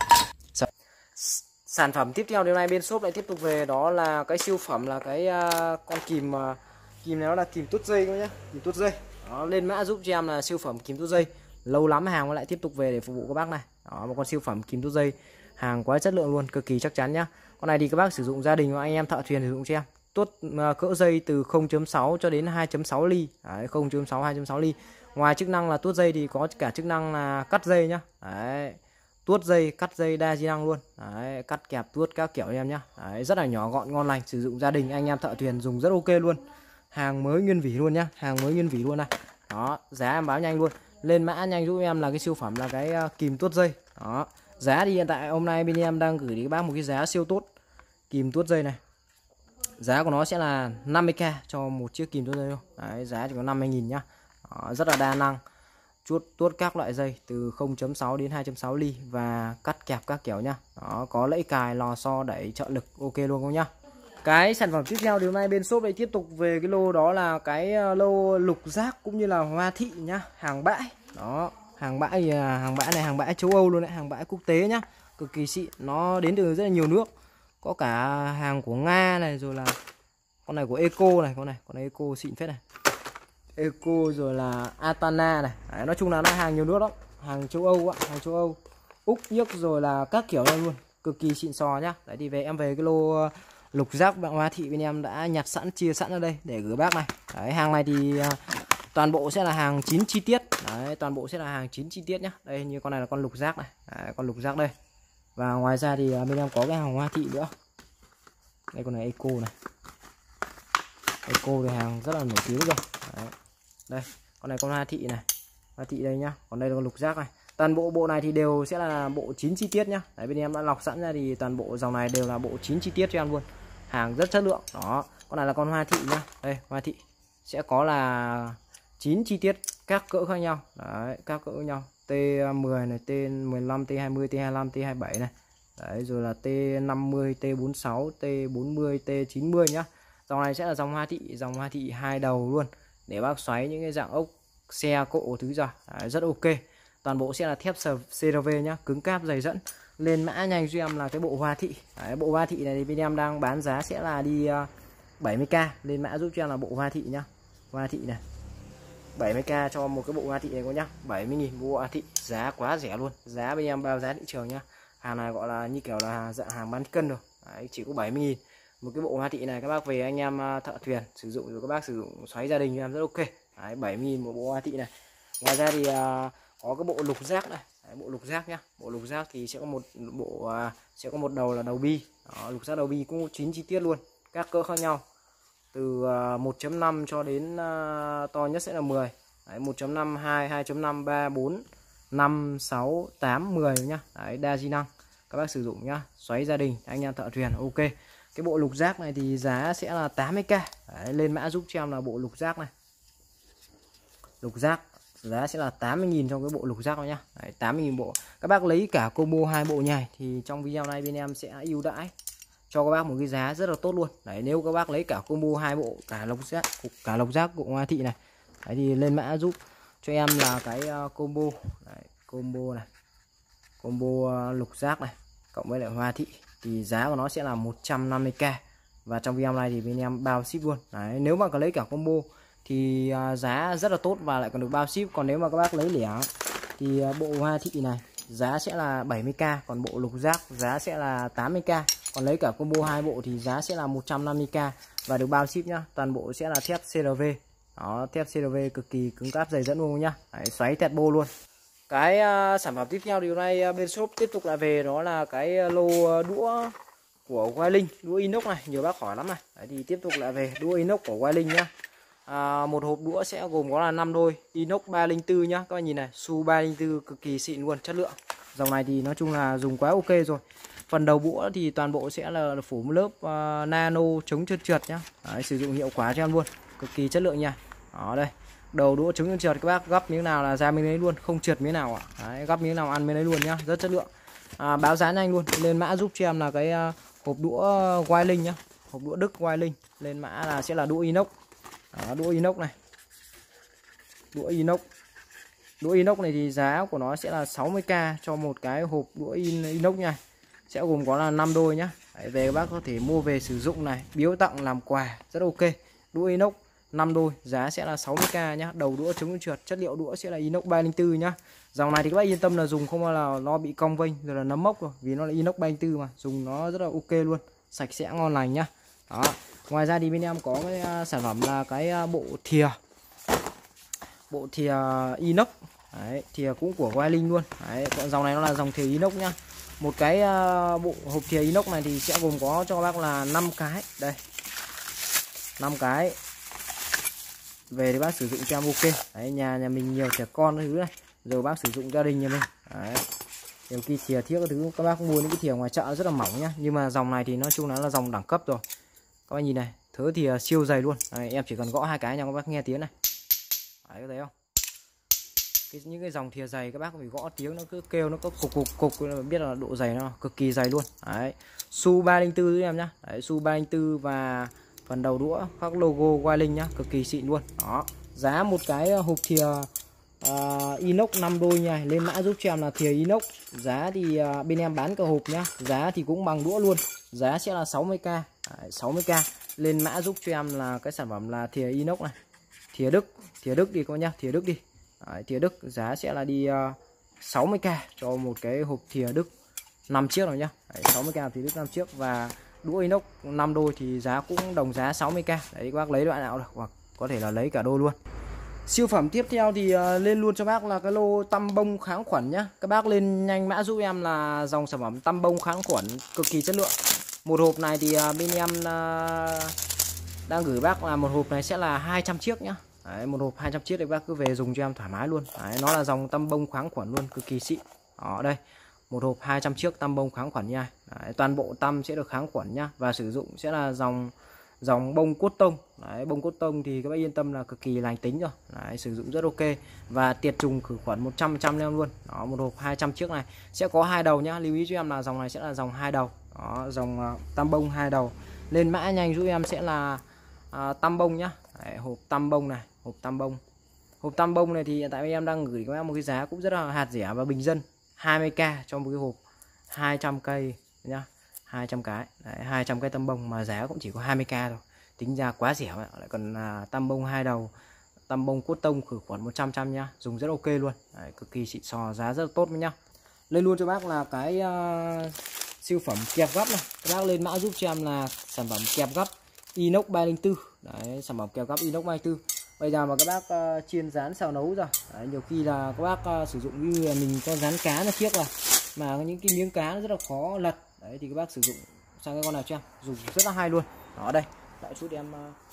Sản phẩm tiếp theo điều này bên shop lại tiếp tục về, đó là cái siêu phẩm là cái con kìm kìm này, nó là kìm tuốt dây các nhá, kìm tuốt dây. Đó, lên mã giúp cho em là siêu phẩm kìm tuốt dây. Lâu lắm hàng lại tiếp tục về để phục vụ các bác này. Đó, một con siêu phẩm kìm tuốt dây, hàng quá chất lượng luôn, cực kỳ chắc chắn nhá. Con này thì các bác sử dụng gia đình và anh em thợ thuyền sử dụng cho em. Tuốt cỡ dây từ 0.6 cho đến 2.6 ly. Đấy, 0.6 2.6 ly. Ngoài chức năng là tuốt dây thì có cả chức năng là cắt dây nhá. Đấy, tuốt dây, cắt dây đa di năng luôn. Đấy, cắt kẹp tuốt các kiểu em nhá. Đấy, rất là nhỏ gọn ngon lành, sử dụng gia đình anh em thợ thuyền dùng rất ok luôn. Hàng mới nguyên vỉ luôn nhá, hàng mới nguyên vỉ luôn này. Đó, giá em báo nhanh luôn. Lên mã nhanh giúp em là cái siêu phẩm là cái kìm tuốt dây. Đó. Giá thì hiện tại hôm nay bên em đang gửi đến các bác một cái giá siêu tốt kìm tuốt dây này. Giá của nó sẽ là 50k cho một chiếc kìm tuốt dây thôi. Đấy, giá chỉ có 50.000 nhá. Đó, rất là đa năng. Tuốt các loại dây từ 0.6 đến 2.6 ly và cắt kẹp các kiểu nhá. Đó, có lẫy cài, lò xo, đẩy, trợ lực ok luôn không nhá. Cái sản phẩm tiếp theo thì hôm nay bên shop lại tiếp tục về cái lô, đó là cái lô lục giác cũng như là hoa thị nhá, hàng bãi. Đó, hàng bãi thì hàng bãi này hàng bãi châu Âu luôn đấy, hàng bãi quốc tế nhá, cực kỳ xịn, nó đến từ rất là nhiều nước, có cả hàng của Nga này, rồi là con này của Eco này, con này Eco xịn phết này, Eco rồi là Atana này. Đấy, nói chung là nó hàng nhiều nước lắm, hàng châu Âu ạ, hàng châu Âu, Úc, Nhức rồi là các kiểu này luôn, cực kỳ xịn sò nhá. Đấy thì em về cái lô lục giác bạn hoa thị bên em đã nhặt sẵn, chia sẵn ở đây để gửi bác này. Đấy, hàng này thì toàn bộ sẽ là hàng 9 chi tiết. Đấy, toàn bộ sẽ là hàng 9 chi tiết nhá. Đây, như con này là con lục giác này. Đấy, con lục giác đây. Và ngoài ra thì bên em có cái hàng hoa thị nữa. Đây, con này Eco này. Eco thì hàng rất là nổi tiếng rồi. Đấy. Đây, con này con hoa thị này. Hoa thị đây nhá. Còn đây là con lục giác này. Toàn bộ bộ này thì đều sẽ là bộ 9 chi tiết nhá. Đấy, bên em đã lọc sẵn ra thì toàn bộ dòng này đều là bộ 9 chi tiết cho em luôn. Hàng rất chất lượng. Đó, con này là con hoa thị nhá. Đây, hoa thị sẽ có là 9 chi tiết các cỡ khác nhau. Đấy, các cỡ khác nhau. T10 này, T15, T20, T25, T27 này. Đấy, rồi là T50, T46, T40, T90 nhá. Dòng này sẽ là dòng hoa thị hai đầu luôn, để bác xoáy những cái dạng ốc xe cộ thứ ra. Đấy, rất ok. Toàn bộ sẽ là thép CRV nhá, cứng cáp dày dẫn. Lên mã nhanh cho em là cái bộ hoa thị. Đấy, bộ hoa thị này thì bên em đang bán giá sẽ là đi 70k. Lên mã giúp cho em là bộ hoa thị nhá. Hoa thị này 70k cho một cái bộ hoa thị này có nhá. 70.000 bộ hoa thị, giá quá rẻ luôn. Giá bên em bao giá thị trường nhá. Hàng này gọi là như kiểu là dạng hàng bán cân rồi. Đấy, chỉ có 70.000 một cái bộ hoa thị này. Các bác về anh em thợ thuyền sử dụng, rồi các bác sử dụng xoáy gia đình cho em rất ok. Đấy, 70.000 một bộ hoa thị này. Ngoài ra thì có cái bộ lục giác này. Đấy, bộ lục giác nhá. Bộ lục giác thì sẽ có một bộ sẽ có một đầu là đầu bi. Đó, lục giác đầu bi cũng 9 chi tiết luôn, các cỡ khác nhau, từ 1.5 cho đến to nhất sẽ là 10. Đấy, 1.5, 2, 2.5, 3, 4, 5, 6, 8, 10 nhá. Đấy, đa di năng các bác sử dụng nhá. Xoáy gia đình, anh em thợ thuyền ok. Cái bộ lục giác này thì giá sẽ là 80k. Đấy, lên mã giúp cho em là bộ lục giác này. Lục giác giá sẽ là 80.000 trong cái bộ lục giác đó nhá. Đấy, 80.000 bộ. Các bác lấy cả combo 2 bộ nhảy thì trong video này bên em sẽ ưu đãi cho các bác một cái giá rất là tốt luôn. Đấy, nếu các bác lấy cả combo 2 bộ, cả lục giác của hoa thị này. Đấy thì lên mã giúp cho em là cái combo. Đấy, combo này. Combo lục giác này cộng với lại hoa thị thì giá của nó sẽ là 150k. Và trong video này thì bên em bao ship luôn. Đấy, nếu mà có lấy cả combo thì giá rất là tốt và lại còn được bao ship. Còn nếu mà các bác lấy lẻ thì bộ hoa thị này giá sẽ là 70k, còn bộ lục giác giá sẽ là 80k. Còn lấy cả combo 2 bộ thì giá sẽ là 150k và được bao ship nhá. Toàn bộ sẽ là thép CRV. Đó, thép CRV cực kỳ cứng cáp dày dẫn luôn nhá. Đấy, xoáy turbo luôn. Cái sản phẩm tiếp theo thì hôm nay bên shop tiếp tục lại về, đó là cái lô đũa của Wailing, đũa inox này, nhiều bác hỏi lắm này. Đấy, thì tiếp tục lại về đũa inox của Wailing nhá. Một hộp đũa sẽ gồm có là 5 đôi, inox 304 nhá. Các bạn nhìn này, su 304 cực kỳ xịn luôn, chất lượng. Dòng này thì nói chung là dùng quá ok rồi. Phần đầu đũa thì toàn bộ sẽ là phủ một lớp nano chống trơn trượt nhá. Đấy, sử dụng hiệu quả cho em luôn, cực kỳ chất lượng nha. Đó đây, đầu đũa chống trơn trượt, các bác gấp miếng nào là ra miếng đấy luôn, không trượt miếng nào ạ. Đấy, gấp miếng nào ăn miếng đấy luôn nhá, rất chất lượng. Báo giá nhanh luôn, lên mã giúp cho em là cái hộp đũa Wailing nhá, hộp đũa Đức Wailing, lên mã là sẽ là đũa inox. Đó, đũa inox này, đũa inox này thì giá của nó sẽ là 60k cho một cái hộp đũa inox nha. Sẽ gồm có là 5 đôi nhá. Đấy, về các bác có thể mua về sử dụng này, biếu tặng làm quà rất ok. Đũa inox 5 đôi giá sẽ là 60k nhá. Đầu đũa chống trượt, chất liệu đũa sẽ là inox 304 nhá. Dòng này thì các bác yên tâm là dùng không là nó bị cong vênh rồi là nấm mốc rồi, vì nó là inox 304 mà, dùng nó rất là ok luôn, sạch sẽ ngon lành nhá. Đó. Ngoài ra thì bên em có cái sản phẩm là cái bộ thìa inox. Đấy, thìa cũng của Wailing luôn. Đấy, còn dòng này nó là dòng thìa inox nhá. Một cái bộ hộp thìa inox này thì sẽ gồm có cho các bác là 5 cái. Đây, 5 cái. Về thì bác sử dụng cho em ok. Đấy, nhà mình nhiều trẻ con cái thứ này, rồi bác sử dụng gia đình nhà mình. Đấy, nhiều khi thìa thiết cái thứ các bác mua những cái thìa ngoài chợ rất là mỏng nhá, nhưng mà dòng này thì nói chung là dòng đẳng cấp rồi. Các bác nhìn này, thớ thìa siêu dày luôn. Đấy, em chỉ cần gõ 2 cái nha các bác nghe tiếng này. Đấy, có thấy không? Những cái dòng thìa dày các bác phải gõ tiếng nó cứ kêu, nó có cục biết là độ dày nó cực kỳ dày luôn. Đấy, su 304 với em nhá. Đấy, su 304 và phần đầu đũa khắc logo Wailing nhá, cực kỳ xịn luôn. Đó, giá một cái hộp thìa inox 5 đôi nha, lên mã giúp cho em là thìa inox. Giá thì bên em bán cả hộp nhá, giá thì cũng bằng đũa luôn, giá sẽ là 60k. Đấy, 60k, lên mã giúp cho em là cái sản phẩm là thìa inox này, thìa Đức đi các bác nhá, thìa Đức đi. Đấy, thìa Đức giá sẽ là đi 60k cho một cái hộp thìa Đức 5 chiếc rồi nhá. Đấy, 60k thìa Đức 5 chiếc. Và đũa inox 5 đôi thì giá cũng đồng giá 60k. Đấy, các bác lấy loại nào được, hoặc có thể là lấy cả đôi luôn. Siêu phẩm tiếp theo thì lên luôn cho bác là cái lô tăm bông kháng khuẩn nhá. Các bác lên nhanh mã giúp em là dòng sản phẩm tăm bông kháng khuẩn cực kỳ chất lượng. Một hộp này thì bên em đang gửi bác là một hộp này sẽ là 200 chiếc nhá. Đấy, một hộp 200 chiếc để bác cứ về dùng cho em thoải mái luôn. Đấy, nó là dòng tăm bông kháng khuẩn luôn, cực kỳ xịn. Đó đây, một hộp 200 chiếc tăm bông kháng khuẩn nha. Đấy, toàn bộ tăm sẽ được kháng khuẩn nhá, và sử dụng sẽ là dòng bông cốt tông. Đấy, bông cốt tông thì các bác yên tâm là cực kỳ lành tính rồi. Đấy, sử dụng rất ok và tiệt trùng khử khuẩn 100% em luôn. Đó, một hộp 200 chiếc này sẽ có 2 đầu nhá, lưu ý cho em là dòng này sẽ là dòng 2 đầu. Đó, dòng tăm bông 2 đầu. Lên mã nhanh giúp em sẽ là tăm bông nhá. Đấy, hộp tăm bông này, hộp tăm bông này thì hiện tại em đang gửi các bác một cái giá cũng rất là hạt rẻ và bình dân, 20k cho một cái hộp 200 cây nhá, 200 cái. Đấy, 200 cái tăm bông mà giá cũng chỉ có 20k thôi, tính ra quá rẻ. Lại còn tăm bông 2 đầu, tăm bông cốt tông khử khuẩn 100% nhá, dùng rất ok luôn. Đấy, cực kỳ xịn sò, giá rất là tốt nhá. Lên luôn cho bác là cái siêu phẩm kẹp gấp này. Các bác lên mã giúp cho em là sản phẩm kẹp gấp inox 304. Đấy, sản phẩm kẹp gấp inox 304. Bây giờ mà các bác chiên rán xào nấu rồi. Đấy, nhiều khi là các bác sử dụng như là mình có rán cá nó chiếc là mà những cái miếng cá nó rất là khó lật. Đấy thì các bác sử dụng sang cái con này cho em, dùng rất là hay luôn. Đó đây, lại chút em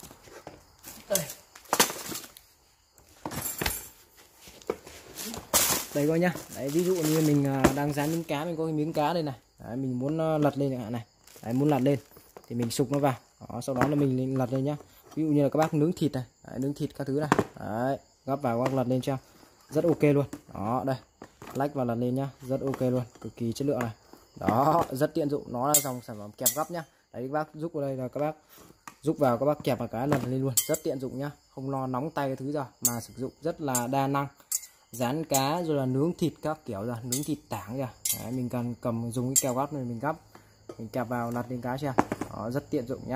đây coi nhá. Đấy, ví dụ như mình đang rán miếng cá, mình có cái miếng cá đây này. Đấy, mình muốn lật lên chẳng hạn này. Đấy, muốn lật lên thì mình sục nó vào. Đó, sau đó là mình lật lên nhá. Ví dụ như là các bác nướng thịt này. Đấy, nướng thịt các thứ này. Đấy, gắp vào các bác lật lên cho em, rất ok luôn. Đó đây, lách vào lật lên nhá, rất ok luôn, cực kỳ chất lượng này. Đó, rất tiện dụng, nó là dòng sản phẩm kẹp gấp nhá. Đấy, các bác rút vào đây là các bác rút vào, các bác kẹp vào cái lật lên luôn, rất tiện dụng nhá, không lo nóng tay cái thứ rồi, mà sử dụng rất là đa năng. Rán cá rồi là nướng thịt các kiểu rồi, nướng thịt tảng kìa. Đấy, mình cần cầm dùng cái keo gấp này mình gấp, mình kẹp vào lật lên cá chưa. Đó, rất tiện dụng nhá.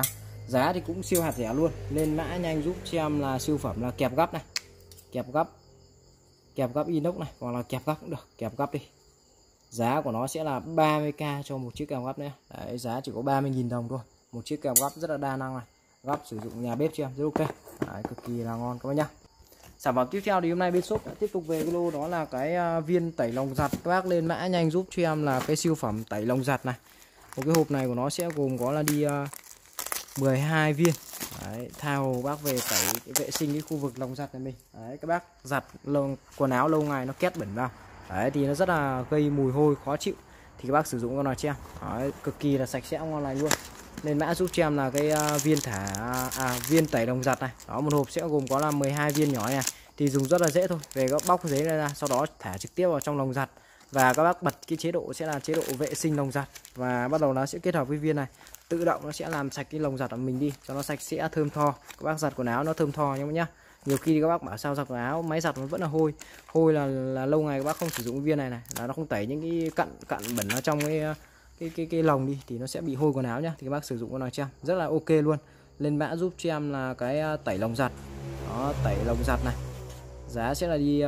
Giá thì cũng siêu hạt rẻ luôn. Lên mã nhanh giúp cho em là siêu phẩm là kẹp gấp này, kẹp gấp inox này, hoặc là kẹp gấp cũng được, kẹp gấp đi. Giá của nó sẽ là 30k cho một chiếc kẹp gấp nữa. Đấy, giá chỉ có 30.000 đồng thôi. Một chiếc kẹp gấp rất là đa năng này, gấp sử dụng nhà bếp cho em rất ok. Đấy, cực kỳ là ngon các bác nhá. Sản phẩm tiếp theo thì hôm nay bên shop đã tiếp tục về cái lô đó là cái viên tẩy lồng giặt. Các bác lên mã nhanh giúp cho em là cái siêu phẩm tẩy lồng giặt này. Một cái hộp này của nó sẽ gồm có là đi 12 viên. Đấy, tha hồ bác về tẩy vệ sinh cái khu vực lồng giặt này mình. Đấy, các bác giặt quần áo lâu ngày nó kết bẩn vào. Đấy, thì nó rất là gây mùi hôi khó chịu. Thì các bác sử dụng con này cho em. Đấy, cực kỳ là sạch sẽ ngon lành luôn. Lên mã giúp cho em là cái viên tẩy lồng giặt này. Đó, một hộp sẽ gồm có là 12 viên nhỏ này. Thì dùng rất là dễ thôi. Về các bóc cái giấy này ra, sau đó thả trực tiếp vào trong lồng giặt. Và các bác bật cái chế độ sẽ là chế độ vệ sinh lồng giặt. Và bắt đầu nó sẽ kết hợp với viên này. Tự động nó sẽ làm sạch cái lồng giặt của mình đi cho nó sạch sẽ thơm tho. Các bác giặt quần áo nó thơm tho nhá. Nhiều khi các bác bảo sao giặt quần áo máy giặt nó vẫn là hôi là lâu ngày các bác không sử dụng viên này là nó không tẩy những cái cặn bẩn ở trong cái lồng đi thì nó sẽ bị hôi quần áo nhá. Thì các bác sử dụng con này cho em rất là ok luôn. Lên mã giúp cho em là cái tẩy lồng giặt. Đó, tẩy lồng giặt này. Giá sẽ là đi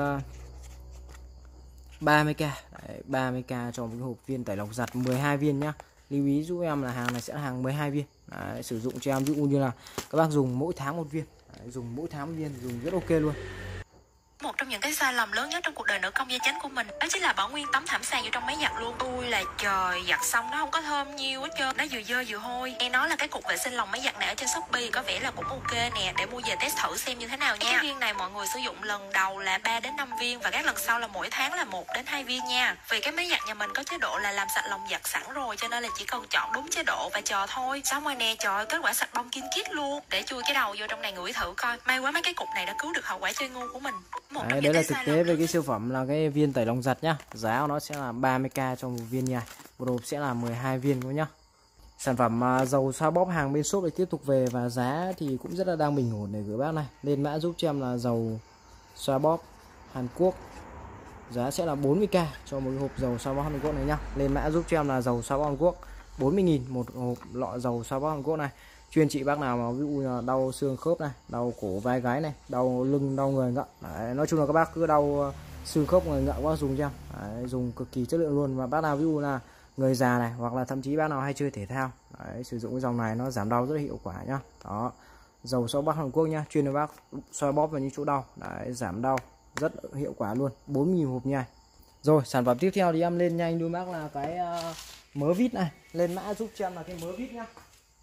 30k. Đấy, 30k cho một cái hộp viên tẩy lồng giặt 12 viên nhá. Lưu ý giúp em là hàng này sẽ là hàng 12 viên. Đấy, sử dụng cho em ví dụ như là các bác dùng mỗi tháng một viên. Đấy, dùng mỗi tháng một viên dùng rất ok luôn. Một trong những cái sai lầm lớn nhất trong cuộc đời nữ công gia chánh của mình đó chính là bỏ nguyên tấm thảm sàn vô trong máy giặt luôn. Tôi là trời, giặt xong nó không có thơm nhiêu hết trơn, nó vừa dơ vừa hôi. Nghe nói là cái cục vệ sinh lòng máy giặt này ở trên Shopee có vẻ là cũng ok nè, để mua về test thử xem như thế nào nha. Cái viên này mọi người sử dụng lần đầu là 3 đến 5 viên và các lần sau là mỗi tháng là 1 đến 2 viên nha. Vì cái máy giặt nhà mình có chế độ là làm sạch lòng giặt sẵn rồi, cho nên là chỉ cần chọn đúng chế độ và chờ thôi. Xong rồi nè, trời ơi, kết quả sạch bông kim kít luôn. Để chui cái đầu vô trong này ngửi thử coi. May quá mấy cái cục này đã cứu được hậu quả chơi ngu của mình. Đấy là thực tế về cái siêu phẩm là cái viên tẩy lồng giặt nhá. Giá của nó sẽ là 30k cho một viên nha. Một hộp sẽ là 12 viên thôi nhá. Sản phẩm dầu xoa bóp hàng bên shop để tiếp tục về và giá thì cũng rất là đang bình ổn để gửi bác này. Lên mã giúp cho em là dầu xoa bóp Hàn Quốc. Giá sẽ là 40k cho một hộp dầu xoa bóp Hàn Quốc này nhá. Lên mã giúp cho em là dầu xoa bóp Hàn Quốc 40.000 một hộp lọ dầu xoa bóp Hàn Quốc này. Chuyên trị bác nào mà ví dụ là đau xương khớp này, đau cổ vai gáy này, đau lưng, đau người ngậm. Đấy, nói chung là các bác cứ đau xương khớp người ngậm quá dùng cho em. Đấy, dùng cực kỳ chất lượng luôn. Và bác nào ví dụ là người già này hoặc là thậm chí bác nào hay chơi thể thao, đấy, sử dụng cái dòng này nó giảm đau rất là hiệu quả nhá. Đó, dầu xoa bóp Hàn Quốc nhá, chuyên cho bác xoa bóp vào những chỗ đau, đấy, giảm đau rất hiệu quả luôn. 4.000 hộp nha. Rồi sản phẩm tiếp theo thì em lên nhanh đưa bác là cái mớ vít này. Lên mã giúp cho em là cái mớ vít nhá.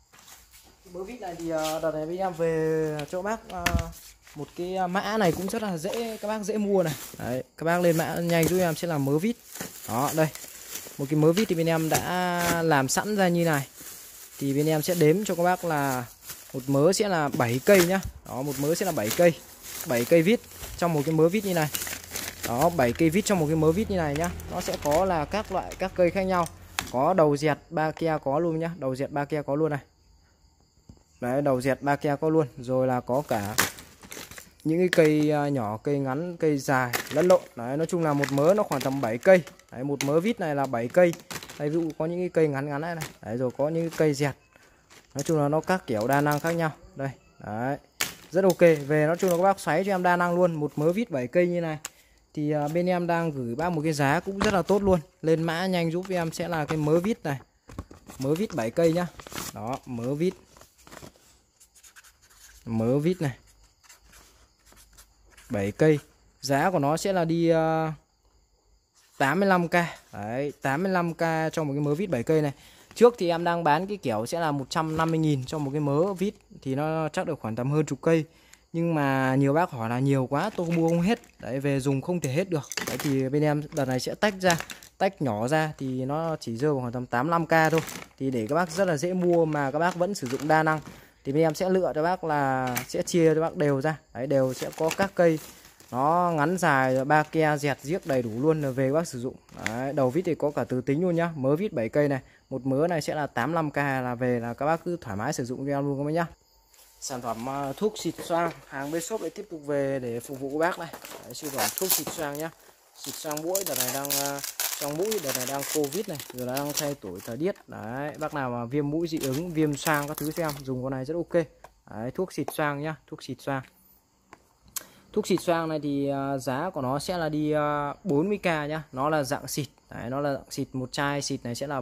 Mớ vít này thì đợt này bên em về cho bác một cái mã này cũng rất là dễ, các bác dễ mua này. Đấy, các bác lên mã nhanh giúp em sẽ là mớ vít. Đó, đây. Một cái mớ vít thì bên em đã làm sẵn ra như này. Thì bên em sẽ đếm cho các bác là một mớ sẽ là 7 cây nhá. Đó, một mớ sẽ là 7 cây. 7 cây vít trong một cái mớ vít như này. Đó, 7 cây vít trong một cái mớ vít như này nhá. Nó sẽ có là các cây khác nhau. Có đầu dẹt 3 kia có luôn nhá, đầu dẹt 3 kia có luôn này. Đấy, đầu dẹt 3 kia có luôn. Rồi là có cả những cái cây nhỏ, cây ngắn, cây dài lẫn lộn. Đấy, nói chung là một mớ nó khoảng tầm 7 cây. Đấy, một mớ vít này là 7 cây. Đây, ví dụ có những cái cây ngắn ngắn này này. Đấy, rồi có những cái cây dẹt. Nói chung là nó các kiểu đa năng khác nhau. Đây, đấy. Rất ok. Về nói chung là các bác xoáy cho em đa năng luôn. Một mớ vít 7 cây như này thì bên em đang gửi bác một cái giá cũng rất là tốt luôn. Lên mã nhanh giúp em sẽ là cái mớ vít này. Mớ vít 7 cây nhá. Đó, mớ vít này 7 cây. Giá của nó sẽ là đi 85k. Đấy, 85k cho một cái mớ vít 7 cây này. Trước thì em đang bán cái kiểu sẽ là 150.000 cho một cái mớ vít. Thì nó chắc được khoảng tầm hơn chục cây. Nhưng mà nhiều bác hỏi là nhiều quá tôi mua không hết. Đấy, về dùng không thể hết được. Đấy, thì bên em đợt này sẽ tách nhỏ ra. Thì nó chỉ rơi vào khoảng tầm 85k thôi. Thì để các bác rất là dễ mua mà các bác vẫn sử dụng đa năng. Thì bên em sẽ lựa cho bác là sẽ chia cho bác đều ra. Đấy, đều sẽ có các cây nó ngắn dài, 3 ke dẹt giếc đầy đủ luôn là về bác sử dụng. Đấy, đầu vít thì có cả từ tính luôn nhá. Mớ vít 7 cây này, một mớ này sẽ là 85k là về là các bác cứ thoải mái sử dụng cho em luôn các bác nhá. Sản phẩm thuốc xịt xoang hàng bên shop lại tiếp tục về để phục vụ các bác này. Đấy, siêu phẩm thuốc xịt xoang nhá. Xịt xoang mũi đợt này đang Trong mũi đợt này đang Covid này, rồi đang thay đổi thời tiết. Đấy, bác nào mà viêm mũi dị ứng, viêm xoang các thứ cho em dùng con này rất ok. Đấy, thuốc xịt xoang nhá, thuốc xịt xoang. Thuốc xịt xoang này thì giá của nó sẽ là đi 40k nhá. Nó là dạng xịt. Đấy, nó là dạng xịt, một chai xịt này sẽ là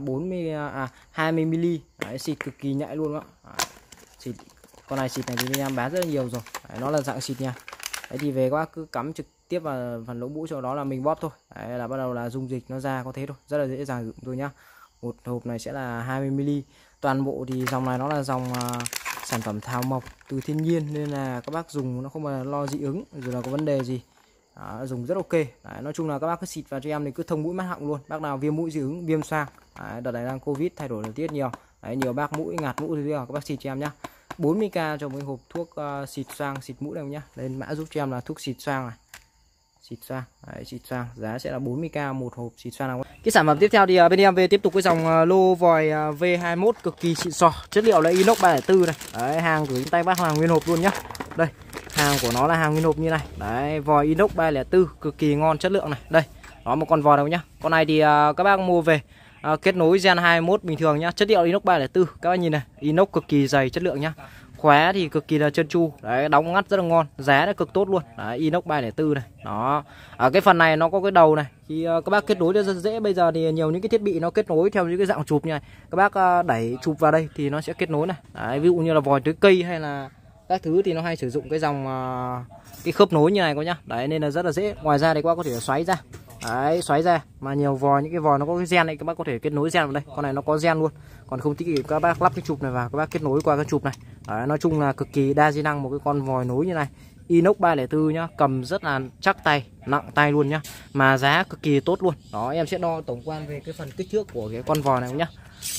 20ml. Đấy, xịt cực kỳ nhạy luôn đó. Xịt con này xịt này thì em bán rất là nhiều rồi. Đấy, nó là dạng xịt nha. Đấy thì về các bác cứ cắm trực tiếp vào phần lỗ mũi, cho đó là mình bóp thôi. Đấy là bắt đầu là dung dịch nó ra có thế thôi, rất là dễ dàng dùng thôi nhá. Một hộp này sẽ là 20ml. Toàn bộ thì dòng này nó là dòng sản phẩm thảo mộc từ thiên nhiên, nên là các bác dùng nó không mà lo dị ứng rồi là có vấn đề gì. Đó, dùng rất ok. Đấy, nói chung là các bác cứ xịt vào cho em thì cứ thông mũi mắt họng luôn. Bác nào viêm mũi dị ứng, viêm xoang, đợt này đang Covid thay đổi thời tiết nhiều. Đấy, nhiều bác mũi ngạt mũi thì các bác xịt cho em nhá. 40k cho một hộp thuốc xịt xoang, xịt mũi này nhá. Lên mã giúp cho em là thuốc xịt xoang này. Xịt xoang, đấy, xịt xoang, giá sẽ là 40k một hộp xịt xoang nào. Cái sản phẩm tiếp theo thì bên em về tiếp tục cái dòng lô vòi V21 cực kỳ xịn sò, chất liệu là inox 304 này. Đấy, hàng gửi đến tay bác là nguyên hộp luôn nhá. Đây, hàng của nó là hàng nguyên hộp như này. Đấy, vòi inox 304 cực kỳ ngon, chất lượng này. Đây, đó một con vòi đâu nhá. Con này thì các bác mua về kết nối gen 21 bình thường nhá. Chất liệu inox 304, các bác nhìn này, inox cực kỳ dày, chất lượng nhá. Khóa thì cực kỳ là trơn tru. Đấy, đóng ngắt rất là ngon, giá nó cực tốt luôn. Đấy, inox 304 này. Đó. Ở cái phần này nó có cái đầu này, thì các bác kết nối rất dễ. Bây giờ thì nhiều những cái thiết bị nó kết nối theo những cái dạng chụp như này. Các bác đẩy chụp vào đây thì nó sẽ kết nối này. Đấy, ví dụ như là vòi tưới cây hay là các thứ thì nó hay sử dụng cái dòng cái khớp nối như này các nhá. Đấy, nên là rất là dễ. Ngoài ra thì các bác có thể xoáy ra. Đấy, xoáy ra. Mà nhiều vòi, những cái vòi nó có cái gen này, các bác có thể kết nối gen vào đây. Con này nó có gen luôn. Còn không thì các bác lắp cái chụp này vào, các bác kết nối qua cái chụp này. Đấy, nói chung là cực kỳ đa di năng, một cái con vòi nối như này. Inox 304 nhá, cầm rất là chắc tay, nặng tay luôn nhá. Mà giá cực kỳ tốt luôn. Đó, em sẽ đo tổng quan về cái phần kích thước của cái con vòi này nhá.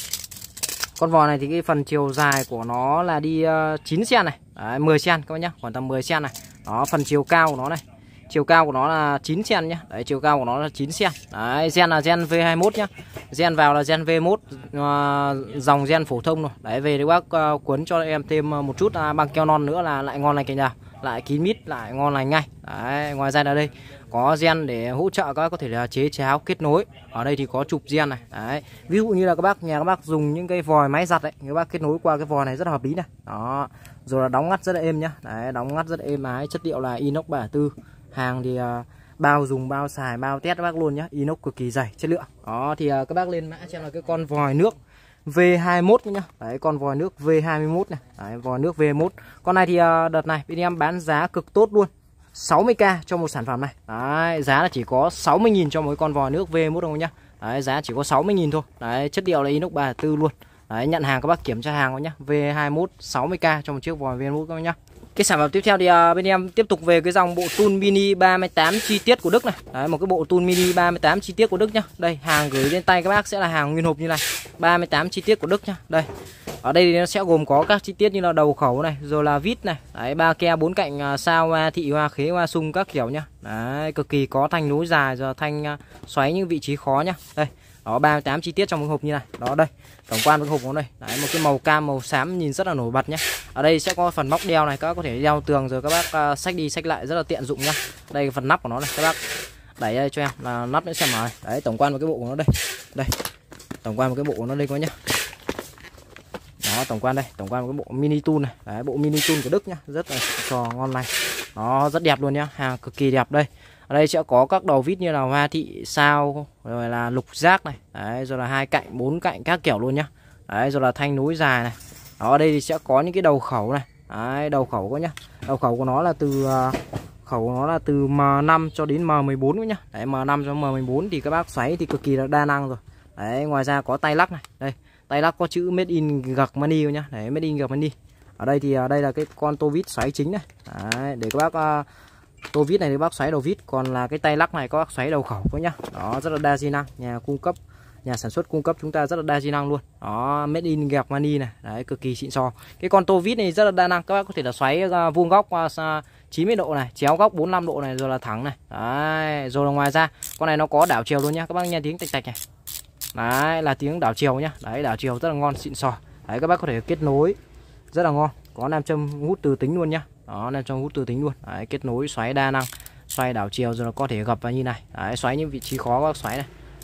Con vòi này thì cái phần chiều dài của nó là đi 9 cm này. Đấy, 10 cm các bác nhá, khoảng tầm 10 cm này. Đó, phần chiều cao của nó này. Chiều cao của nó là 9 cm nhá. Đấy, chiều cao của nó là 9 cm. Đấy, gen là gen V21 nhá. Gen vào là gen V1, dòng gen phổ thông rồi. Đấy, về thì bác cuốn cho em thêm một chút băng keo non nữa là lại ngon lành cành đào, lại kín mít, lại ngon lành ngay. Đấy, ngoài ra ở đây có gen để hỗ trợ các bác có thể là chế cháo kết nối. Ở đây thì có chụp gen này. Đấy, ví dụ như là các bác dùng những cái vòi máy giặt đấy, các bác kết nối qua cái vòi này rất là hợp lý này. Đó, rồi là đóng ngắt rất là êm nhá. Đấy, đóng ngắt rất là êm ái, chất liệu là inox 304. Hàng thì bao dùng, bao xài, bao test các bác luôn nhá. Inox cực kỳ dày, chất lượng. Đó thì các bác lên mã xem là cái con vòi nước V21 nhá. Đấy, con vòi nước V21 này. Đấy, vòi nước V21. Con này thì đợt này bên em bán giá cực tốt luôn. 60k cho một sản phẩm này. Đấy, giá là chỉ có 60.000 cho một con vòi nước V21 thôi nhá. Đấy, giá chỉ có 60.000 thôi. Đấy, chất liệu là inox 304 luôn. Đấy, nhận hàng các bác kiểm tra hàng thôi nhá. V21 60k cho một chiếc vòi V21 các bác nhá. Cái sản phẩm tiếp theo thì bên em tiếp tục về cái dòng bộ tool mini 38 chi tiết của Đức này. Đấy, một cái bộ tool mini 38 chi tiết của Đức nhá. Đây, hàng gửi đến tay các bác sẽ là hàng nguyên hộp như này. 38 chi tiết của Đức nhá. Đây. Ở đây thì nó sẽ gồm có các chi tiết như là đầu khẩu này, rồi là vít này, đấy, ba ke bốn cạnh sao hoa, thị hoa, khế hoa, sung các kiểu nhá. Đấy, cực kỳ có thanh nối dài, rồi thanh xoáy những vị trí khó nhá. Đây. Đó, 38 chi tiết trong cái hộp như này. Đó, đây. Tổng quan với hộp của nó đây. Đấy, một cái màu cam màu xám nhìn rất là nổi bật nhá. Ở đây sẽ có phần móc đeo này, các bác có thể đeo tường rồi các bác xách đi xách lại rất là tiện dụng nhá. Đây cái phần nắp của nó này, các bác đẩy đây cho em là nắp nó sẽ mở này. Đấy, tổng quan với cái bộ của nó đây. Đây. Tổng quan với cái bộ của nó đây có nhá. Đó, tổng quan đây, tổng quan với cái bộ mini tool này. Đấy, bộ mini tool của Đức nhá, rất là trò ngon lành. Nó rất đẹp luôn nhá, hàng cực kỳ đẹp đây. Ở đây sẽ có các đầu vít như là hoa thị, sao, rồi là lục giác này. Đấy, rồi là hai cạnh, bốn cạnh các kiểu luôn nhá. Đấy, rồi là thanh nối dài này. Đó, ở đây thì sẽ có những cái đầu khẩu này. Đấy, đầu khẩu có nhá. Đầu khẩu của nó là từ M5 cho đến M14 nhá. Đấy, M5 cho M14 thì các bác xoáy thì cực kỳ là đa năng rồi. Đấy, ngoài ra có tay lắc này. Đây, tay lắc có chữ Made in Germany nhá. Đấy, Made in Germany. Ở đây thì đây là cái con tô vít xoáy chính này. Đấy, để các bác tô vít này thì bác xoáy đầu vít, còn là cái tay lắc này các bác xoáy đầu khẩu nhá. Đó, rất là đa di năng, nhà sản xuất cung cấp chúng ta rất là đa di năng luôn. Đó, Made in Germany này. Đấy, cực kỳ xịn sò. Cái con tô vít này rất là đa năng, các bác có thể là xoáy vuông góc 90 độ này, chéo góc 45 độ này, rồi là thẳng này. Đấy, rồi là ngoài ra con này nó có đảo chiều luôn nhá. Các bác nghe tiếng tạch tạch này. Đấy, là tiếng đảo chiều nhá. Đấy, đảo chiều rất là ngon, xịn sò. Đấy, các bác có thể kết nối rất là ngon. Có nam châm hút từ tính luôn nhá. Đó, nam châm hút từ tính luôn. Đấy, kết nối xoáy đa năng, xoay đảo chiều rồi nó có thể gập vào như này. Đấy, xoáy những vị trí khó các bác xoáy này.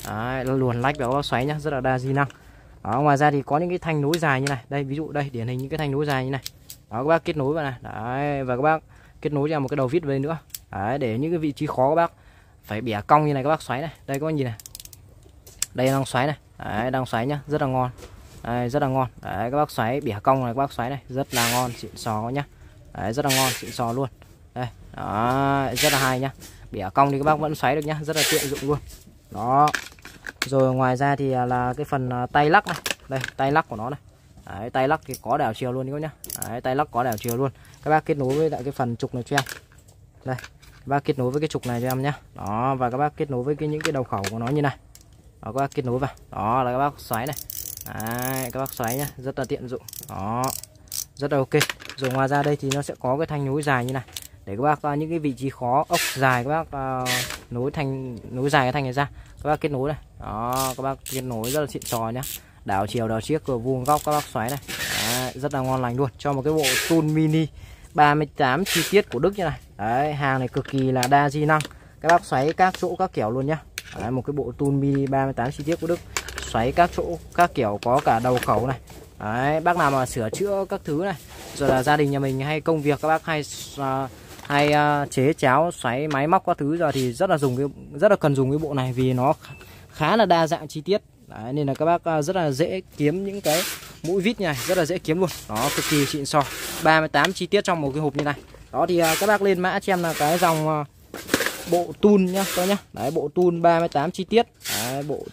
Đấy, nó luồn lách vào các bác xoáy nhá, rất là đa di năng. Đó, ngoài ra thì có những cái thanh nối dài như này. Đây, ví dụ đây, điển hình những cái thanh nối dài như này. Đó, các bác kết nối vào này. Đấy, và các bác kết nối cho một cái đầu vít vào đây nữa. Đấy, để những cái vị trí khó các bác phải bẻ cong như này các bác xoáy này. Đây các bác nhìn này. Đây đang xoáy này. Đấy, đang xoáy nhá, rất là ngon. Đây, rất là ngon. Đấy, các bác xoáy bẻ cong này, các bác xoáy này, rất là ngon, xịn sò nhá. Đấy, rất là ngon, xịn sò luôn. Đây, đó, rất là hay nhá. Bẻ cong thì các bác vẫn xoáy được nhá, rất là tiện dụng luôn. Đó. Rồi ngoài ra thì là cái phần tay lắc này. Đây, tay lắc của nó này. Đấy, tay lắc thì có đảo chiều luôn các nhá. Đấy, tay lắc có đảo chiều luôn. Các bác kết nối với lại cái phần trục này cho em. Đây, các bác kết nối với cái trục này cho em nhá. Đó, và các bác kết nối với những cái đầu khẩu của nó như này. Đó, các bác kết nối vào. Đó là các bác xoáy này. Đấy, các bác xoáy nhá, rất là tiện dụng. Đó, rất là ok. Rồi ngoài ra đây thì nó sẽ có cái thanh nối dài như này, để các bác những cái vị trí khó ốc dài các bác nối dài cái thanh này ra, các bác kết nối này. Đó, các bác kết nối rất là xịn sò nhá. Đảo chiều, đảo chiếc, cửa vuông góc các bác xoáy này. Đấy, rất là ngon lành luôn. Cho một cái bộ tool mini 38 chi tiết của Đức như này. Đấy, hàng này cực kỳ là đa di năng. Các bác xoáy các chỗ các kiểu luôn nhá. Đấy, một cái bộ tool mini 38 chi tiết của Đức, xoáy các chỗ các kiểu, có cả đầu khẩu này. Đấy, bác nào mà sửa chữa các thứ này, rồi là gia đình nhà mình hay công việc các bác hay chế cháo xoáy máy móc các thứ, giờ thì rất là cần dùng cái bộ này vì nó khá là đa dạng chi tiết. Đấy, nên là các bác rất là dễ kiếm những cái mũi vít như này, rất là dễ kiếm luôn. Đó, cực kỳ xịn sò, 38 chi tiết trong một cái hộp như này. Đó thì các bác lên mã cho em là cái dòng bộ tool nhá các nhá. Đấy, bộ tool 38 chi tiết. Đấy, bộ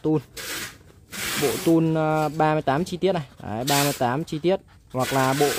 tool 38 chi tiết này. Đấy, 38 chi tiết, hoặc là bộ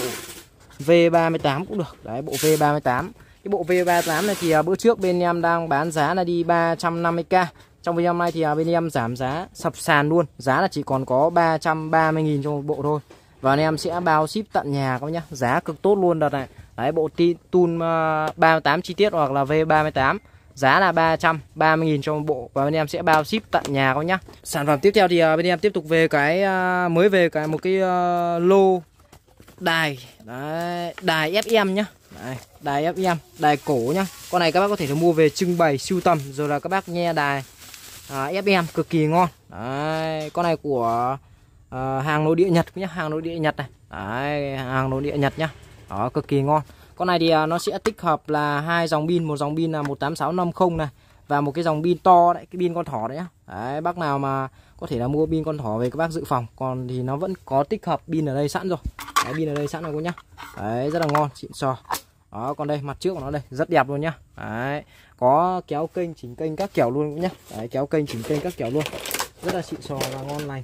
V38 cũng được. Đấy, bộ V38. Cái bộ V38 này thì bữa trước bên em đang bán giá là đi 350k. Trong video hôm nay thì bên em giảm giá sập sàn luôn. Giá là chỉ còn có 330.000 cho một bộ thôi. Và anh em sẽ bao ship tận nhà các nhá. Giá cực tốt luôn đợt này. Đấy, bộ tool 38 chi tiết hoặc là V38. Giá là 330.000 cho một bộ. Và bên em sẽ bao ship tận nhà các nhá. Sản phẩm tiếp theo thì bên em tiếp tục về cái mới về một cái lô đài. Đấy, đài FM nhá. Đấy, đài FM, đài cổ nhá. Con này các bác có thể mua về trưng bày sưu tầm, rồi là các bác nghe đài FM cực kỳ ngon. Đấy, con này của hàng nội địa Nhật nhá, hàng nội địa Nhật này. Đấy, hàng nội địa Nhật nhá. Đó, cực kỳ ngon. Con này thì nó sẽ tích hợp là hai dòng pin, một dòng pin là 18650 này và một cái dòng pin to đấy, cái pin con thỏ đấy nhá. Đấy, bác nào mà có thể là mua pin con thỏ về các bác dự phòng, còn thì nó vẫn có tích hợp pin ở đây sẵn rồi. Đấy, pin ở đây sẵn rồi cô nhá. Đấy, rất là ngon, xịn sò. Đó, còn đây mặt trước của nó đây rất đẹp luôn nhá. Đấy, có kéo kênh chỉnh kênh các kiểu luôn cũng nhá. Đấy, kéo kênh chỉnh kênh các kiểu luôn, rất là xịn sò và ngon lành.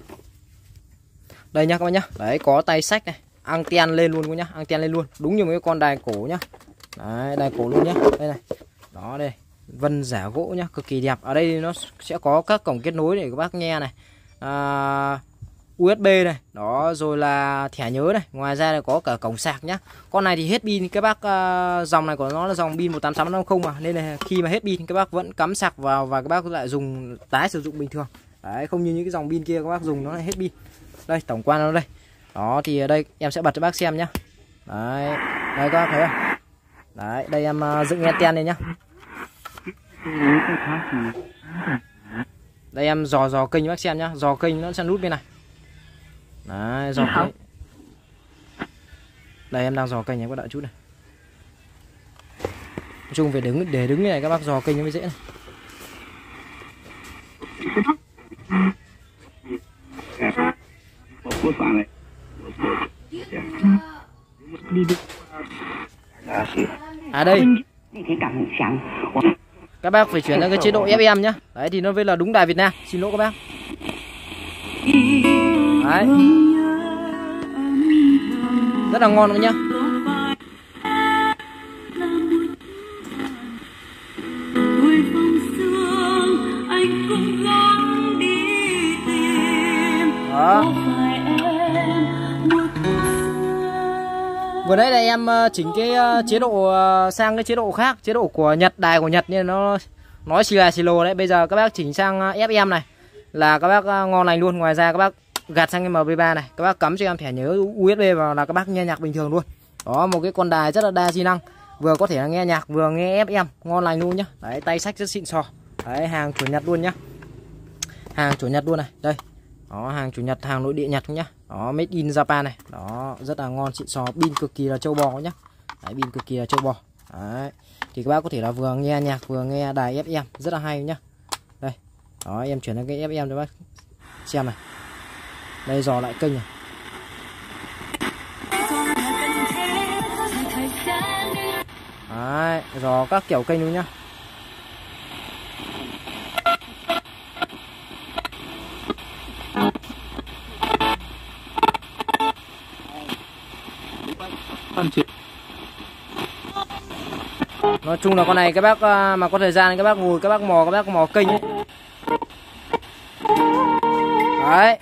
Đây nhá các bác nhá. Đấy, có tay sách này, anten lên luôn nhá, anten lên luôn, đúng như một cái con đài cổ nhá. Đấy, đài cổ luôn nhá. Đây này. Đó đây, vân giả gỗ nhá, cực kỳ đẹp. Ở đây nó sẽ có các cổng kết nối để các bác nghe này. USB này, đó, rồi là thẻ nhớ này. Ngoài ra là có cả cổng sạc nhá. Con này thì hết pin các bác, dòng này của nó là dòng pin 18650 mà, nên là khi mà hết pin các bác vẫn cắm sạc vào và các bác lại dùng tái sử dụng bình thường. Đấy, không như những cái dòng pin kia các bác dùng nó lại hết pin. Đây, tổng quan nó đây. Đó thì ở đây em sẽ bật cho bác xem nhá. Đấy, đây các bác thấy không? Đấy, đây em dựng anten lên nhá. Đây em dò kênh cho bác xem nhá, dò kênh nó sẽ nút bên này. Đấy, dò kênh. Đây em đang dò kênh, em có đợi chút này. Nói chung phải để đứng như này các bác dò kênh nó mới dễ này. À đây, các bác phải chuyển sang cái chế độ FM nhá. Đấy thì nó mới là đúng đài Việt Nam. Xin lỗi các bác. Đấy, rất là ngon luôn nhá. Đó. Vừa nãy là em chỉnh cái chế độ sang cái chế độ khác, chế độ của Nhật, đài của Nhật nên nó nói xì lồ đấy. Bây giờ các bác chỉnh sang FM này là các bác ngon lành luôn. Ngoài ra các bác gạt sang cái MP3 này, các bác cắm cho em thẻ nhớ USB vào là các bác nghe nhạc bình thường luôn. Đó, một cái con đài rất là đa di năng, vừa có thể là nghe nhạc vừa nghe FM, ngon lành luôn nhá. Đấy, tay sách rất xịn sò. Đấy, hàng của Nhật luôn nhá. hàng chủ Nhật luôn này. Đây. Đó, hàng chủ Nhật, hàng nội địa Nhật nhá. Đó, made in Japan này. Đó, rất là ngon xịn sò, pin cực kỳ là trâu bò nhá. Đấy, pin cực kỳ là trâu bò. Đấy. Thì các bác có thể là vừa nghe nhạc vừa nghe đài FM, rất là hay nhá. Đây. Đó, em chuyển sang cái FM cho bác xem này. Đây dò lại kênh này. Đấy, dò các kiểu kênh luôn nhá. Nói chung là con này các bác mà có thời gian các bác ngồi các bác mò kênh ấy. Đấy.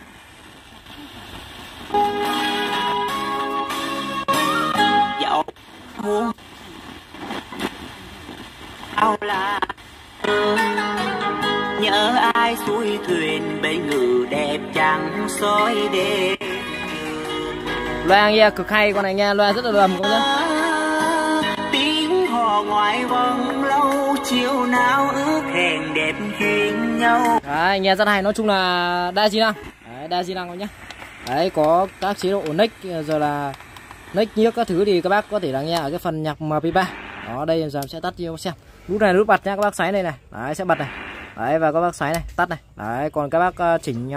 Dẫu muốn ao là nhớ ai xuôi thuyền bể ngự đẹp trắng soi đêm. Loa nghe cực hay, con này nghe loa rất là đầm con nhá. Tiếng hò ngoài vòng lâu chiều nào ước hẹn đẹp hẹn nhau. Đấy, nghe rất hay, nói chung là đa di năng. Đấy, đa di năng con nhá. Đấy, có các chế độ nick rồi là nick nhiếc các thứ thì các bác có thể là nghe ở cái phần nhạc MP3. Đó, đây em sẽ tắt cho xem. Nút này nút bật nhá, các bác xoáy đây này. Đấy, sẽ bật này. Đấy, và các bác xoáy này, tắt này. Đấy, còn các bác chỉnh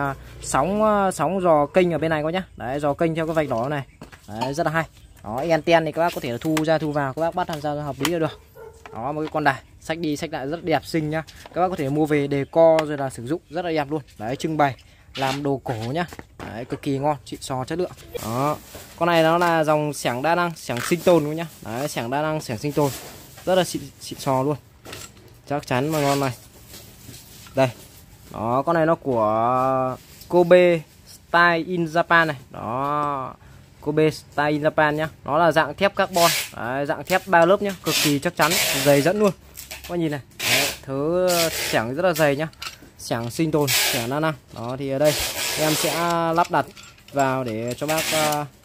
sóng dò kênh ở bên này có nhá. Đấy, dò kênh theo cái vạch đỏ này. Đấy, rất là hay. Đó, anten thì các bác có thể là thu ra thu vào, các bác bắt làm sao hợp lý là được. Đó, một cái con đài xách đi xách lại rất đẹp xinh nhá. Các bác có thể mua về decor rồi là sử dụng rất là đẹp luôn. Đấy, trưng bày làm đồ cổ nhá. Đấy, cực kỳ ngon, xịn sò chất lượng. Đó, con này nó là dòng xẻng đa năng, xẻng sinh tồn luôn nhá. Đấy, xẻng đa năng, xẻng sinh tồn rất là xịn sò luôn, chắc chắn mà ngon này. Đây, đó, con này nó của Kobe Style in Japan này. Đó, Kobe Style in Japan nhá. Nó là dạng thép carbon. Đấy, dạng thép 3 lớp nhá, cực kỳ chắc chắn, dày dẫn luôn. Các bạn nhìn này. Đấy, thứ xẻng rất là dày nhá. Xẻng sinh tồn, xẻng đa năng. Đó, thì ở đây em sẽ lắp đặt vào để cho bác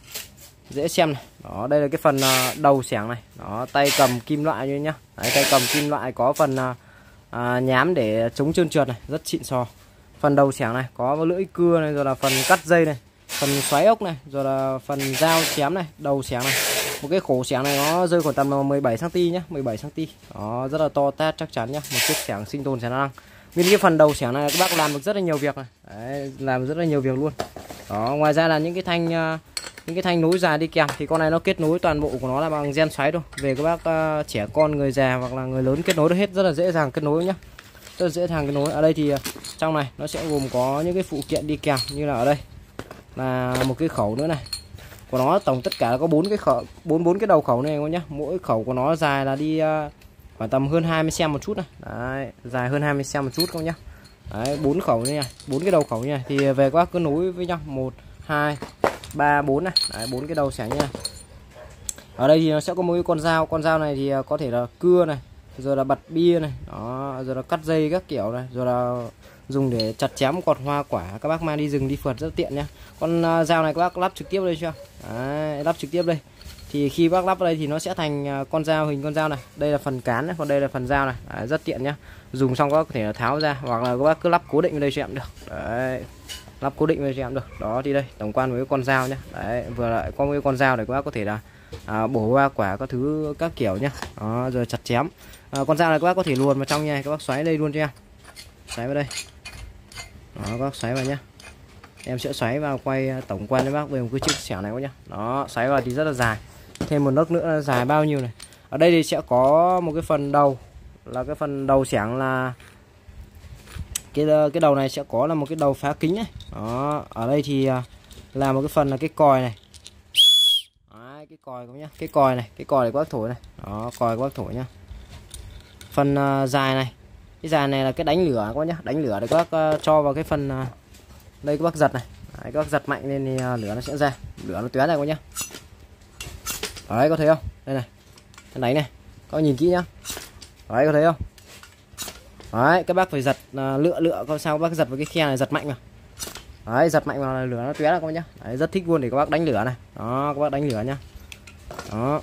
dễ xem này. Đó, đây là cái phần đầu xẻng này. Đó, tay cầm kim loại như nhá. Đấy, tay cầm kim loại có phần nhám để chống trơn trượt này, rất xịn sò. Phần đầu xẻng này có lưỡi cưa này, rồi là phần cắt dây này, phần xoáy ốc này, rồi là phần dao chém này, đầu xẻng này. Một cái khổ xẻng này nó rơi khoảng tầm 17 cm nhá, 17 cm. Đó, rất là to tát chắc chắn nhá, một chiếc xẻng sinh tồn xẻng đa năng. Nguyên cái phần đầu xẻng này các bác làm được rất là nhiều việc này. Đấy, làm rất là nhiều việc luôn. Đó, ngoài ra là những cái thanh nối dài đi kèm thì con này nó kết nối toàn bộ của nó là bằng gen xoáy thôi. Về các bác trẻ con, người già hoặc là người lớn kết nối được hết, rất là dễ dàng kết nối nhá. Rất là dễ dàng kết nối. Ở đây thì trong này nó sẽ gồm có những cái phụ kiện đi kèm, như là ở đây là một cái khẩu nữa này. Của nó tổng tất cả là có 4 cái khẩu, 4 cái đầu khẩu này các nhá. Mỗi khẩu của nó dài là đi khoảng tầm hơn 20 cm một chút này. Đấy, dài hơn 20 cm một chút các nhá. Đấy, 4 khẩu như này, 4 cái đầu khẩu như này thì về các bác cứ nối với nhau 1 2 3 4 này. Đấy, 4 cái đầu xẻng như này. Ở đây thì nó sẽ có một cái con dao này thì có thể là cưa này, rồi là bật bia này, đó, rồi là cắt dây các kiểu này, rồi là dùng để chặt chém cọt hoa quả, các bác mang đi rừng đi phượt rất tiện nhá. Con dao này các bác lắp trực tiếp đây chưa? Đấy, lắp trực tiếp đây. Thì khi bác lắp vào đây thì nó sẽ thành con dao, hình con dao này. Đây là phần cán này, còn đây là phần dao này. Đấy, rất tiện nhá. Dùng xong các bác có thể là tháo ra, hoặc là các bác cứ lắp cố định vào đây cho em được. Đấy, lắp cố định vào cho em được. Đó thì đây, tổng quan với con dao nhá. Đấy, vừa lại có một cái con dao để các bác có thể là bổ hoa quả các thứ các kiểu nhá. Đó, rồi chặt chém. Con dao này các bác có thể luồn vào trong nha, các bác xoáy đây luôn cho em. Xoáy vào đây. Đó, các bác xoáy vào nhá. Em sẽ xoáy vào quay tổng quan với bác về một cái chiếc xẻng này các nhá. Đó, xoáy vào thì rất là dài. Thêm một nấc nữa là dài bao nhiêu này. Ở đây thì sẽ có một cái phần đầu, là cái phần đầu xẻng là cái đầu này sẽ có là một cái đầu phá kính này. Đó, ở đây thì là một cái phần là cái còi này. Đấy, cái còi các nhá, cái còi này, cái còi để các bác thổi này. Đó, còi các bác thổi nhá. Phần dài này, cái dài này là cái đánh lửa các nhá, đánh lửa để các bác cho vào cái phần đây các bác giật này. Đấy, các bác giật mạnh lên thì lửa nó sẽ ra, lửa nó tóe ra các nhá. Đấy, có thấy không? Đây này, cái đánh này, các bác nhìn kỹ nhá. Đấy, có thấy không? Đấy, các bác phải giật lựa coi sao các bác giật vào cái khe này, giật mạnh vào. Đấy, giật mạnh vào là lửa nó tóe ra các bác nhá. Đấy, rất thích luôn để các bác đánh lửa này. Đó, các bác đánh lửa nhá. Đó.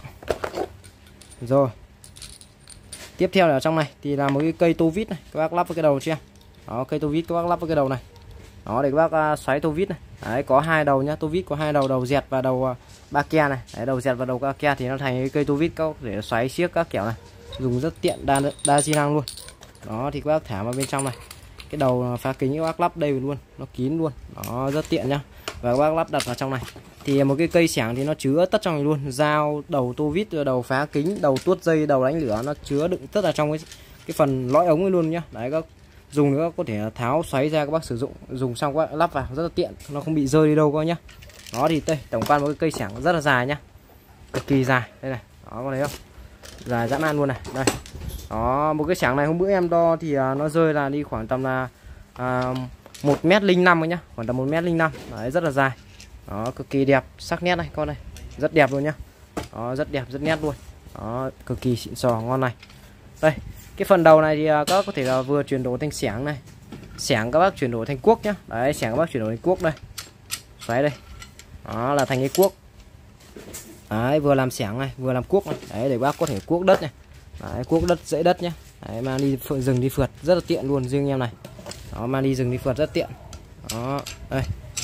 Rồi. Tiếp theo là ở trong này thì là một cái cây tô vít này, các bác lắp vào cái đầu cho em. Đó, cây tô vít các bác lắp vào cái đầu này. Đó, để các bác xoáy tô vít này. Đấy, có 2 đầu nhá, tô vít có 2 đầu, đầu dẹt và đầu ba ke này. Đấy, đầu dẹt và đầu ba ke thì nó thành cái cây tô vít các để xoáy xiếc các kiểu này. Dùng rất tiện, đa di năng luôn. Đó, thì các bác thả vào bên trong này. Cái đầu phá kính các bác lắp đây luôn, nó kín luôn. Đó, rất tiện nhá. Và các bác lắp đặt vào trong này. Thì một cái cây xẻng thì nó chứa tất trong này luôn, dao, đầu tô vít, đầu phá kính, đầu tuốt dây, đầu đánh lửa, nó chứa đựng tất là trong cái phần lõi ống ấy luôn nhá. Đấy, các dùng nữa có thể tháo xoáy ra các bác sử dụng, dùng xong các bác lắp vào rất là tiện, nó không bị rơi đi đâu coi nhá. Đó thì đây tổng quan một cái cây xẻng rất là dài nhá, cực kỳ dài. Đây này, đó có thấy không, dài dã man luôn này. Đây, đó, một cái xẻng này hôm bữa em đo thì nó rơi là đi khoảng tầm là 1m05 nhá, khoảng tầm 1m05. Đấy, rất là dài. Đó, cực kỳ đẹp, sắc nét này con này, rất đẹp luôn nhá. Đó, rất đẹp, rất nét luôn. Đó, cực kỳ xịn sò, ngon này. Đây, cái phần đầu này thì các bác có thể là vừa chuyển đổi thành xẻng này, xẻng các bác chuyển đổi thành cuốc nhá. Đấy, xẻng các bác chuyển đổi thành cuốc đây, xoáy đây. Đó là thành cái cuốc. Đấy, vừa làm xẻng này, vừa làm cuốc này. Đấy, để bác có thể cuốc đất này. Đấy, cuốc đất, dãy đất nhá. Đấy, mang đi rừng đi phượt rất là tiện luôn, riêng em này. Đó, mang đi rừng đi phượt rất tiện. Đó, đây.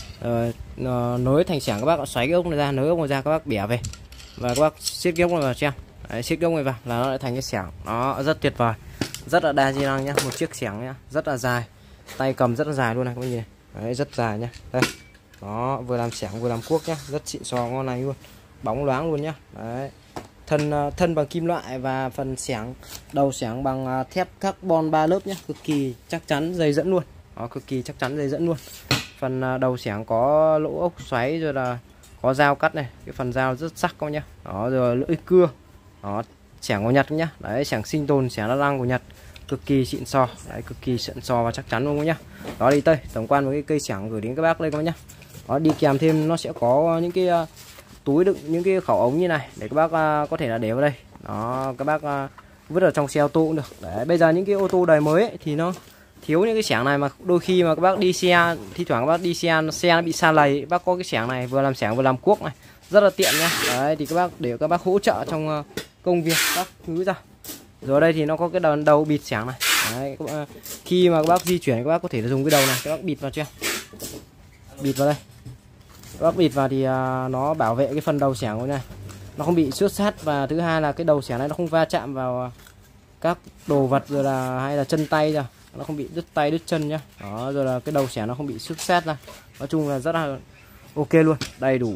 Nối thành xẻng các bác xoáy cái ốc này ra, nối ốc này ra các bác bẻ về và các bác siết cái ốc này vào xem. Đấy, siết cái ốc này vào là nó lại thành cái xẻng. Đó, rất tuyệt vời, rất là đa di năng nhá, một chiếc xẻng nhá, rất là dài, tay cầm rất là dài luôn này các bạn nhìn này. Đấy, rất dài nhá. Đây, đó, vừa làm xẻng vừa làm cuốc nhá, rất xịn sò, ngon này luôn, bóng loáng luôn nhá. Đấy, thân bằng kim loại và phần xẻng, đầu xẻng bằng thép carbon 3 lớp nhá, cực kỳ chắc chắn, dây dẫn luôn. Đó, cực kỳ chắc chắn, dây dẫn luôn. Phần đầu xẻng có lỗ ốc xoáy, rồi là có dao cắt này, cái phần dao rất sắc các nhá. Đó, rồi lưỡi cưa. Đó, xẻng của Nhật nhá. Đấy, xẻng sinh tồn, xẻng đa năng của Nhật, cực kỳ xịn sò. Đấy, cực kỳ xịn sò và chắc chắn luôn các nhá. Đó đi tổng quan với cái cây xẻng gửi đến các bác đây các bác nhá. Đó, đi kèm thêm nó sẽ có những cái túi đựng những cái khẩu ống như này để các bác có thể là để vào đây. Đó, các bác vứt ở trong xe ô tô cũng được. Đấy, bây giờ những cái ô tô đời mới ấy, thì nó thiếu những cái xẻng này, mà đôi khi mà các bác đi xe, thi thoảng các bác đi xe nó bị sa lầy, bác có cái xẻng này vừa làm xẻng vừa làm cuốc này, rất là tiện nhá. Đấy, thì các bác để các bác hỗ trợ trong công việc các thứ ra. Rồi đây thì nó có cái đầu bịt xẻng này. Đấy, khi mà các bác di chuyển các bác có thể dùng cái đầu này, các bác bịt vào chưa, bịt vào đây, các bác bịt vào thì nó bảo vệ cái phần đầu xẻng của này, nó không bị xước sát, và thứ hai là cái đầu xẻng này nó không va chạm vào các đồ vật rồi là hay là chân tay ra, nó không bị đứt tay đứt chân nhá. Đó, rồi là cái đầu xẻng nó không bị xước sát ra. Nói chung là rất là ok luôn, đầy đủ,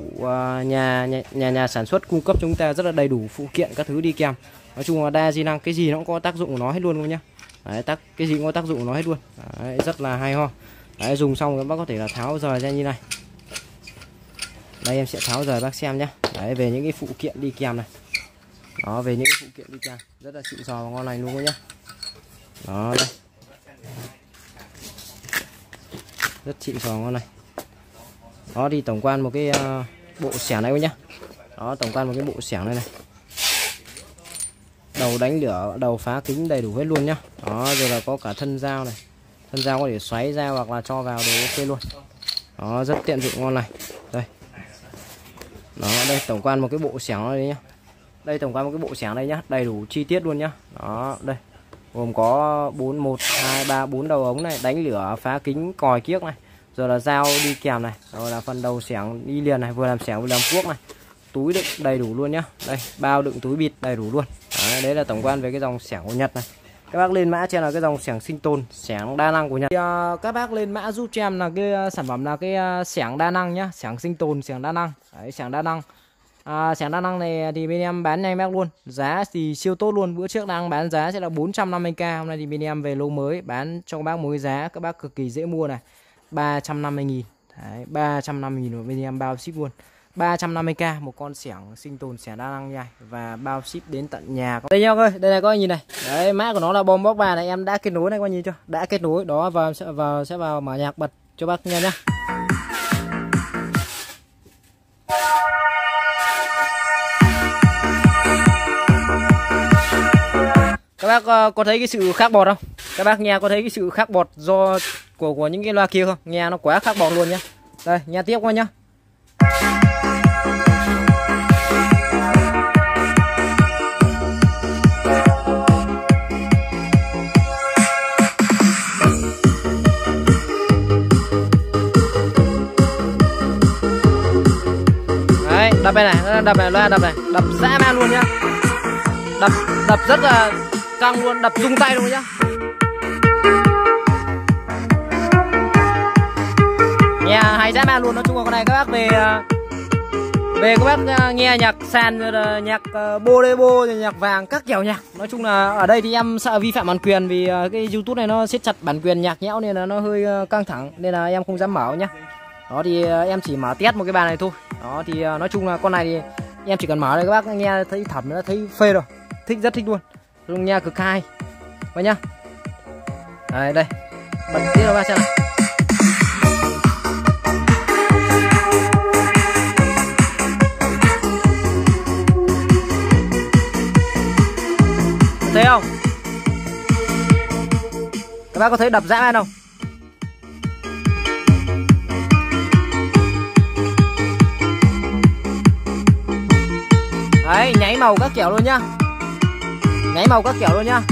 nhà sản xuất cung cấp chúng ta rất là đầy đủ phụ kiện các thứ đi kèm. Nói chung là đa di năng, cái gì nó cũng có tác dụng của nó hết luôn nhá. Đấy, cái gì cũng có tác dụng của nó hết luôn. Đấy, rất là hay ho. Đấy, dùng xong các bác có thể là tháo rời ra như này. Đây em sẽ tháo rời bác xem nhá. Đấy, về những cái phụ kiện đi kèm này. Đó, về những cái phụ kiện đi kèm rất là xịn sò và ngon lành luôn nhá. Đó, đây, rất xịn sò ngon này. Đó thì tổng quan một cái bộ xẻng này nhá. Đó, tổng quan một cái bộ xẻng này này, đầu đánh lửa, đầu phá kính đầy đủ hết luôn nhá. Đó, rồi là có cả thân dao này, thân dao có thể xoáy ra hoặc là cho vào đều ok luôn. Đó, rất tiện dụng, ngon này. Đây, đó, đây tổng quan một cái bộ xẻng này nhá. Đây tổng quan một cái bộ xẻng này nhá, đầy đủ chi tiết luôn nhá. Đó, đây gồm có 1, 2, 3, 4 đầu ống này, đánh lửa, phá kính, còi kiếc này, rồi là dao đi kèm này, rồi là phần đầu xẻng đi liền này, vừa làm xẻng vừa làm cuốc này, túi đựng đầy đủ luôn nhá. Đây, bao đựng túi bịt đầy đủ luôn. Đấy là tổng quan về cái dòng xẻng của Nhật này. Các bác lên mã cho là cái dòng xẻng sinh tồn, xẻng đa năng của Nhật. Thì, các bác lên mã giúp cho em là cái sản phẩm là cái xẻng đa năng nhá, xẻng sinh tồn, xẻng đa năng. Đấy, xẻng đa năng. Xẻng đa năng này thì bên em bán nhanh bác luôn, giá thì siêu tốt luôn. Bữa trước đang bán giá sẽ là 450k, hôm nay thì bên em về lô mới bán cho các bác một cái giá các bác cực kỳ dễ mua này, 350.000. Đấy, 350.000 bên em bao ship luôn. 350k một con xẻng sinh tồn, xẻng đa năng nha, và bao ship đến tận nhà. Đây nhau ơi, đây này các anh nhìn này. Đấy, mã của nó là bom bóc 3 này, em đã kết nối này các anh nhìn chưa? Đã kết nối đó, và sẽ vào mở nhạc bật cho bác nghe nhá. Các bác có thấy cái sự khác bọt không? Các bác nghe có thấy cái sự khác bọt do của những cái loa kia không? Nghe nó quá khác bọt luôn nhá. Đây, nghe tiếp qua nhá. Đập này này, đập này, loa đập này, đập dã man luôn nhá. Đập rất là căng luôn, đập rung tay luôn nhá. Nghe hay dã man luôn. Nói chung là con này các bác về các bác nghe nhạc sàn rồi là nhạc bolero rồi nhạc vàng các kiểu nhạc. Nói chung là ở đây thì em sợ vi phạm bản quyền vì cái YouTube này nó siết chặt bản quyền nhạc nhẽo nên là nó hơi căng thẳng nên là em không dám mở nhá. Đó thì em chỉ mở test một cái bài này thôi. Đó thì nói chung là con này thì em chỉ cần mở đây các bác nghe thấy thẩm đã thấy phê rồi. Rất thích luôn. Nghe cực hay. Vậy nhá. Đấy, đây. Bật tiếp cho bác xem này. Thấy không? Các bác có thấy đập dã man không? Đấy, nháy màu các kiểu luôn nhá. Nháy màu các kiểu luôn nhá.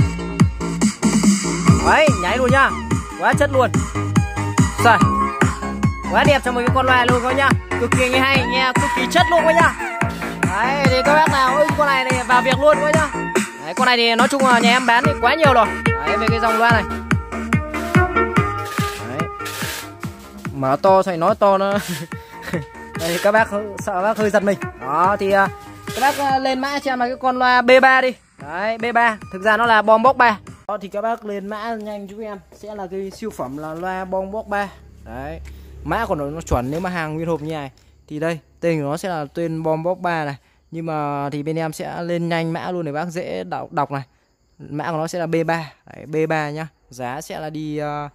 Đấy, nháy luôn nhá. Quá chất luôn. Rồi. Quá đẹp cho một cái con loa luôn coi nhá. Cực kỳ nghe hay, nghe cực kỳ chất luôn coi nhá. Đấy, thì các bác nào ưng con này thì vào việc luôn coi nhá. Đấy, con này thì nói chung là nhà em bán thì quá nhiều rồi. Đấy, về cái dòng loa này. Đấy. Mở to xoay nói to nó. Đây các bác sợ bác hơi giật mình. Đó thì các bác lên mã cho em là cái con loa B3 đi. Đấy, B3, thực ra nó là Boombox 3. Đó thì các bác lên mã nhanh giúp em sẽ là cái siêu phẩm là loa Boombox 3. Đấy. Mã của nó chuẩn nếu mà hàng nguyên hộp như này thì đây, tên của nó sẽ là tên Boombox 3 này. Nhưng mà thì bên em sẽ lên nhanh mã luôn để bác dễ đọc này. Mã của nó sẽ là B3. Đấy, B3 nhá. Giá sẽ là đi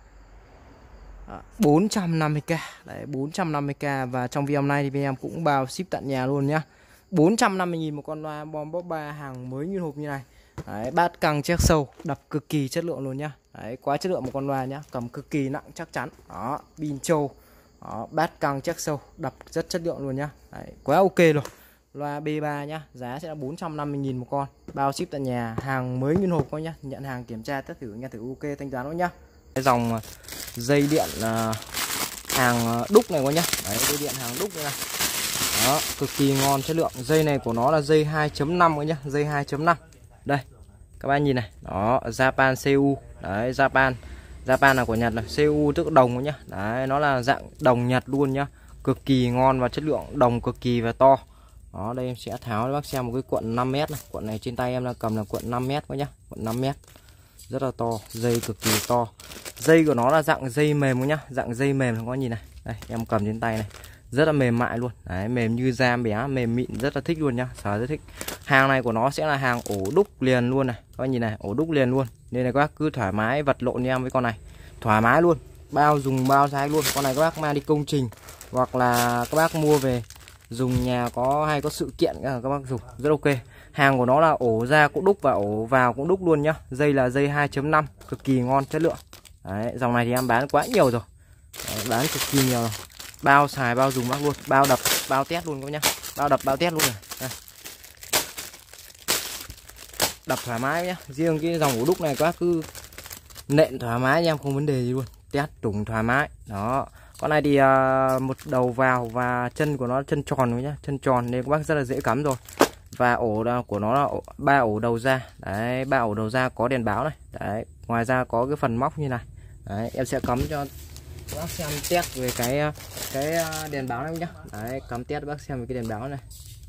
450k. Đấy, 450k. Và trong video hôm nay thì bên em cũng bao ship tận nhà luôn nhá. 450.000 một con loa Boombox 3 hàng mới nguyên hộp như này. Đấy, bát căng check sâu, đập cực kỳ chất lượng luôn nhá. Đấy, quá chất lượng một con loa nhá, cầm cực kỳ nặng chắc chắn. Đó, pin trâu. Đó, bát căng check sâu, đập rất chất lượng luôn nhá. Đấy, quá ok rồi. Loa B3 nhá, giá sẽ là 450.000 một con, bao ship tận nhà, hàng mới nguyên hộp coi nhá, nhận hàng kiểm tra tất thử nghe thử ok thanh toán đó nhá. Cái dòng dây điện hàng đúc này coi nhá. Đấy, dây điện hàng đúc này. Đó, cực kỳ ngon chất lượng. Dây này của nó là dây 2.5 coi nhá, dây 2.5. Đây. Các bạn nhìn này, đó, Japan CU. Đấy, Japan là của Nhật này, CU tức đồng coi nhá. Đấy, nó là dạng đồng Nhật luôn nhá. Cực kỳ ngon và chất lượng đồng cực kỳ và to. Đó, đây em sẽ tháo cho bác xem một cái cuộn 5m này. Cuộn này trên tay em là cầm là cuộn 5m coi nhá, cuộn 5m. Rất là to, dây cực kỳ to. Dây của nó là dạng dây mềm coi nhá, dạng dây mềm các bạn nhìn này. Đây, em cầm trên tay này. Rất là mềm mại luôn. Đấy, mềm như da bé, mềm mịn, rất là thích luôn nhá, sờ rất thích. Hàng này của nó sẽ là hàng ổ đúc liền luôn này. Các bạn nhìn này, ổ đúc liền luôn. Nên là các bác cứ thoải mái vật lộn em với con này. Thoải mái luôn. Bao dùng bao size luôn. Con này các bác mang đi công trình hoặc là các bác mua về dùng nhà hay có sự kiện các bác dùng rất ok. Hàng của nó là ổ ra cũng đúc và ổ vào cũng đúc luôn nhá. Dây là dây 2.5, cực kỳ ngon chất lượng. Đấy, dòng này thì em bán quá nhiều rồi. Đấy, bán cực kỳ nhiều rồi. Bao xài bao dùng bác luôn, bao đập bao test luôn các nhá, bao đập bao test luôn này. Đây. Đập thoải mái nhá, riêng cái dòng ổ đúc này các bác cứ nện thoải mái nha em, không vấn đề gì luôn, test trùng thoải mái. Đó, con này thì một đầu vào và chân của nó chân tròn rồi nhá, chân tròn nên các bác rất là dễ cắm rồi. Và ổ của nó là 3 ổ đầu ra. Đấy, 3 ổ đầu ra có đèn báo này. Đấy, ngoài ra có cái phần móc như này. Đấy, em sẽ cắm cho các bác xem test về cái đèn báo này nhá. Đấy, cắm test bác xem về cái đèn báo này.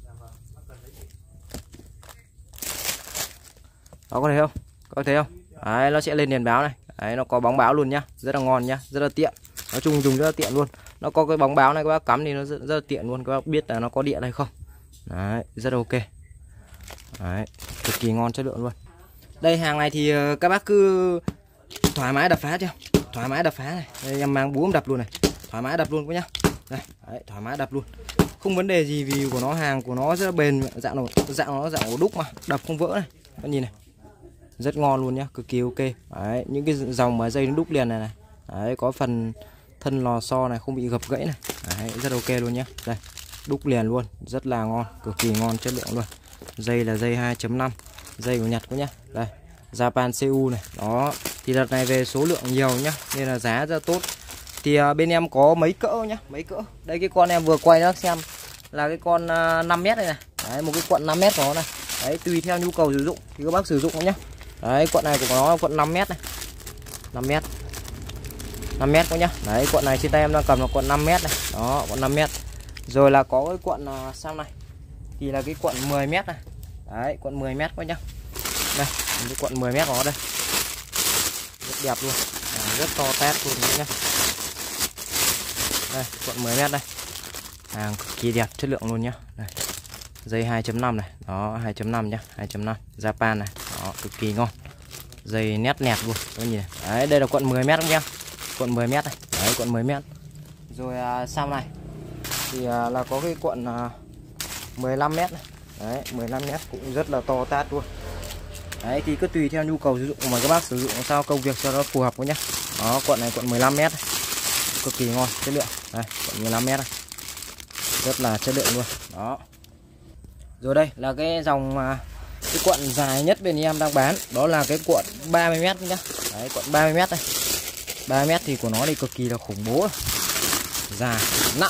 Đó, có thấy không? Có thấy không? Đấy, nó sẽ lên đèn báo này. Đấy, nó có bóng báo luôn nhá, rất là ngon nhá, rất là tiện. Nói chung dùng rất là tiện luôn. Nó có cái bóng báo này các bác cắm thì nó rất là tiện luôn, các bác biết là nó có điện hay không. Đấy, rất là ok. Đấy, cực kỳ ngon chất lượng luôn. Đây, hàng này thì các bác cứ thoải mái đập phá chưa? Thoải mái đập phá này. Đây, em mang búa đập luôn này. Thoải mái đập luôn các nhá. Đây, đấy, thoải mái đập luôn. Không vấn đề gì vì của nó hàng của nó rất là bền, dạng nó dạng ổ đúc mà, đập không vỡ này. Các nhìn này. Rất ngon luôn nhá, cực kỳ ok. Đấy, những cái dòng mà dây nó đúc liền này. Đấy, có phần thân lò xo này không bị gập gãy này. Đấy, rất ok luôn nhá. Đây, đúc liền luôn, rất là ngon, cực kỳ ngon chất lượng luôn. Dây là dây 2.5, dây của Nhật quá nhá. Đây, Japan CU này. Đó, thì đợt này về số lượng nhiều nhá, nên là giá rất tốt. Thì bên em có mấy cỡ nhá, mấy cỡ. Đây cái con em vừa quay đó xem là cái con 5 mét này này. Đấy, một cái cuộn 5 mét của nó này. Đấy, tùy theo nhu cầu sử dụng thì các bác sử dụng nhé. Đấy, cuộn này của nó là cuộn 5 mét này. 5 mét. 5 mét các nhá. Đấy, cuộn này trên tay em đang cầm là cuộn 5 mét này. Đó, cuộn 5 mét. Rồi là có cái cuộn sau này thì là cái cuộn 10 mét này. Đấy, cuộn 10 mét các nhá. Đây, cái cuộn 10 mét của nó đây. Rất đẹp luôn. Rất to tát luôn nhá. Đây, cuộn 10 mét đây. Hàng cực kỳ đẹp, chất lượng luôn nhá. Đây. Dây 2.5 này. Đó, 2.5 nhá, 2.5 Japan này. Đó, cực kỳ ngon. Dây nét nẹt luôn các bạn nhìn này. Đấy, đây là cuộn 10 mét nhá. Cuộn 10 mét này. Đấy, cuộn 10 mét. Rồi sau này thì là có cái cuộn 15 mét này. Đấy, 15 mét cũng rất là to tát luôn. Đấy, thì cứ tùy theo nhu cầu sử dụng mà các bác sử dụng sao công việc cho nó phù hợp nhá. Đó, cuộn này cuộn 15 mét này. Cực kỳ ngon, chất lượng. Đây, cuộn 15 mét này. Rất là chất lượng luôn. Đó. Rồi đây là cái dòng cái cuộn dài nhất bên em đang bán, đó là cái cuộn 30 mét nhá. Đấy, cuộn 30 mét đây. 30 mét thì của nó thì cực kỳ là khủng bố. Dài, nặng.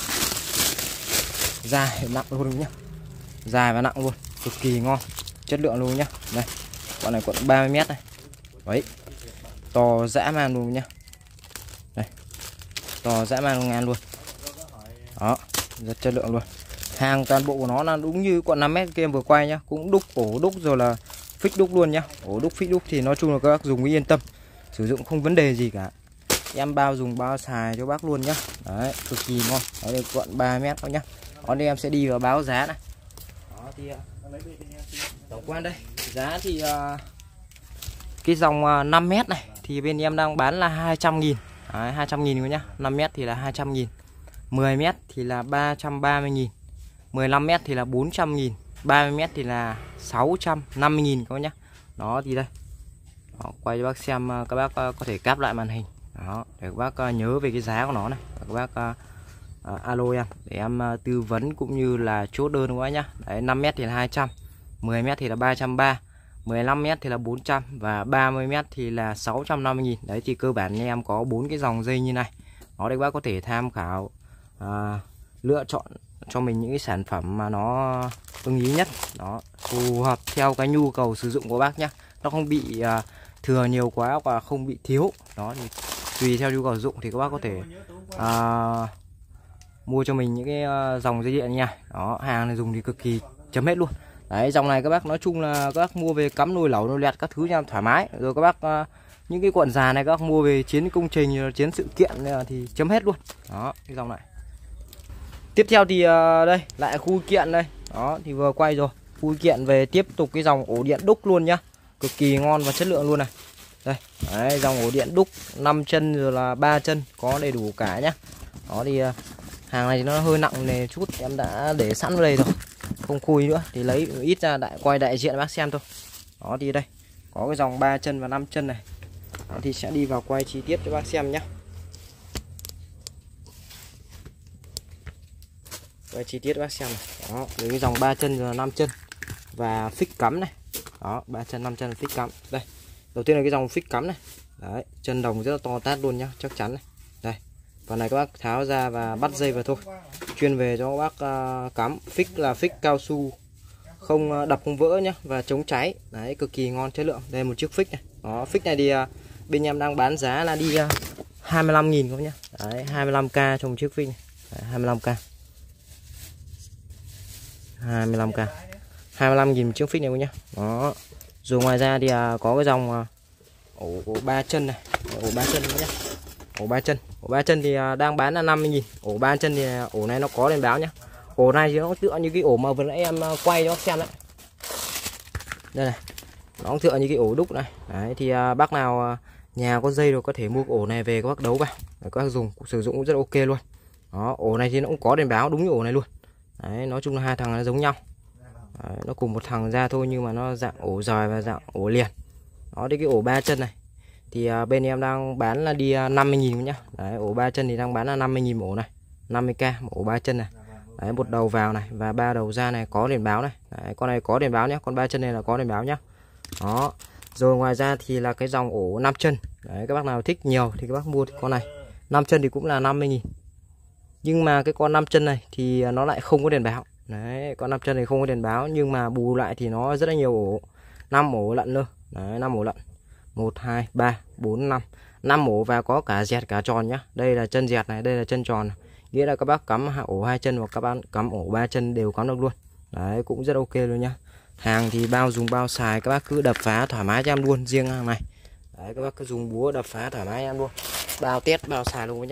Dài, nặng luôn nhá. Dài và nặng luôn, cực kỳ ngon, chất lượng luôn nhá. Đây, cuộn này cuộn 30 mét này. Đấy. To dã man luôn nhá. Đây. To dã man ngàn luôn. Đó, rất chất lượng luôn. Hàng toàn bộ của nó là đúng như cuộn 5 mét kia em vừa quay nhá, cũng đúc ổ đúc rồi là phích đúc luôn nhá. Ổ đúc phích đúc thì nói chung là các bác dùng yên tâm, sử dụng không vấn đề gì cả. Em bao dùng bao xài cho bác luôn nhá. Đấy, cực kỳ ngon. Đấy, đây cuộn 3 mét thôi nhá. Đó, đây em sẽ đi vào báo giá này. Đó thì tổng quan đây, giá thì cái dòng 5 mét này thì bên em đang bán là 200.000. Đấy, 200.000 nhá. 5 mét thì là 200.000. 10 mét thì là 330.000. 15 mét thì là 400.000. 30 mét thì là 650.000 các bác nhá. Đó thì đây. Đó, quay cho bác xem, các bác có thể cáp lại màn hình. Đó, để các bác nhớ về cái giá của nó này. Các bác alo em để em tư vấn cũng như là chốt đơn các bác nhá. Đấy, 5 mét thì là 200, 10 mét thì là 330, 15 mét thì là 400 và 30 mét thì là 650.000. Đấy thì cơ bản em có 4 cái dòng dây như này. Đó, đây các bác có thể tham khảo lựa chọn cho mình những cái sản phẩm mà nó ưng ý nhất, đó, phù hợp theo cái nhu cầu sử dụng của bác nhé. Nó không bị thừa nhiều quá và không bị thiếu. Đó thì tùy theo nhu cầu sử dụng thì các bác có thể mua cho mình những cái dòng dây điện nha. Đó, hàng này dùng thì cực kỳ chấm hết luôn. Đấy, dòng này các bác nói chung là các bác mua về cắm nồi lẩu nồi lẹt các thứ nha, thoải mái. Rồi các bác những cái cuộn già này các bác mua về chiến công trình, chiến sự kiện thì chấm hết luôn. Đó, cái dòng này. Tiếp theo thì đây lại khu kiện đây. Đó thì vừa quay rồi. Khu kiện về tiếp tục cái dòng ổ điện đúc luôn nhá. Cực kỳ ngon và chất lượng luôn này. Đây, đấy, dòng ổ điện đúc 5 chân rồi là 3 chân, có đầy đủ cả nhá. Đó thì hàng này nó hơi nặng nề chút, em đã để sẵn ở đây rồi. Không khui nữa thì lấy ít ra quay đại diện bác xem thôi. Đó thì đây, có cái dòng 3 chân và 5 chân này. Đó, thì sẽ đi vào quay chi tiết cho bác xem nhá. Quay chi tiết bác xem này. Đó, cái dòng 3 chân và 5 chân và phích cắm này. Đó, 3 chân 5 chân phích cắm. Đây. Đầu tiên là cái dòng phích cắm này. Đấy, chân đồng rất là to tát luôn nhá, chắc chắn này. Đây. Còn này các bác tháo ra và bắt dây vào thôi. Chuyên về cho các bác cắm. Phích là phích cao su, không đập không vỡ nhá và chống cháy. Đấy, cực kỳ ngon, chất lượng. Đây một chiếc phích này. Đó, phích này thì bên em đang bán giá là đi 25.000 các nhá. Đấy, 25k cho một chiếc phích này. Đấy, 25k. 25k. 25.000 một chiếc phích này các nhá. Đó. Rồi ngoài ra thì có cái dòng ổ 3 chân này. Ổ 3 chân nhá. Ổ 3 chân. Ổ 3 chân thì đang bán là 50.000. Ổ 3 chân thì ổ này nó có đèn báo nhá. Ổ này thì nó tựa như cái ổ mà vừa nãy em quay cho xem đấy. Đây này. Nó cũng tựa như cái ổ đúc này. Đấy thì bác nào nhà có dây rồi có thể mua cái ổ này về các bác đấu vào. Để các bác dùng sử dụng cũng rất ok luôn. Đó, ổ này thì nó cũng có đèn báo đúng như ổ này luôn. Đấy, nói chung là hai thằng nó giống nhau. Đấy, nó cùng một thằng ra thôi nhưng mà nó dạng ổ dòi và dạng ổ liền. Đó, đây cái ổ 3 chân này thì bên em đang bán là đi 50.000 nhá. Đấy, ổ 3 chân thì đang bán là 50.000 ổ này, 50k ổ 3 chân này. Đấy, một đầu vào này và 3 đầu ra này có đèn báo này. Đấy, con này có đèn báo nhá, con 3 chân này là có đèn báo nhá. Đó. Rồi ngoài ra thì là cái dòng ổ 5 chân. Đấy, các bác nào thích nhiều thì các bác mua con này. 5 chân thì cũng là 50.000. Nhưng mà cái con 5 chân này thì nó lại không có đèn báo. Đấy, con 5 chân này không có đèn báo, nhưng mà bù lại thì nó rất là nhiều ổ. 5 ổ lận nữa. Đấy, 5 ổ lận. 1 2 3 4 5. 5 ổ và có cả dẹt cả tròn nhá. Đây là chân dẹt này, đây là chân tròn này. Nghĩa là các bác cắm ổ 2 chân hoặc các bác cắm ổ 3 chân đều cắm được luôn. Đấy, cũng rất ok luôn nhá. Hàng thì bao dùng bao xài, các bác cứ đập phá thoải mái cho em luôn, riêng hàng này. Đấy, các bác cứ dùng búa đập phá thoải mái em luôn. Bao test bao xài luôn nhá.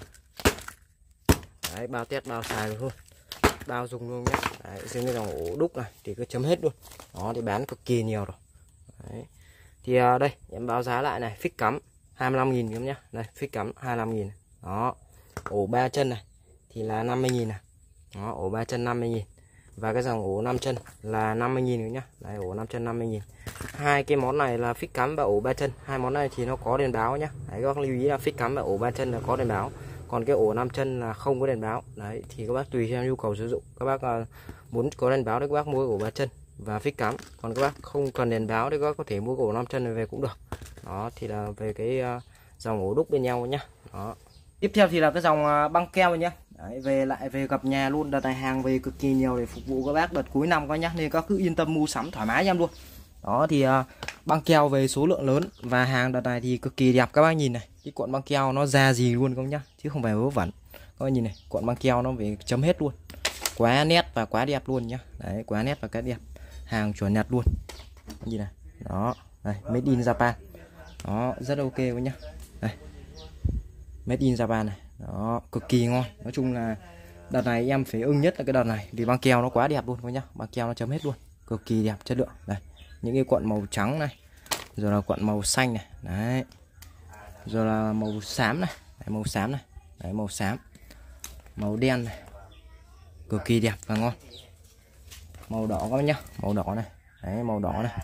Đấy, bao test bao xài luôn, bao dùng luôn nhá. Đấy, riêng cái dòng ổ đúc này thì cứ chấm hết luôn. Đó thì bán cực kỳ nhiều rồi. Đấy. Thì đây em báo giá lại này, phích cắm 25.000 em nhá. Đây, phích cắm 25.000. Đó. Ổ 3 chân này thì là 50.000 này. Đó, ổ 3 chân 50.000. Và cái dòng ổ 5 chân là 50.000 nhá. Đấy, ổ 5 chân 50.000. Hai cái món này là phích cắm và ổ 3 chân. Hai món này thì nó có đèn báo nhá. Đấy, các bác lưu ý là phích cắm và ổ 3 chân là có đèn báo. Còn cái ổ 5 chân là không có đèn báo. Đấy, thì các bác tùy theo nhu cầu sử dụng. Các bác muốn có đèn báo thì các bác mua ổ 3 chân và phích cắm. Còn các bác không cần đèn báo thì các bác có thể mua ổ 5 chân này về cũng được. Đó thì là về cái dòng ổ đúc bên nhau nhá. Đó. Tiếp theo thì là cái dòng băng keo nhá. Đấy, về gặp nhà luôn. Đợt này hàng về cực kỳ nhiều để phục vụ các bác đợt cuối năm coi nhá, nên các cứ yên tâm mua sắm thoải mái cho em luôn. Đó thì băng keo về số lượng lớn và hàng đợt này thì cực kỳ đẹp. Các bác nhìn này, cái cuộn băng keo nó ra gì luôn không nhá, chứ không phải vớ vẩn. Các bác nhìn này, cuộn băng keo nó về chấm hết luôn, quá nét và quá đẹp luôn nhá. Đấy, quá nét và quá đẹp, hàng chuẩn Nhật luôn. Nhìn này, đó, đây made in Japan. Đó, rất ok quá nhá. Đây, made in Japan này. Đó, cực kỳ ngon. Nói chung là đợt này em phải ưng nhất là cái đợt này vì băng keo nó quá đẹp luôn các nhá. Băng keo nó chấm hết luôn, cực kỳ đẹp, chất lượng. Đây, những cái cuộn màu trắng này, rồi là cuộn màu xanh này, đấy, rồi là màu xám này, đấy, màu xám này, đấy, màu xám, màu đen này, cực kỳ đẹp và ngon. Màu đỏ các nhá, màu đỏ này, đấy, màu đỏ này,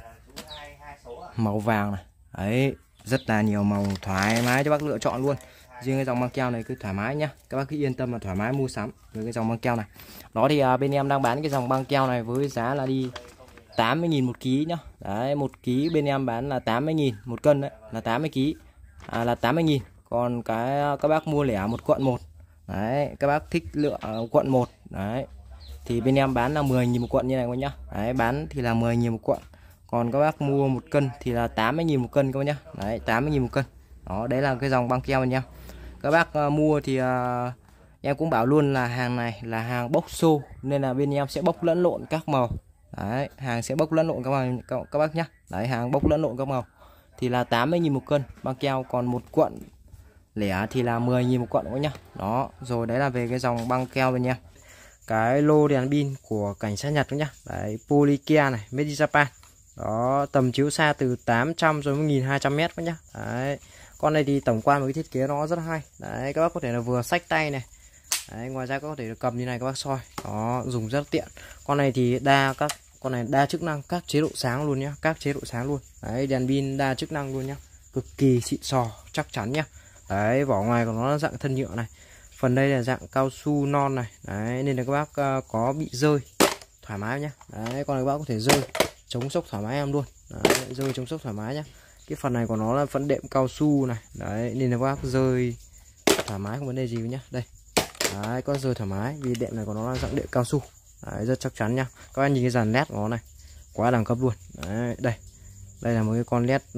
màu vàng này, đấy, rất là nhiều màu thoải mái cho bác lựa chọn luôn. Riêng cái dòng băng keo này cứ thoải mái nhá, các bác cứ yên tâm là thoải mái mua sắm với cái dòng băng keo này. Đó thì bên em đang bán cái dòng băng keo này với giá là đi 80.000 một ký nhá. Đấy, 1 ký bên em bán là 80.000 một cân đấy, là 80 ký. Là 80.000. Còn cái các bác mua lẻ một cuộn một. Đấy, các bác thích lựa cuộn một. Đấy. Thì bên em bán là 10.000 một cuộn như này các nhá. Đấy, bán thì là 10.000 một cuộn. Còn các bác mua 1 cân thì là 80.000 một cân các bác nhá. Đấy, 80.000 một cân. Đó, đấy là cái dòng băng keo anh em. Các bác mua thì em cũng bảo luôn là hàng này là hàng bốc xô, nên là bên em sẽ bốc lẫn lộn các màu. Đấy, hàng sẽ bốc lẫn lộn các bác nhá. Đấy, hàng bốc lẫn lộn các màu thì là 80.000 một cân băng keo, còn một cuộn lẻ thì là 10.000 một cuộn các nhá. Đó, rồi đấy là về cái dòng băng keo bên em. Cái lô đèn pin của cảnh sát Nhật nhá. Đấy, Polykia này, made in Japan. Đó, tầm chiếu xa từ 800 rồi 1.200 m các nhá. Đấy. Con này thì tổng quan một cái thiết kế nó rất hay. Đấy, các bác có thể là vừa xách tay này. Đấy, ngoài ra có thể là cầm như này các bác soi. Đó, dùng rất tiện. Con này thì con này đa chức năng, các chế độ sáng luôn nhá, các chế độ sáng luôn. Đấy, đèn pin đa chức năng luôn nhá. Cực kỳ xịn sò, chắc chắn nhá. Đấy, vỏ ngoài của nó là dạng thân nhựa này. Phần đây là dạng cao su non này. Đấy, nên là các bác có bị rơi thoải mái nhá. Đấy, con này các bác có thể rơi chống sốc thoải mái em luôn. Đấy, rơi chống sốc thoải mái nhá. Cái phần này của nó là phần đệm cao su này. Đấy, nên là các bác rơi thoải mái không vấn đề gì nhá. Đây. Đấy, có rơi thoải mái vì đệm này của nó là dạng đệm cao su. Đấy, rất chắc chắn nhá. Các bạn nhìn cái dàn led của nó này, quá đẳng cấp luôn. Đấy, đây. Đây là một cái con led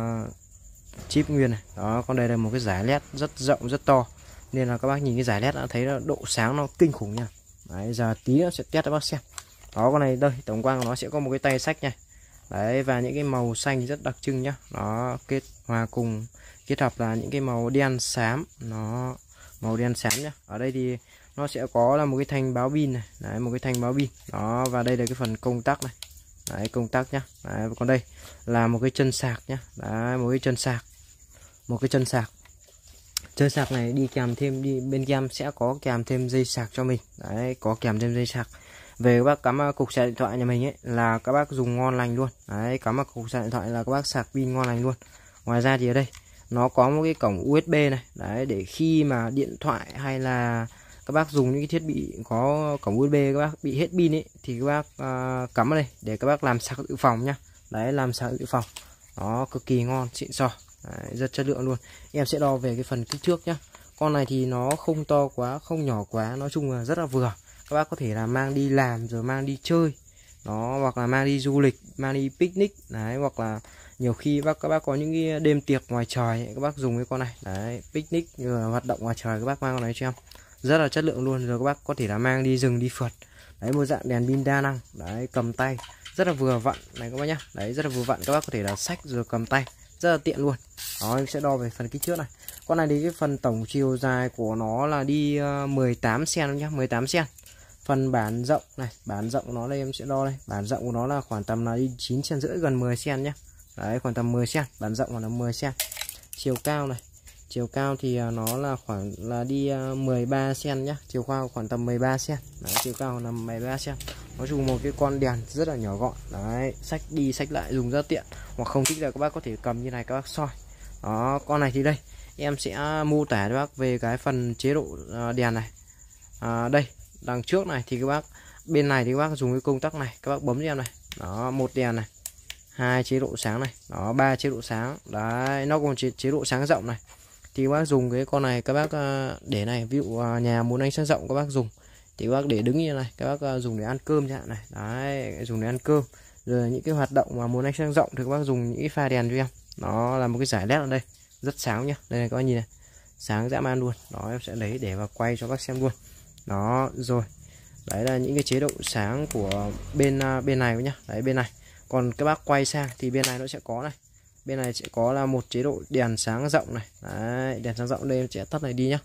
chip nguyên này. Đó, con đây là một cái dải led rất rộng rất to. Nên là các bác nhìn cái dải led đã thấy là độ sáng nó kinh khủng nha. Đấy, giờ tí nó sẽ test cho bác xem. Đó, con này đây, tổng quan của nó sẽ có một cái tay xách nha. Đấy, và những cái màu xanh rất đặc trưng nhá. Nó kết hòa cùng kết hợp là những cái màu đen xám, nó màu đen xám nhá. Ở đây thì nó sẽ có là một cái thanh báo pin này. Đấy, một cái thanh báo pin. Đó, và đây là cái phần công tắc này. Đấy, công tắc nhá. Đấy, còn đây là một cái chân sạc nhá. Đấy, một cái chân sạc. Một cái chân sạc. Chân sạc này đi kèm thêm, bên em sẽ có kèm thêm dây sạc cho mình. Đấy, có kèm thêm dây sạc. Về các bác cắm cục sạc điện thoại nhà mình ấy là các bác dùng ngon lành luôn. Đấy, cắm cục sạc điện thoại là các bác sạc pin ngon lành luôn. Ngoài ra thì ở đây nó có một cái cổng USB này. Đấy, để khi mà điện thoại hay là các bác dùng những cái thiết bị có cổng USB các bác bị hết pin ấy thì các bác cắm ở đây để các bác làm sạc dự phòng nhá. Đấy, làm sạc dự phòng. Đó, cực kỳ ngon, xịn sò. Đấy, rất chất lượng luôn. Em sẽ đo về cái phần kích thước nhá. Con này thì nó không to quá, không nhỏ quá, nói chung là rất là vừa. Các bác có thể là mang đi làm rồi mang đi chơi, nó hoặc là mang đi du lịch, mang đi picnic đấy, hoặc là nhiều khi các bác có những cái đêm tiệc ngoài trời các bác dùng cái con này đấy, picnic rồi hoạt động ngoài trời các bác mang con này cho em, rất là chất lượng luôn. Rồi các bác có thể là mang đi rừng đi phượt đấy, một dạng đèn pin đa năng đấy, cầm tay rất là vừa vặn này các bác nhá, đấy rất là vừa vặn, các bác có thể là xách rồi cầm tay rất là tiện luôn. Đó, em sẽ đo về phần kích thước này. Con này thì cái phần tổng chiều dài của nó là đi 18 cm nhá, 18 cm. Phần bản rộng này, bản rộng nó đây em sẽ đo đây, bản rộng của nó là khoảng tầm là đi 9,5 cm, gần 10 cm nhá. Đấy, khoảng tầm 10 cm, bản rộng là 10 cm. Chiều cao này, chiều cao thì nó là khoảng là đi 13 cm nhá, chiều cao khoảng tầm 13 cm. Đấy, chiều cao là 13 cm. Nói chung một cái con đèn rất là nhỏ gọn. Đấy, xách đi xách lại dùng rất tiện. Hoặc không thích là các bác có thể cầm như này các bác soi. Đó, con này thì đây em sẽ mô tả cho bác về cái phần chế độ đèn này. Đây, đằng trước này thì các bác, bên này thì các bác dùng cái công tắc này, các bác bấm cho em này. Đó, một đèn này, 2 chế độ sáng này, đó 3 chế độ sáng. Đấy, nó còn chế độ sáng rộng này. Thì các bác dùng cái con này các bác để này, ví dụ nhà muốn ánh sáng rộng các bác dùng thì các bác để đứng như này, các bác dùng để ăn cơm chẳng hạn này. Đấy, dùng để ăn cơm. Rồi những cái hoạt động mà muốn ánh sáng rộng thì các bác dùng những cái pha đèn cho em. Nó là một cái giải led ở đây, rất sáng nhá. Đây này các bác nhìn này, sáng dã man luôn. Đó, em sẽ lấy để và quay cho các bác xem luôn. Đó, rồi. Đấy là những cái chế độ sáng của bên này nhá. Đấy, bên này. Còn các bác quay sang thì bên này nó sẽ có này. Bên này sẽ có là một chế độ đèn sáng rộng này. Đấy, đèn sáng rộng đây em sẽ tắt này đi nhá.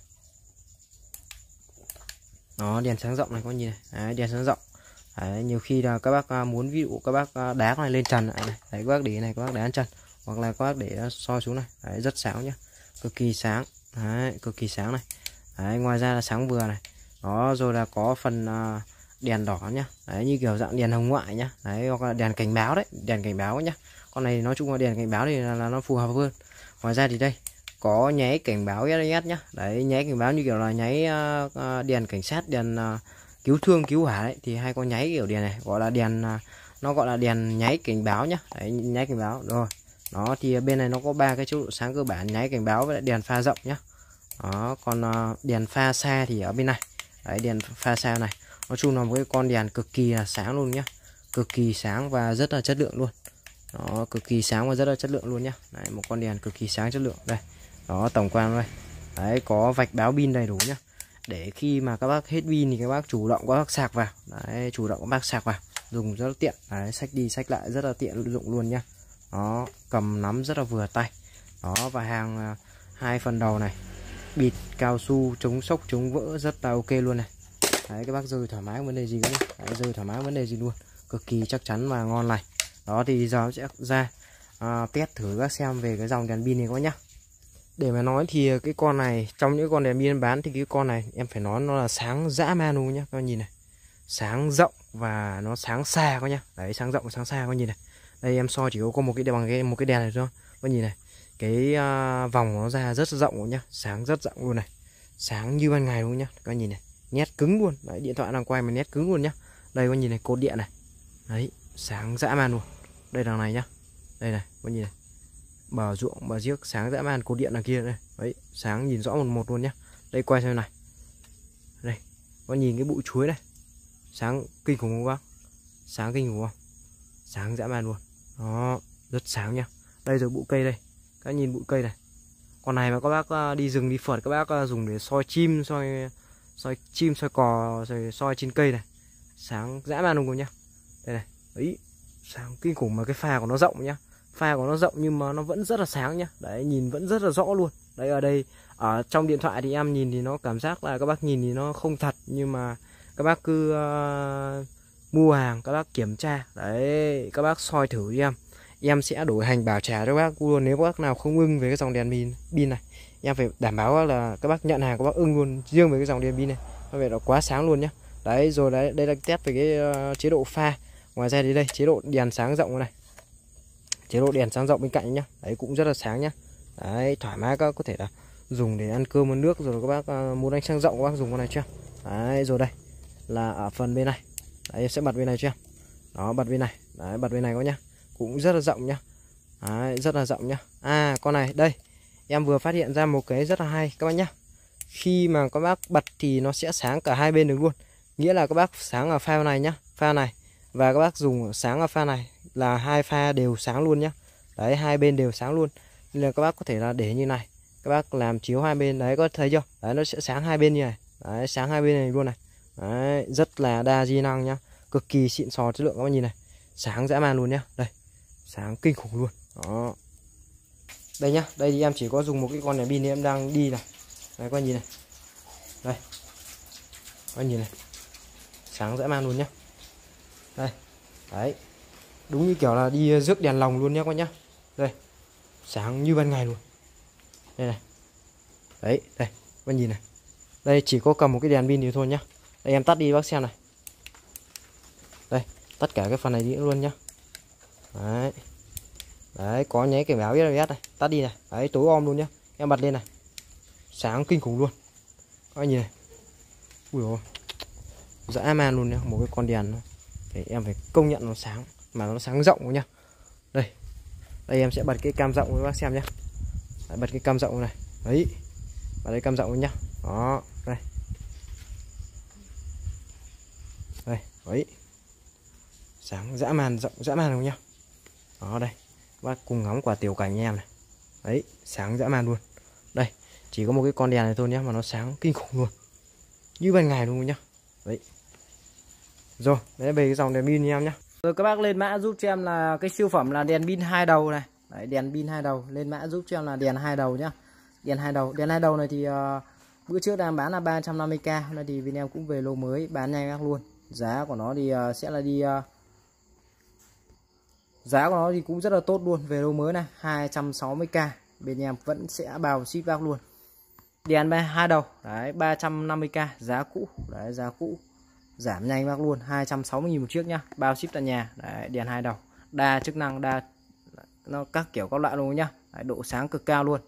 Đó, đèn sáng rộng này các bác nhìn này. Đấy, đèn sáng rộng. Đấy, nhiều khi là các bác muốn ví dụ các bác đá con này lên trần này. Đấy, các bác để này, các bác đá lên trần. Hoặc là các bác để soi xuống này. Đấy, rất sáng nhá. Cực kỳ sáng. Đấy, cực kỳ sáng này. Đấy, ngoài ra là sáng vừa này. Đó, rồi là có phần đèn đỏ nhá. Đấy, như kiểu dạng đèn hồng ngoại nhá. Đấy, hoặc là đèn cảnh báo đấy, đèn cảnh báo nhá. Con này nói chung là đèn cảnh báo thì là nó phù hợp hơn. Ngoài ra thì đây có nháy cảnh báo SOS nhá. Đấy, nháy cảnh báo như kiểu là nháy đèn cảnh sát, đèn cứu thương, cứu hỏa đấy, thì hay có nháy kiểu đèn này, gọi là đèn nó gọi là đèn nháy cảnh báo nhá. Đấy, nháy cảnh báo rồi. Đó, thì bên này nó có 3 cái chế độ sáng cơ bản, nháy cảnh báo với lại đèn pha rộng nhá. Đó, còn đèn pha xa thì ở bên này. Đấy, đèn pha xa này. Nói chung là một cái con đèn cực kỳ là sáng luôn nhá. Cực kỳ sáng và rất là chất lượng luôn. Đó, cực kỳ sáng và rất là chất lượng luôn nhá. Đấy, một con đèn cực kỳ sáng chất lượng. Đây. Đó, tổng quan đây. Đấy, có vạch báo pin đầy đủ nhá. Để khi mà các bác hết pin thì các bác chủ động các bác sạc vào. Đấy, chủ động các bác sạc vào, dùng rất là tiện. Đấy, xách đi xách lại rất là tiện dụng luôn nhá. Đó, cầm nắm rất là vừa tay. Đó, và hàng hai phần đầu này bịt cao su chống sốc chống vỡ rất là ok luôn này. Đấy, các bác rơi thoải mái vấn đề gì nữa. Đấy, rơi thoải mái vấn đề gì luôn, cực kỳ chắc chắn và ngon này. Đó, thì giờ sẽ ra test thử các xem về cái dòng đèn pin này có nhá. Để mà nói thì cái con này trong những con đèn pin bán thì cái con này em phải nói nó là sáng dã man luôn nhá. Các bạn nhìn này, sáng rộng và nó sáng xa các nhá. Đấy, sáng rộng và sáng xa các bạn nhìn này. Đây em soi chỉ có một cái bằng một cái đèn này thôi. Các bạn nhìn này, cái vòng nó ra rất rộng luôn nhá, sáng rất rộng luôn này, sáng như ban ngày luôn nhá. Các bạn nhìn này, nét cứng luôn. Đấy, điện thoại đang quay mà nét cứng luôn nhá. Đây các bạn nhìn này, cột điện này. Đấy, sáng dã man luôn. Đây đằng này nhá. Đây này, các bạn nhìn này, bờ ruộng bờ giếc sáng dã man, cột điện đằng kia đây. Đấy, sáng nhìn rõ một luôn nhá. Đây quay xem này. Đây, các bạn nhìn cái bụi chuối này, sáng kinh khủng không bác? Sáng kinh khủng không? Sáng dã man luôn. Đó, rất sáng nhá. Đây rồi bụi cây đây. Các nhìn bụi cây này. Con này mà các bác đi rừng đi phượt các bác dùng để soi chim, soi chim, soi cò, rồi soi trên cây này. Sáng dã man luôn nhá. Đây này. Đấy, sáng kinh khủng mà cái pha của nó rộng nhá. Pha của nó rộng nhưng mà nó vẫn rất là sáng nhá. Đấy, nhìn vẫn rất là rõ luôn. Đấy, ở đây ở trong điện thoại thì em nhìn thì nó cảm giác là các bác nhìn thì nó không thật, nhưng mà các bác cứ mua hàng các bác kiểm tra. Đấy, các bác soi thử cho em sẽ đổi hành bảo trả cho các bác luôn. Nếu các bác nào không ưng về cái dòng đèn pin này, em phải đảm bảo là các bác nhận hàng các bác ưng luôn riêng với cái dòng đèn pin này. Nó vậy là quá sáng luôn nhá. Đấy, rồi đấy, đây là test về cái chế độ pha. Ngoài ra thì đây chế độ đèn sáng rộng này, chế độ đèn sáng rộng bên cạnh nhá. Đấy, cũng rất là sáng nhá. Đấy, thoải mái các bác có thể là dùng để ăn cơm ăn nước, rồi các bác muốn ánh sáng rộng các bác dùng con này chưa. Đấy, rồi đây là ở phần bên này. Đấy, em sẽ bật bên này chưa. Đó, bật bên này. Đấy, bật bên này có nhá, cũng rất là rộng nhá. Đấy, rất là rộng nhá. Con này đây em vừa phát hiện ra một cái rất là hay các bác nhá. khi mà các bác bật thì nó sẽ sáng cả hai bên được luôn. Nghĩa là các bác sáng ở pha này nhá, pha này, và các bác dùng sáng ở pha này là hai pha đều sáng luôn nhá. Đấy, hai bên đều sáng luôn. Nên là các bác có thể là để như này, các bác làm chiếu hai bên, đấy có thấy chưa? Đấy, nó sẽ sáng hai bên như này. Đấy, sáng hai bên này luôn này. Đấy, rất là đa di năng nhá, cực kỳ xịn sò chất lượng các bác nhìn này. Sáng dã man luôn nhá. Đây, sáng kinh khủng luôn. Đó. Đây nhá, đây thì em chỉ có dùng một cái con đèn pin em đang đi này. Đấy, các bác nhìn này. Đây. Các bác nhìn này. Sáng dã man luôn nhá. Đây. Đấy. Đúng như kiểu là đi rước đèn lồng luôn nhá các bác nhá. Đây. Sáng như ban ngày luôn. Đây này. Đấy, đây, các bác nhìn này. Đây chỉ có cầm một cái đèn pin thì thôi nhá. Đây em tắt đi bác xem này. Đây, tắt cả cái phần này đi luôn nhá. Đấy. Đấy, có nháy cảnh báo SOS này, tắt đi này. Đấy, tối om luôn nhá. Em bật lên này. Sáng kinh khủng luôn. Các anh nhìn này. Ui dồi ôi. Dã man luôn nhá, một cái con đèn nó. Em phải công nhận nó sáng, mà nó sáng rộng nhá. Đây. Đây em sẽ bật cái cam rộng cho bác xem nhá. Đấy, bật cái cam rộng này. Đấy. Bật cái cam rộng nhá. Đó, đây. Đây, đấy. Sáng dã man, rộng dã man luôn nhá. Đó đây. Bác cùng ngắm quả tiểu cảnh em này. Đấy, sáng dã man luôn. Đây, chỉ có một cái con đèn này thôi nhá, mà nó sáng kinh khủng luôn. Như ban ngày luôn nhá. Đấy. Rồi, đấy về cái dòng đèn pin em nhá. Rồi các bác lên mã giúp cho em là cái siêu phẩm là đèn pin hai đầu này. Đấy, đèn pin hai đầu, lên mã giúp cho em là đèn hai đầu nhá. Đèn hai đầu này thì bữa trước đang bán là 350k, hôm nay thì bên em cũng về lô mới bán nhanh các luôn. Giá của nó thì sẽ là đi giá của nó thì cũng rất là tốt luôn, về lô mới này 260k, bên em vẫn sẽ bao ship bác luôn. Đèn hai đầu đấy 350k, giá cũ đấy, giá cũ giảm nhanh bác luôn, 260.000 một chiếc nhá, bao ship tận nhà. Đấy, đèn hai đầu đa chức năng, đa nó các kiểu các loại luôn nhá. Đấy, độ sáng cực cao luôn.